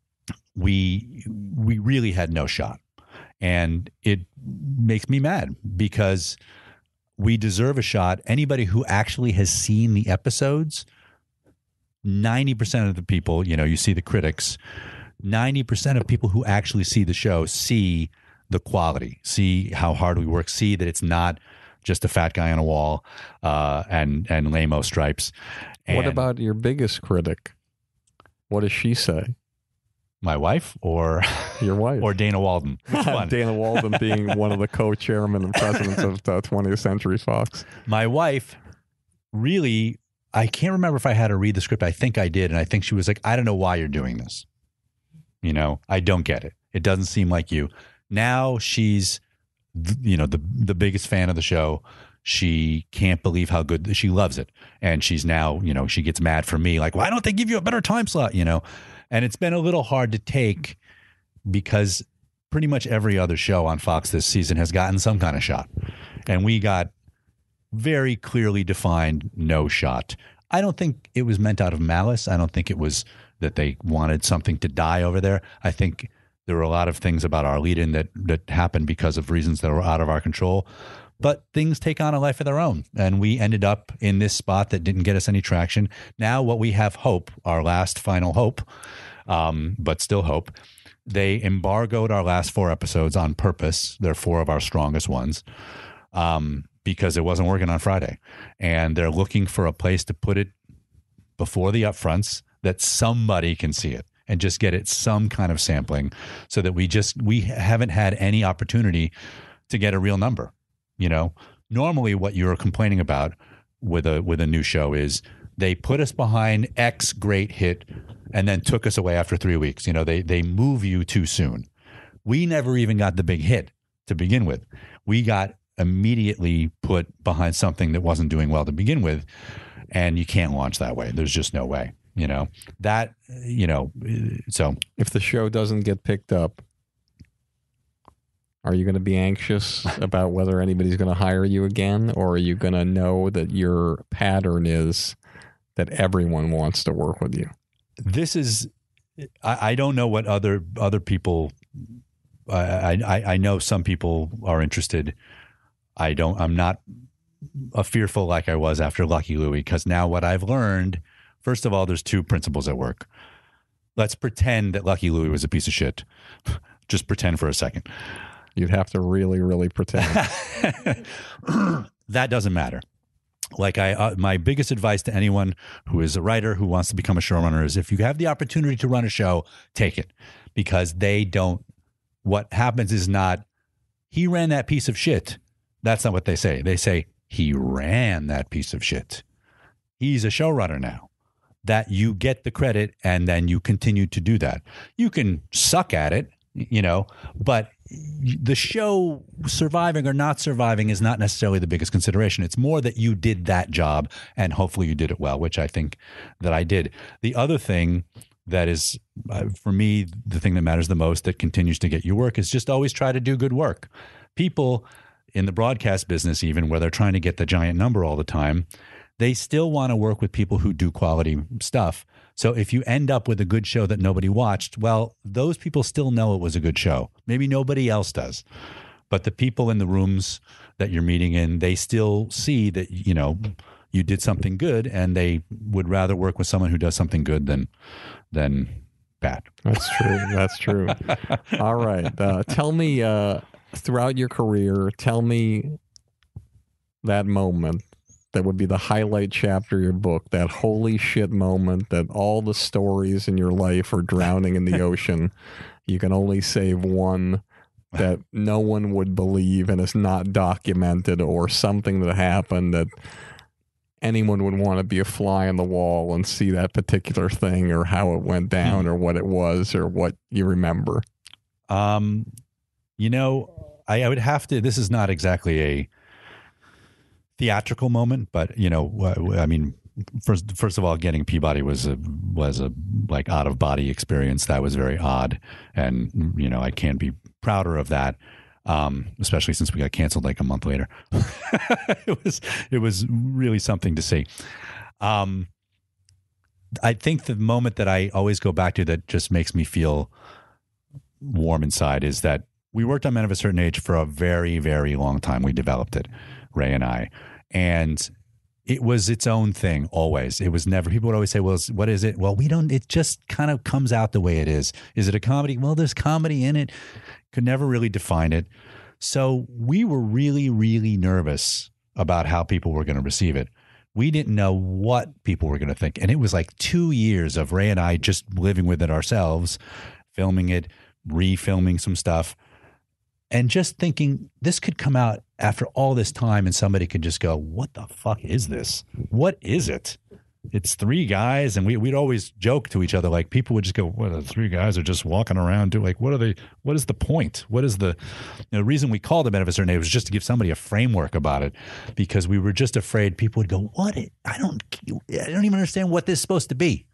we, we really had no shot. And it makes me mad because we deserve a shot. Anybody who actually has seen the episodes, ninety percent of the people, you know, you see the critics, ninety percent of people who actually see the show see the quality, see how hard we work, see that it's not just a fat guy on a wall uh, and, and lame-o Stripes. And what about your biggest critic? What does she say? My wife or your wife or Dana Walden? Which one? Dana Walden being one of the co-chairmen and presidents of uh, twentieth Century Fox. My wife really, I can't remember if I had her read the script. I think I did. And I think she was like, I don't know why you're doing this. You know, I don't get it. It doesn't seem like you. Now she's, you know, the, the biggest fan of the show. She can't believe how good, she loves it. And she's now, you know, she gets mad for me. Like, why don't they give you a better time slot? You know? And it's been a little hard to take because pretty much every other show on Fox this season has gotten some kind of shot. And we got very clearly defined no shot. I don't think it was meant out of malice. I don't think it was that they wanted something to die over there. I think there were a lot of things about our lead-in that, that happened because of reasons that were out of our control. But things take on a life of their own. And we ended up in this spot that didn't get us any traction. Now what we have hope, our last final hope, um, but still hope, they embargoed our last four episodes on purpose. They're four of our strongest ones um, because it wasn't working on Friday. And they're looking for a place to put it before the upfronts that somebody can see it and just get it some kind of sampling so that we just, we haven't had any opportunity to get a real number. You know, normally what you're complaining about with a with a new show is they put us behind X great hit and then took us away after three weeks. You know, they they move you too soon. We never even got the big hit to begin with. We got immediately put behind something that wasn't doing well to begin with, and you can't launch that way. There's just no way. You know that. You know, so if the show doesn't get picked up, are you going to be anxious about whether anybody's going to hire you again, or are you going to know that your pattern is that everyone wants to work with you? This is, I, I don't know what other other people. I, I I know some people are interested. I don't. I'm not a fearful like I was after Lucky Louie, because now what I've learned. First of all, there's two principles at work. Let's pretend that Lucky Louie was a piece of shit. Just pretend for a second. You'd have to really, really pretend. That doesn't matter. Like I, uh, my biggest advice to anyone who is a writer who wants to become a showrunner is if you have the opportunity to run a show, take it, because they don't, what happens is not, he ran that piece of shit. That's not what they say. They say, he ran that piece of shit. He's a showrunner now. That you get the credit and then you continue to do that. You can suck at it, you know, but the show surviving or not surviving is not necessarily the biggest consideration. It's more that you did that job and hopefully you did it well, which I think that I did. The other thing that is, uh, for me, the thing that matters the most that continues to get you work is just always try to do good work. People in the broadcast business, even where they're trying to get the giant number all the time, they still want to work with people who do quality stuff. So if you end up with a good show that nobody watched, well, those people still know it was a good show. Maybe nobody else does. But the people in the rooms that you're meeting in, they still see that, you know, you did something good, and they would rather work with someone who does something good than than bad. That's true. That's true. All right. Uh, tell me, uh, throughout your career, tell me that moment that would be the highlight chapter of your book, that holy shit moment that all the stories in your life are drowning in the ocean. You can only save one that no one would believe and is not documented, or something that happened that anyone would want to be a fly on the wall and see that particular thing, or how it went down, or what it was, or what you remember. Um, you know, I, I would have to, this is not exactly a theatrical moment, but you know, I mean, first, first of all, getting Peabody was a, was a like out of body experience. That was very odd. And, you know, I can't be prouder of that. Um, especially since we got canceled like a month later. it was, it was really something to see. Um, I think the moment that I always go back to that just makes me feel warm inside is that we worked on Men of a Certain Age for a very, very long time. We developed it, Ray and I, and it was its own thing always. It was never, people would always say, well, what is it? Well, we don't, it just kind of comes out the way it is. Is it a comedy? Well, there's comedy in it. Could never really define it. So we were really, really nervous about how people were going to receive it. We didn't know what people were going to think. And it was like two years of Ray and I just living with it ourselves, filming it, refilming some stuff, and just thinking this could come out after all this time and somebody could just go, what the fuck is this? What is it? It's three guys. And we, we'd always joke to each other, like people would just go, what, the three guys are just walking around doing, like, what are they, what is the point? What is the, you know, the reason we called it Men of a Certain Age was just to give somebody a framework about it, because we were just afraid people would go, what? It, I don't, I don't even understand what this is supposed to be.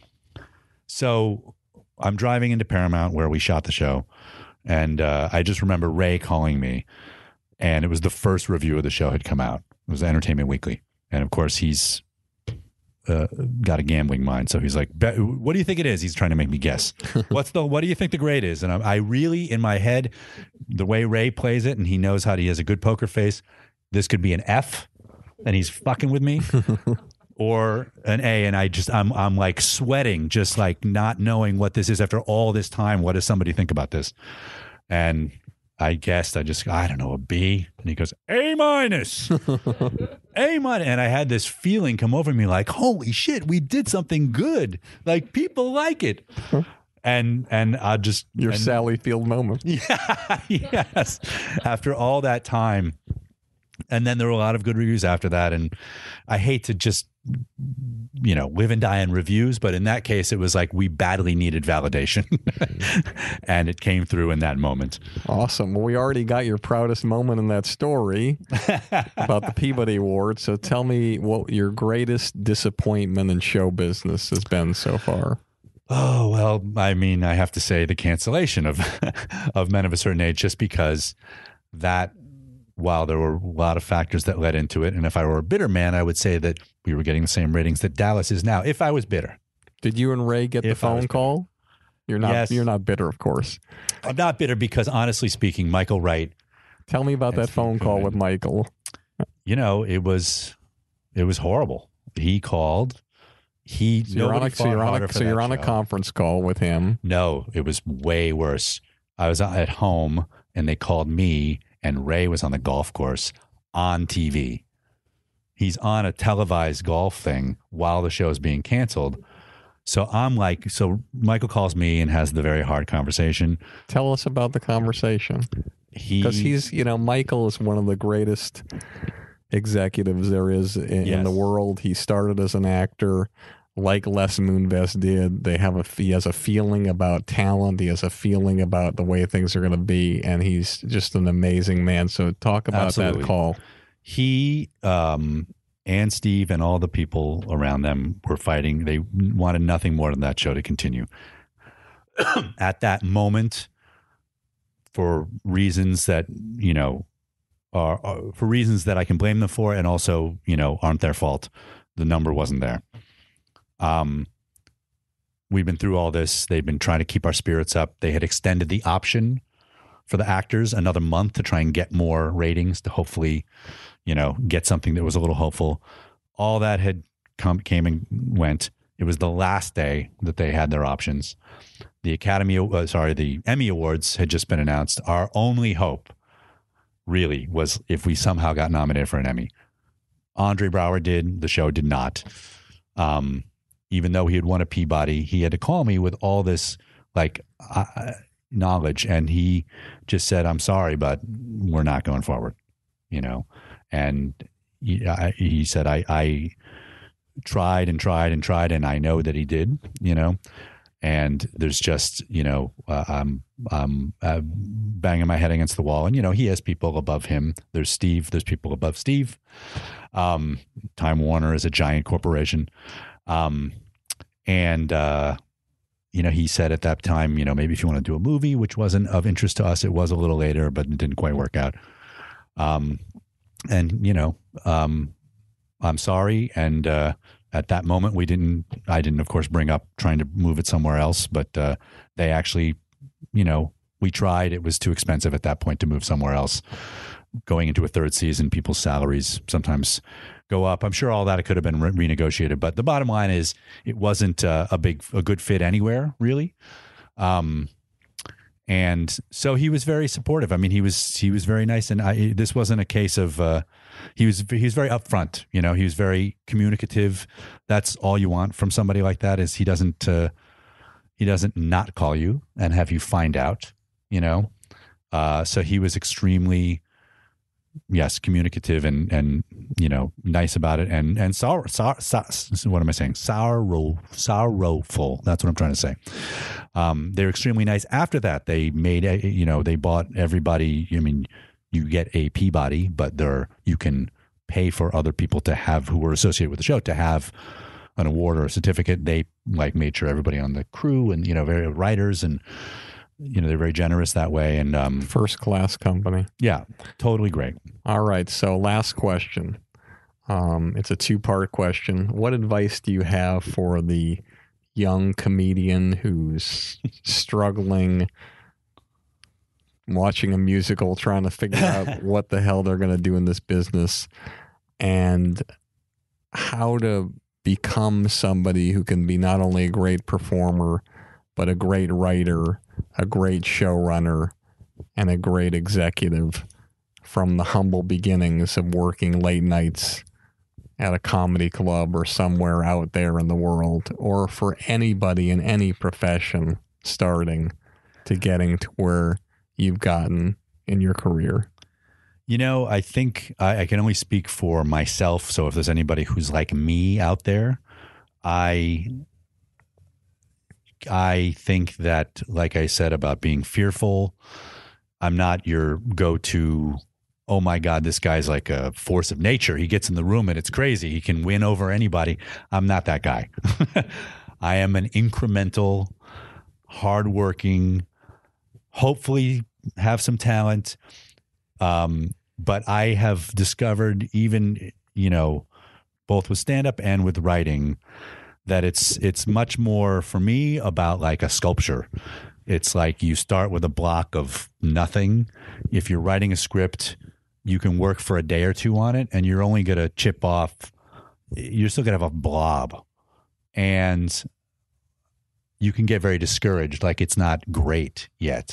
So I'm driving into Paramount where we shot the show. And uh, I just remember Ray calling me, and it was the first review of the show had come out. It was Entertainment Weekly. And of course, he's uh, got a gambling mind. So he's like, what do you think it is? He's trying to make me guess. What's the, what do you think the grade is? And I, I really, in my head, the way Ray plays it, and he knows how to, he has a good poker face, this could be an F, and he's fucking with me. Or an A, and I just, I'm I'm like sweating, just like not knowing what this is after all this time. What does somebody think about this? And I guessed, I just, I don't know, a B. And he goes, A minus, A minus. And I had this feeling come over me like, holy shit, we did something good. Like people like it. And and I just. Your and, Sally Field moment. Yeah, yes. After all that time. And then there were a lot of good reviews after that. And I hate to just, you know, live and die in reviews, but in that case, it was like we badly needed validation. And it came through in that moment. Awesome. Well, we already got your proudest moment in that story about the Peabody Award. So tell me what your greatest disappointment in show business has been so far. Oh, well, I mean, I have to say the cancellation of of Men of a Certain Age, just because that, while there were a lot of factors that led into it, and if I were a bitter man, I would say that we were getting the same ratings that Dallas is now, if I was bitter. Did you and Ray get the If I was phone bitter. call? You're not Yes. You're not bitter, of course. I'm not bitter because, honestly speaking, Michael Wright, Tell me about that phone call with Michael. you know, it was it was horrible. He called. He So you're on a, nobody so fought you're on, harder a, for so you're that on a show. conference call with him. No, it was way worse. I was at home, and they called me, and Ray was on the golf course on T V. he's on a televised golf thing while the show is being canceled. So I'm like, so Michael calls me and has the very hard conversation. Tell us about the conversation. He, because he's, you know, Michael is one of the greatest executives there is in, yes. in the world. He started as an actor, like Les Moonves did. They have a he has a feeling about talent. He has a feeling about the way things are going to be, and he's just an amazing man. So talk about Absolutely. that call. He um, and Steve and all the people around them were fighting. They wanted nothing more than that show to continue. At that moment, for reasons that, you know, are, are for reasons that I can blame them for, and also, you know, aren't their fault, the number wasn't there. Um, we've been through all this. They've been trying to keep our spirits up. They had extended the option for the actors another month to try and get more ratings, to hopefully, you know, get something that was a little hopeful. All that had come, came and went. It was the last day that they had their options. The Academy, uh, sorry, the Emmy Awards had just been announced. Our only hope, really, was if we somehow got nominated for an Emmy. Andre Braugher did. The show did not. Um, even though he had won a Peabody, he had to call me with all this like uh, knowledge, and he just said, "I'm sorry, but we're not going forward." You know, and he, I, he said, "I, I tried and tried and tried, and I know that he did." You know. And there's just, you know, uh, I'm, I'm uh, banging my head against the wall. And, you know, he has people above him. There's Steve. There's people above Steve. Um, Time Warner is a giant corporation. Um, and, uh, you know, he said at that time, you know, maybe if you want to do a movie, which wasn't of interest to us, it was a little later, but it didn't quite work out. Um, and, you know, um, I'm sorry. And, uh, at that moment, we didn't, I didn't, of course, bring up trying to move it somewhere else, but uh, they actually, you know, we tried. It was too expensive at that point to move somewhere else. Going into a third season, people's salaries sometimes go up. I'm sure all that could have been re- renegotiated, but the bottom line is it wasn't uh, a big, a good fit anywhere, really. Um, and so he was very supportive. I mean, he was, he was very nice. And I, this wasn't a case of, uh, he was, he was very upfront, you know, he was very communicative. That's all you want from somebody like that, is he doesn't, uh, he doesn't not call you and have you find out, you know? Uh, so he was extremely, yes, communicative and, and, you know, nice about it. And, and sour, sour, sour, what am I saying? Sorrow, sorrowful. That's what I'm trying to say. Um, they're extremely nice. After that, they made, a, you know, they bought everybody. I mean, you get a Peabody, but there, you can pay for other people to have, who were associated with the show, to have an award or a certificate. They like made sure everybody on the crew and, you know, very writers and, you know, they're very generous that way. And um, first class company. Yeah, totally great. All right. So last question. Um, it's a two part question. What advice do you have for the young comedian who's struggling, watching a musical, trying to figure out what the hell they're going to do in this business, and how to become somebody who can be not only a great performer, but a great writer, a great showrunner, and a great executive from the humble beginnings of working late nights at a comedy club or somewhere out there in the world, or for anybody in any profession starting to getting to where you've gotten in your career? You know, I think I, I can only speak for myself. So if there's anybody who's like me out there, I I think that, like I said about being fearful, I'm not your go-to, oh my God, this guy's like a force of nature. He gets in the room and it's crazy. He can win over anybody. I'm not that guy. I am an incremental, hardworking, hopefully have some talent. Um, but I have discovered, even, you know, both with stand-up and with writing, that it's it's much more for me about like a sculpture. It's like you start with a block of nothing. If you're writing a script, you can work for a day or two on it, and you're only going to chip off, you're still going to have a blob. And you can get very discouraged, like it's not great yet.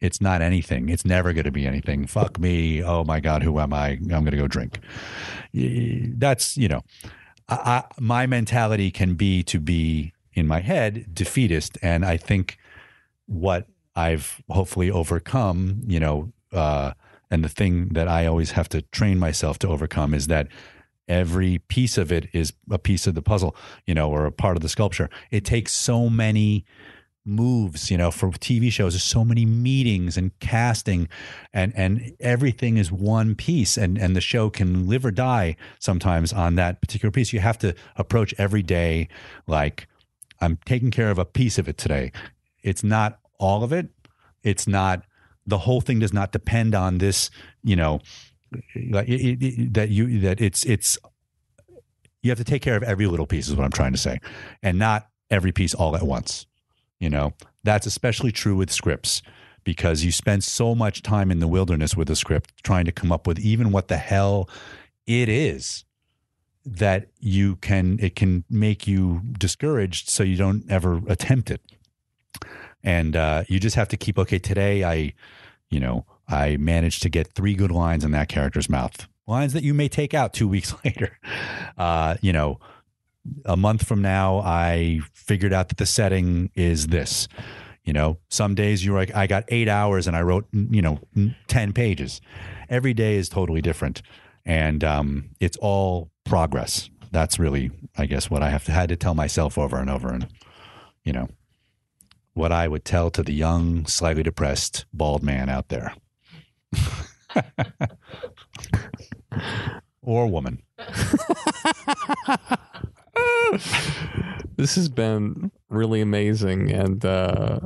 It's not anything. It's never going to be anything. Fuck me. Oh my God, who am I? I'm going to go drink. That's, you know, I, I, my mentality can be to be in my head defeatist. And I think what I've hopefully overcome, you know, uh, and the thing that I always have to train myself to overcome is that every piece of it is a piece of the puzzle, you know, or a part of the sculpture. It takes so many moves, you know, for T V shows, there's so many meetings and casting, and and everything is one piece, and and the show can live or die sometimes on that particular piece. You have to approach every day like, I'm taking care of a piece of it today. It's not all of it. It's not, the whole thing does not depend on this, you know, like it, it, it, that you that it's it's you have to take care of every little piece is what I'm trying to say, and not every piece all at once. You know, that's especially true with scripts, because you spend so much time in the wilderness with a script trying to come up with even what the hell it is, that you can, it can make you discouraged, so you don't ever attempt it. And uh, you just have to keep, okay, today I, you know, I managed to get three good lines in that character's mouth, lines that you may take out two weeks later. Uh, you know, a month from now, I figured out that the setting is this. You know, some days you're like, I got eight hours and I wrote, you know, ten pages. Every day is totally different. And um, it's all progress. That's really, I guess, what I have to, had to tell myself over and over. And, you know, what I would tell to the young, slightly depressed, bald man out there. Or woman. This has been really amazing. And uh,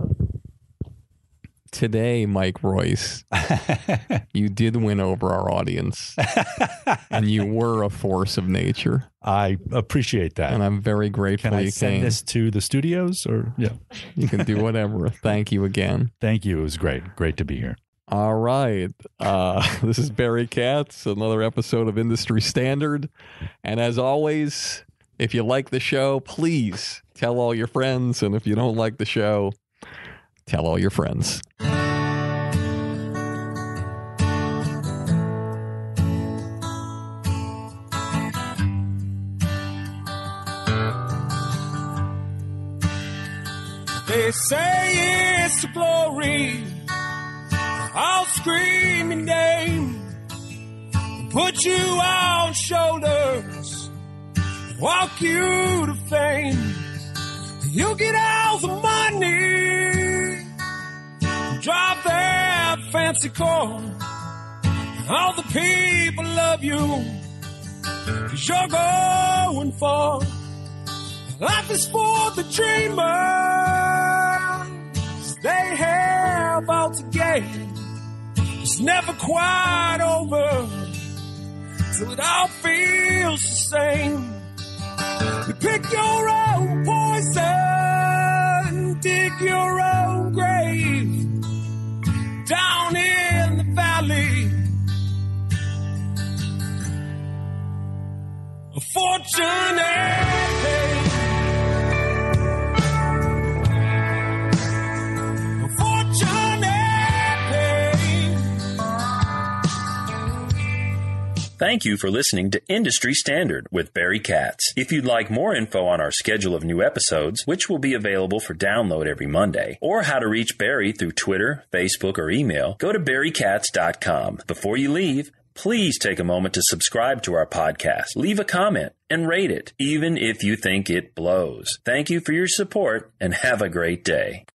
today, Mike Royce, you did win over our audience. And you were a force of nature. I appreciate that. And I'm very grateful can I you send came. this to the studios? Or yeah, you can do whatever. Thank you again. Thank you. It was great. Great to be here. All right. Uh, this is Barry Katz, another episode of Industry Standard. And as always, if you like the show, please tell all your friends. And if you don't like the show, tell all your friends. They say it's the glory. I'll scream your name, put you on shoulders, walk you to fame. You get all the money, drive that fancy car. All the people love you, 'cause you're going far. Life is for the dreamers, they have all to gain. It's never quite over till it all feels the same. You pick your own poison, dig your own grave down in the valley. A fortune Thank you for listening to Industry Standard with Barry Katz. If you'd like more info on our schedule of new episodes, which will be available for download every Monday, or how to reach Barry through Twitter, Facebook, or email, go to barry katz dot com. Before you leave, please take a moment to subscribe to our podcast, leave a comment, and rate it, even if you think it blows. Thank you for your support, and have a great day.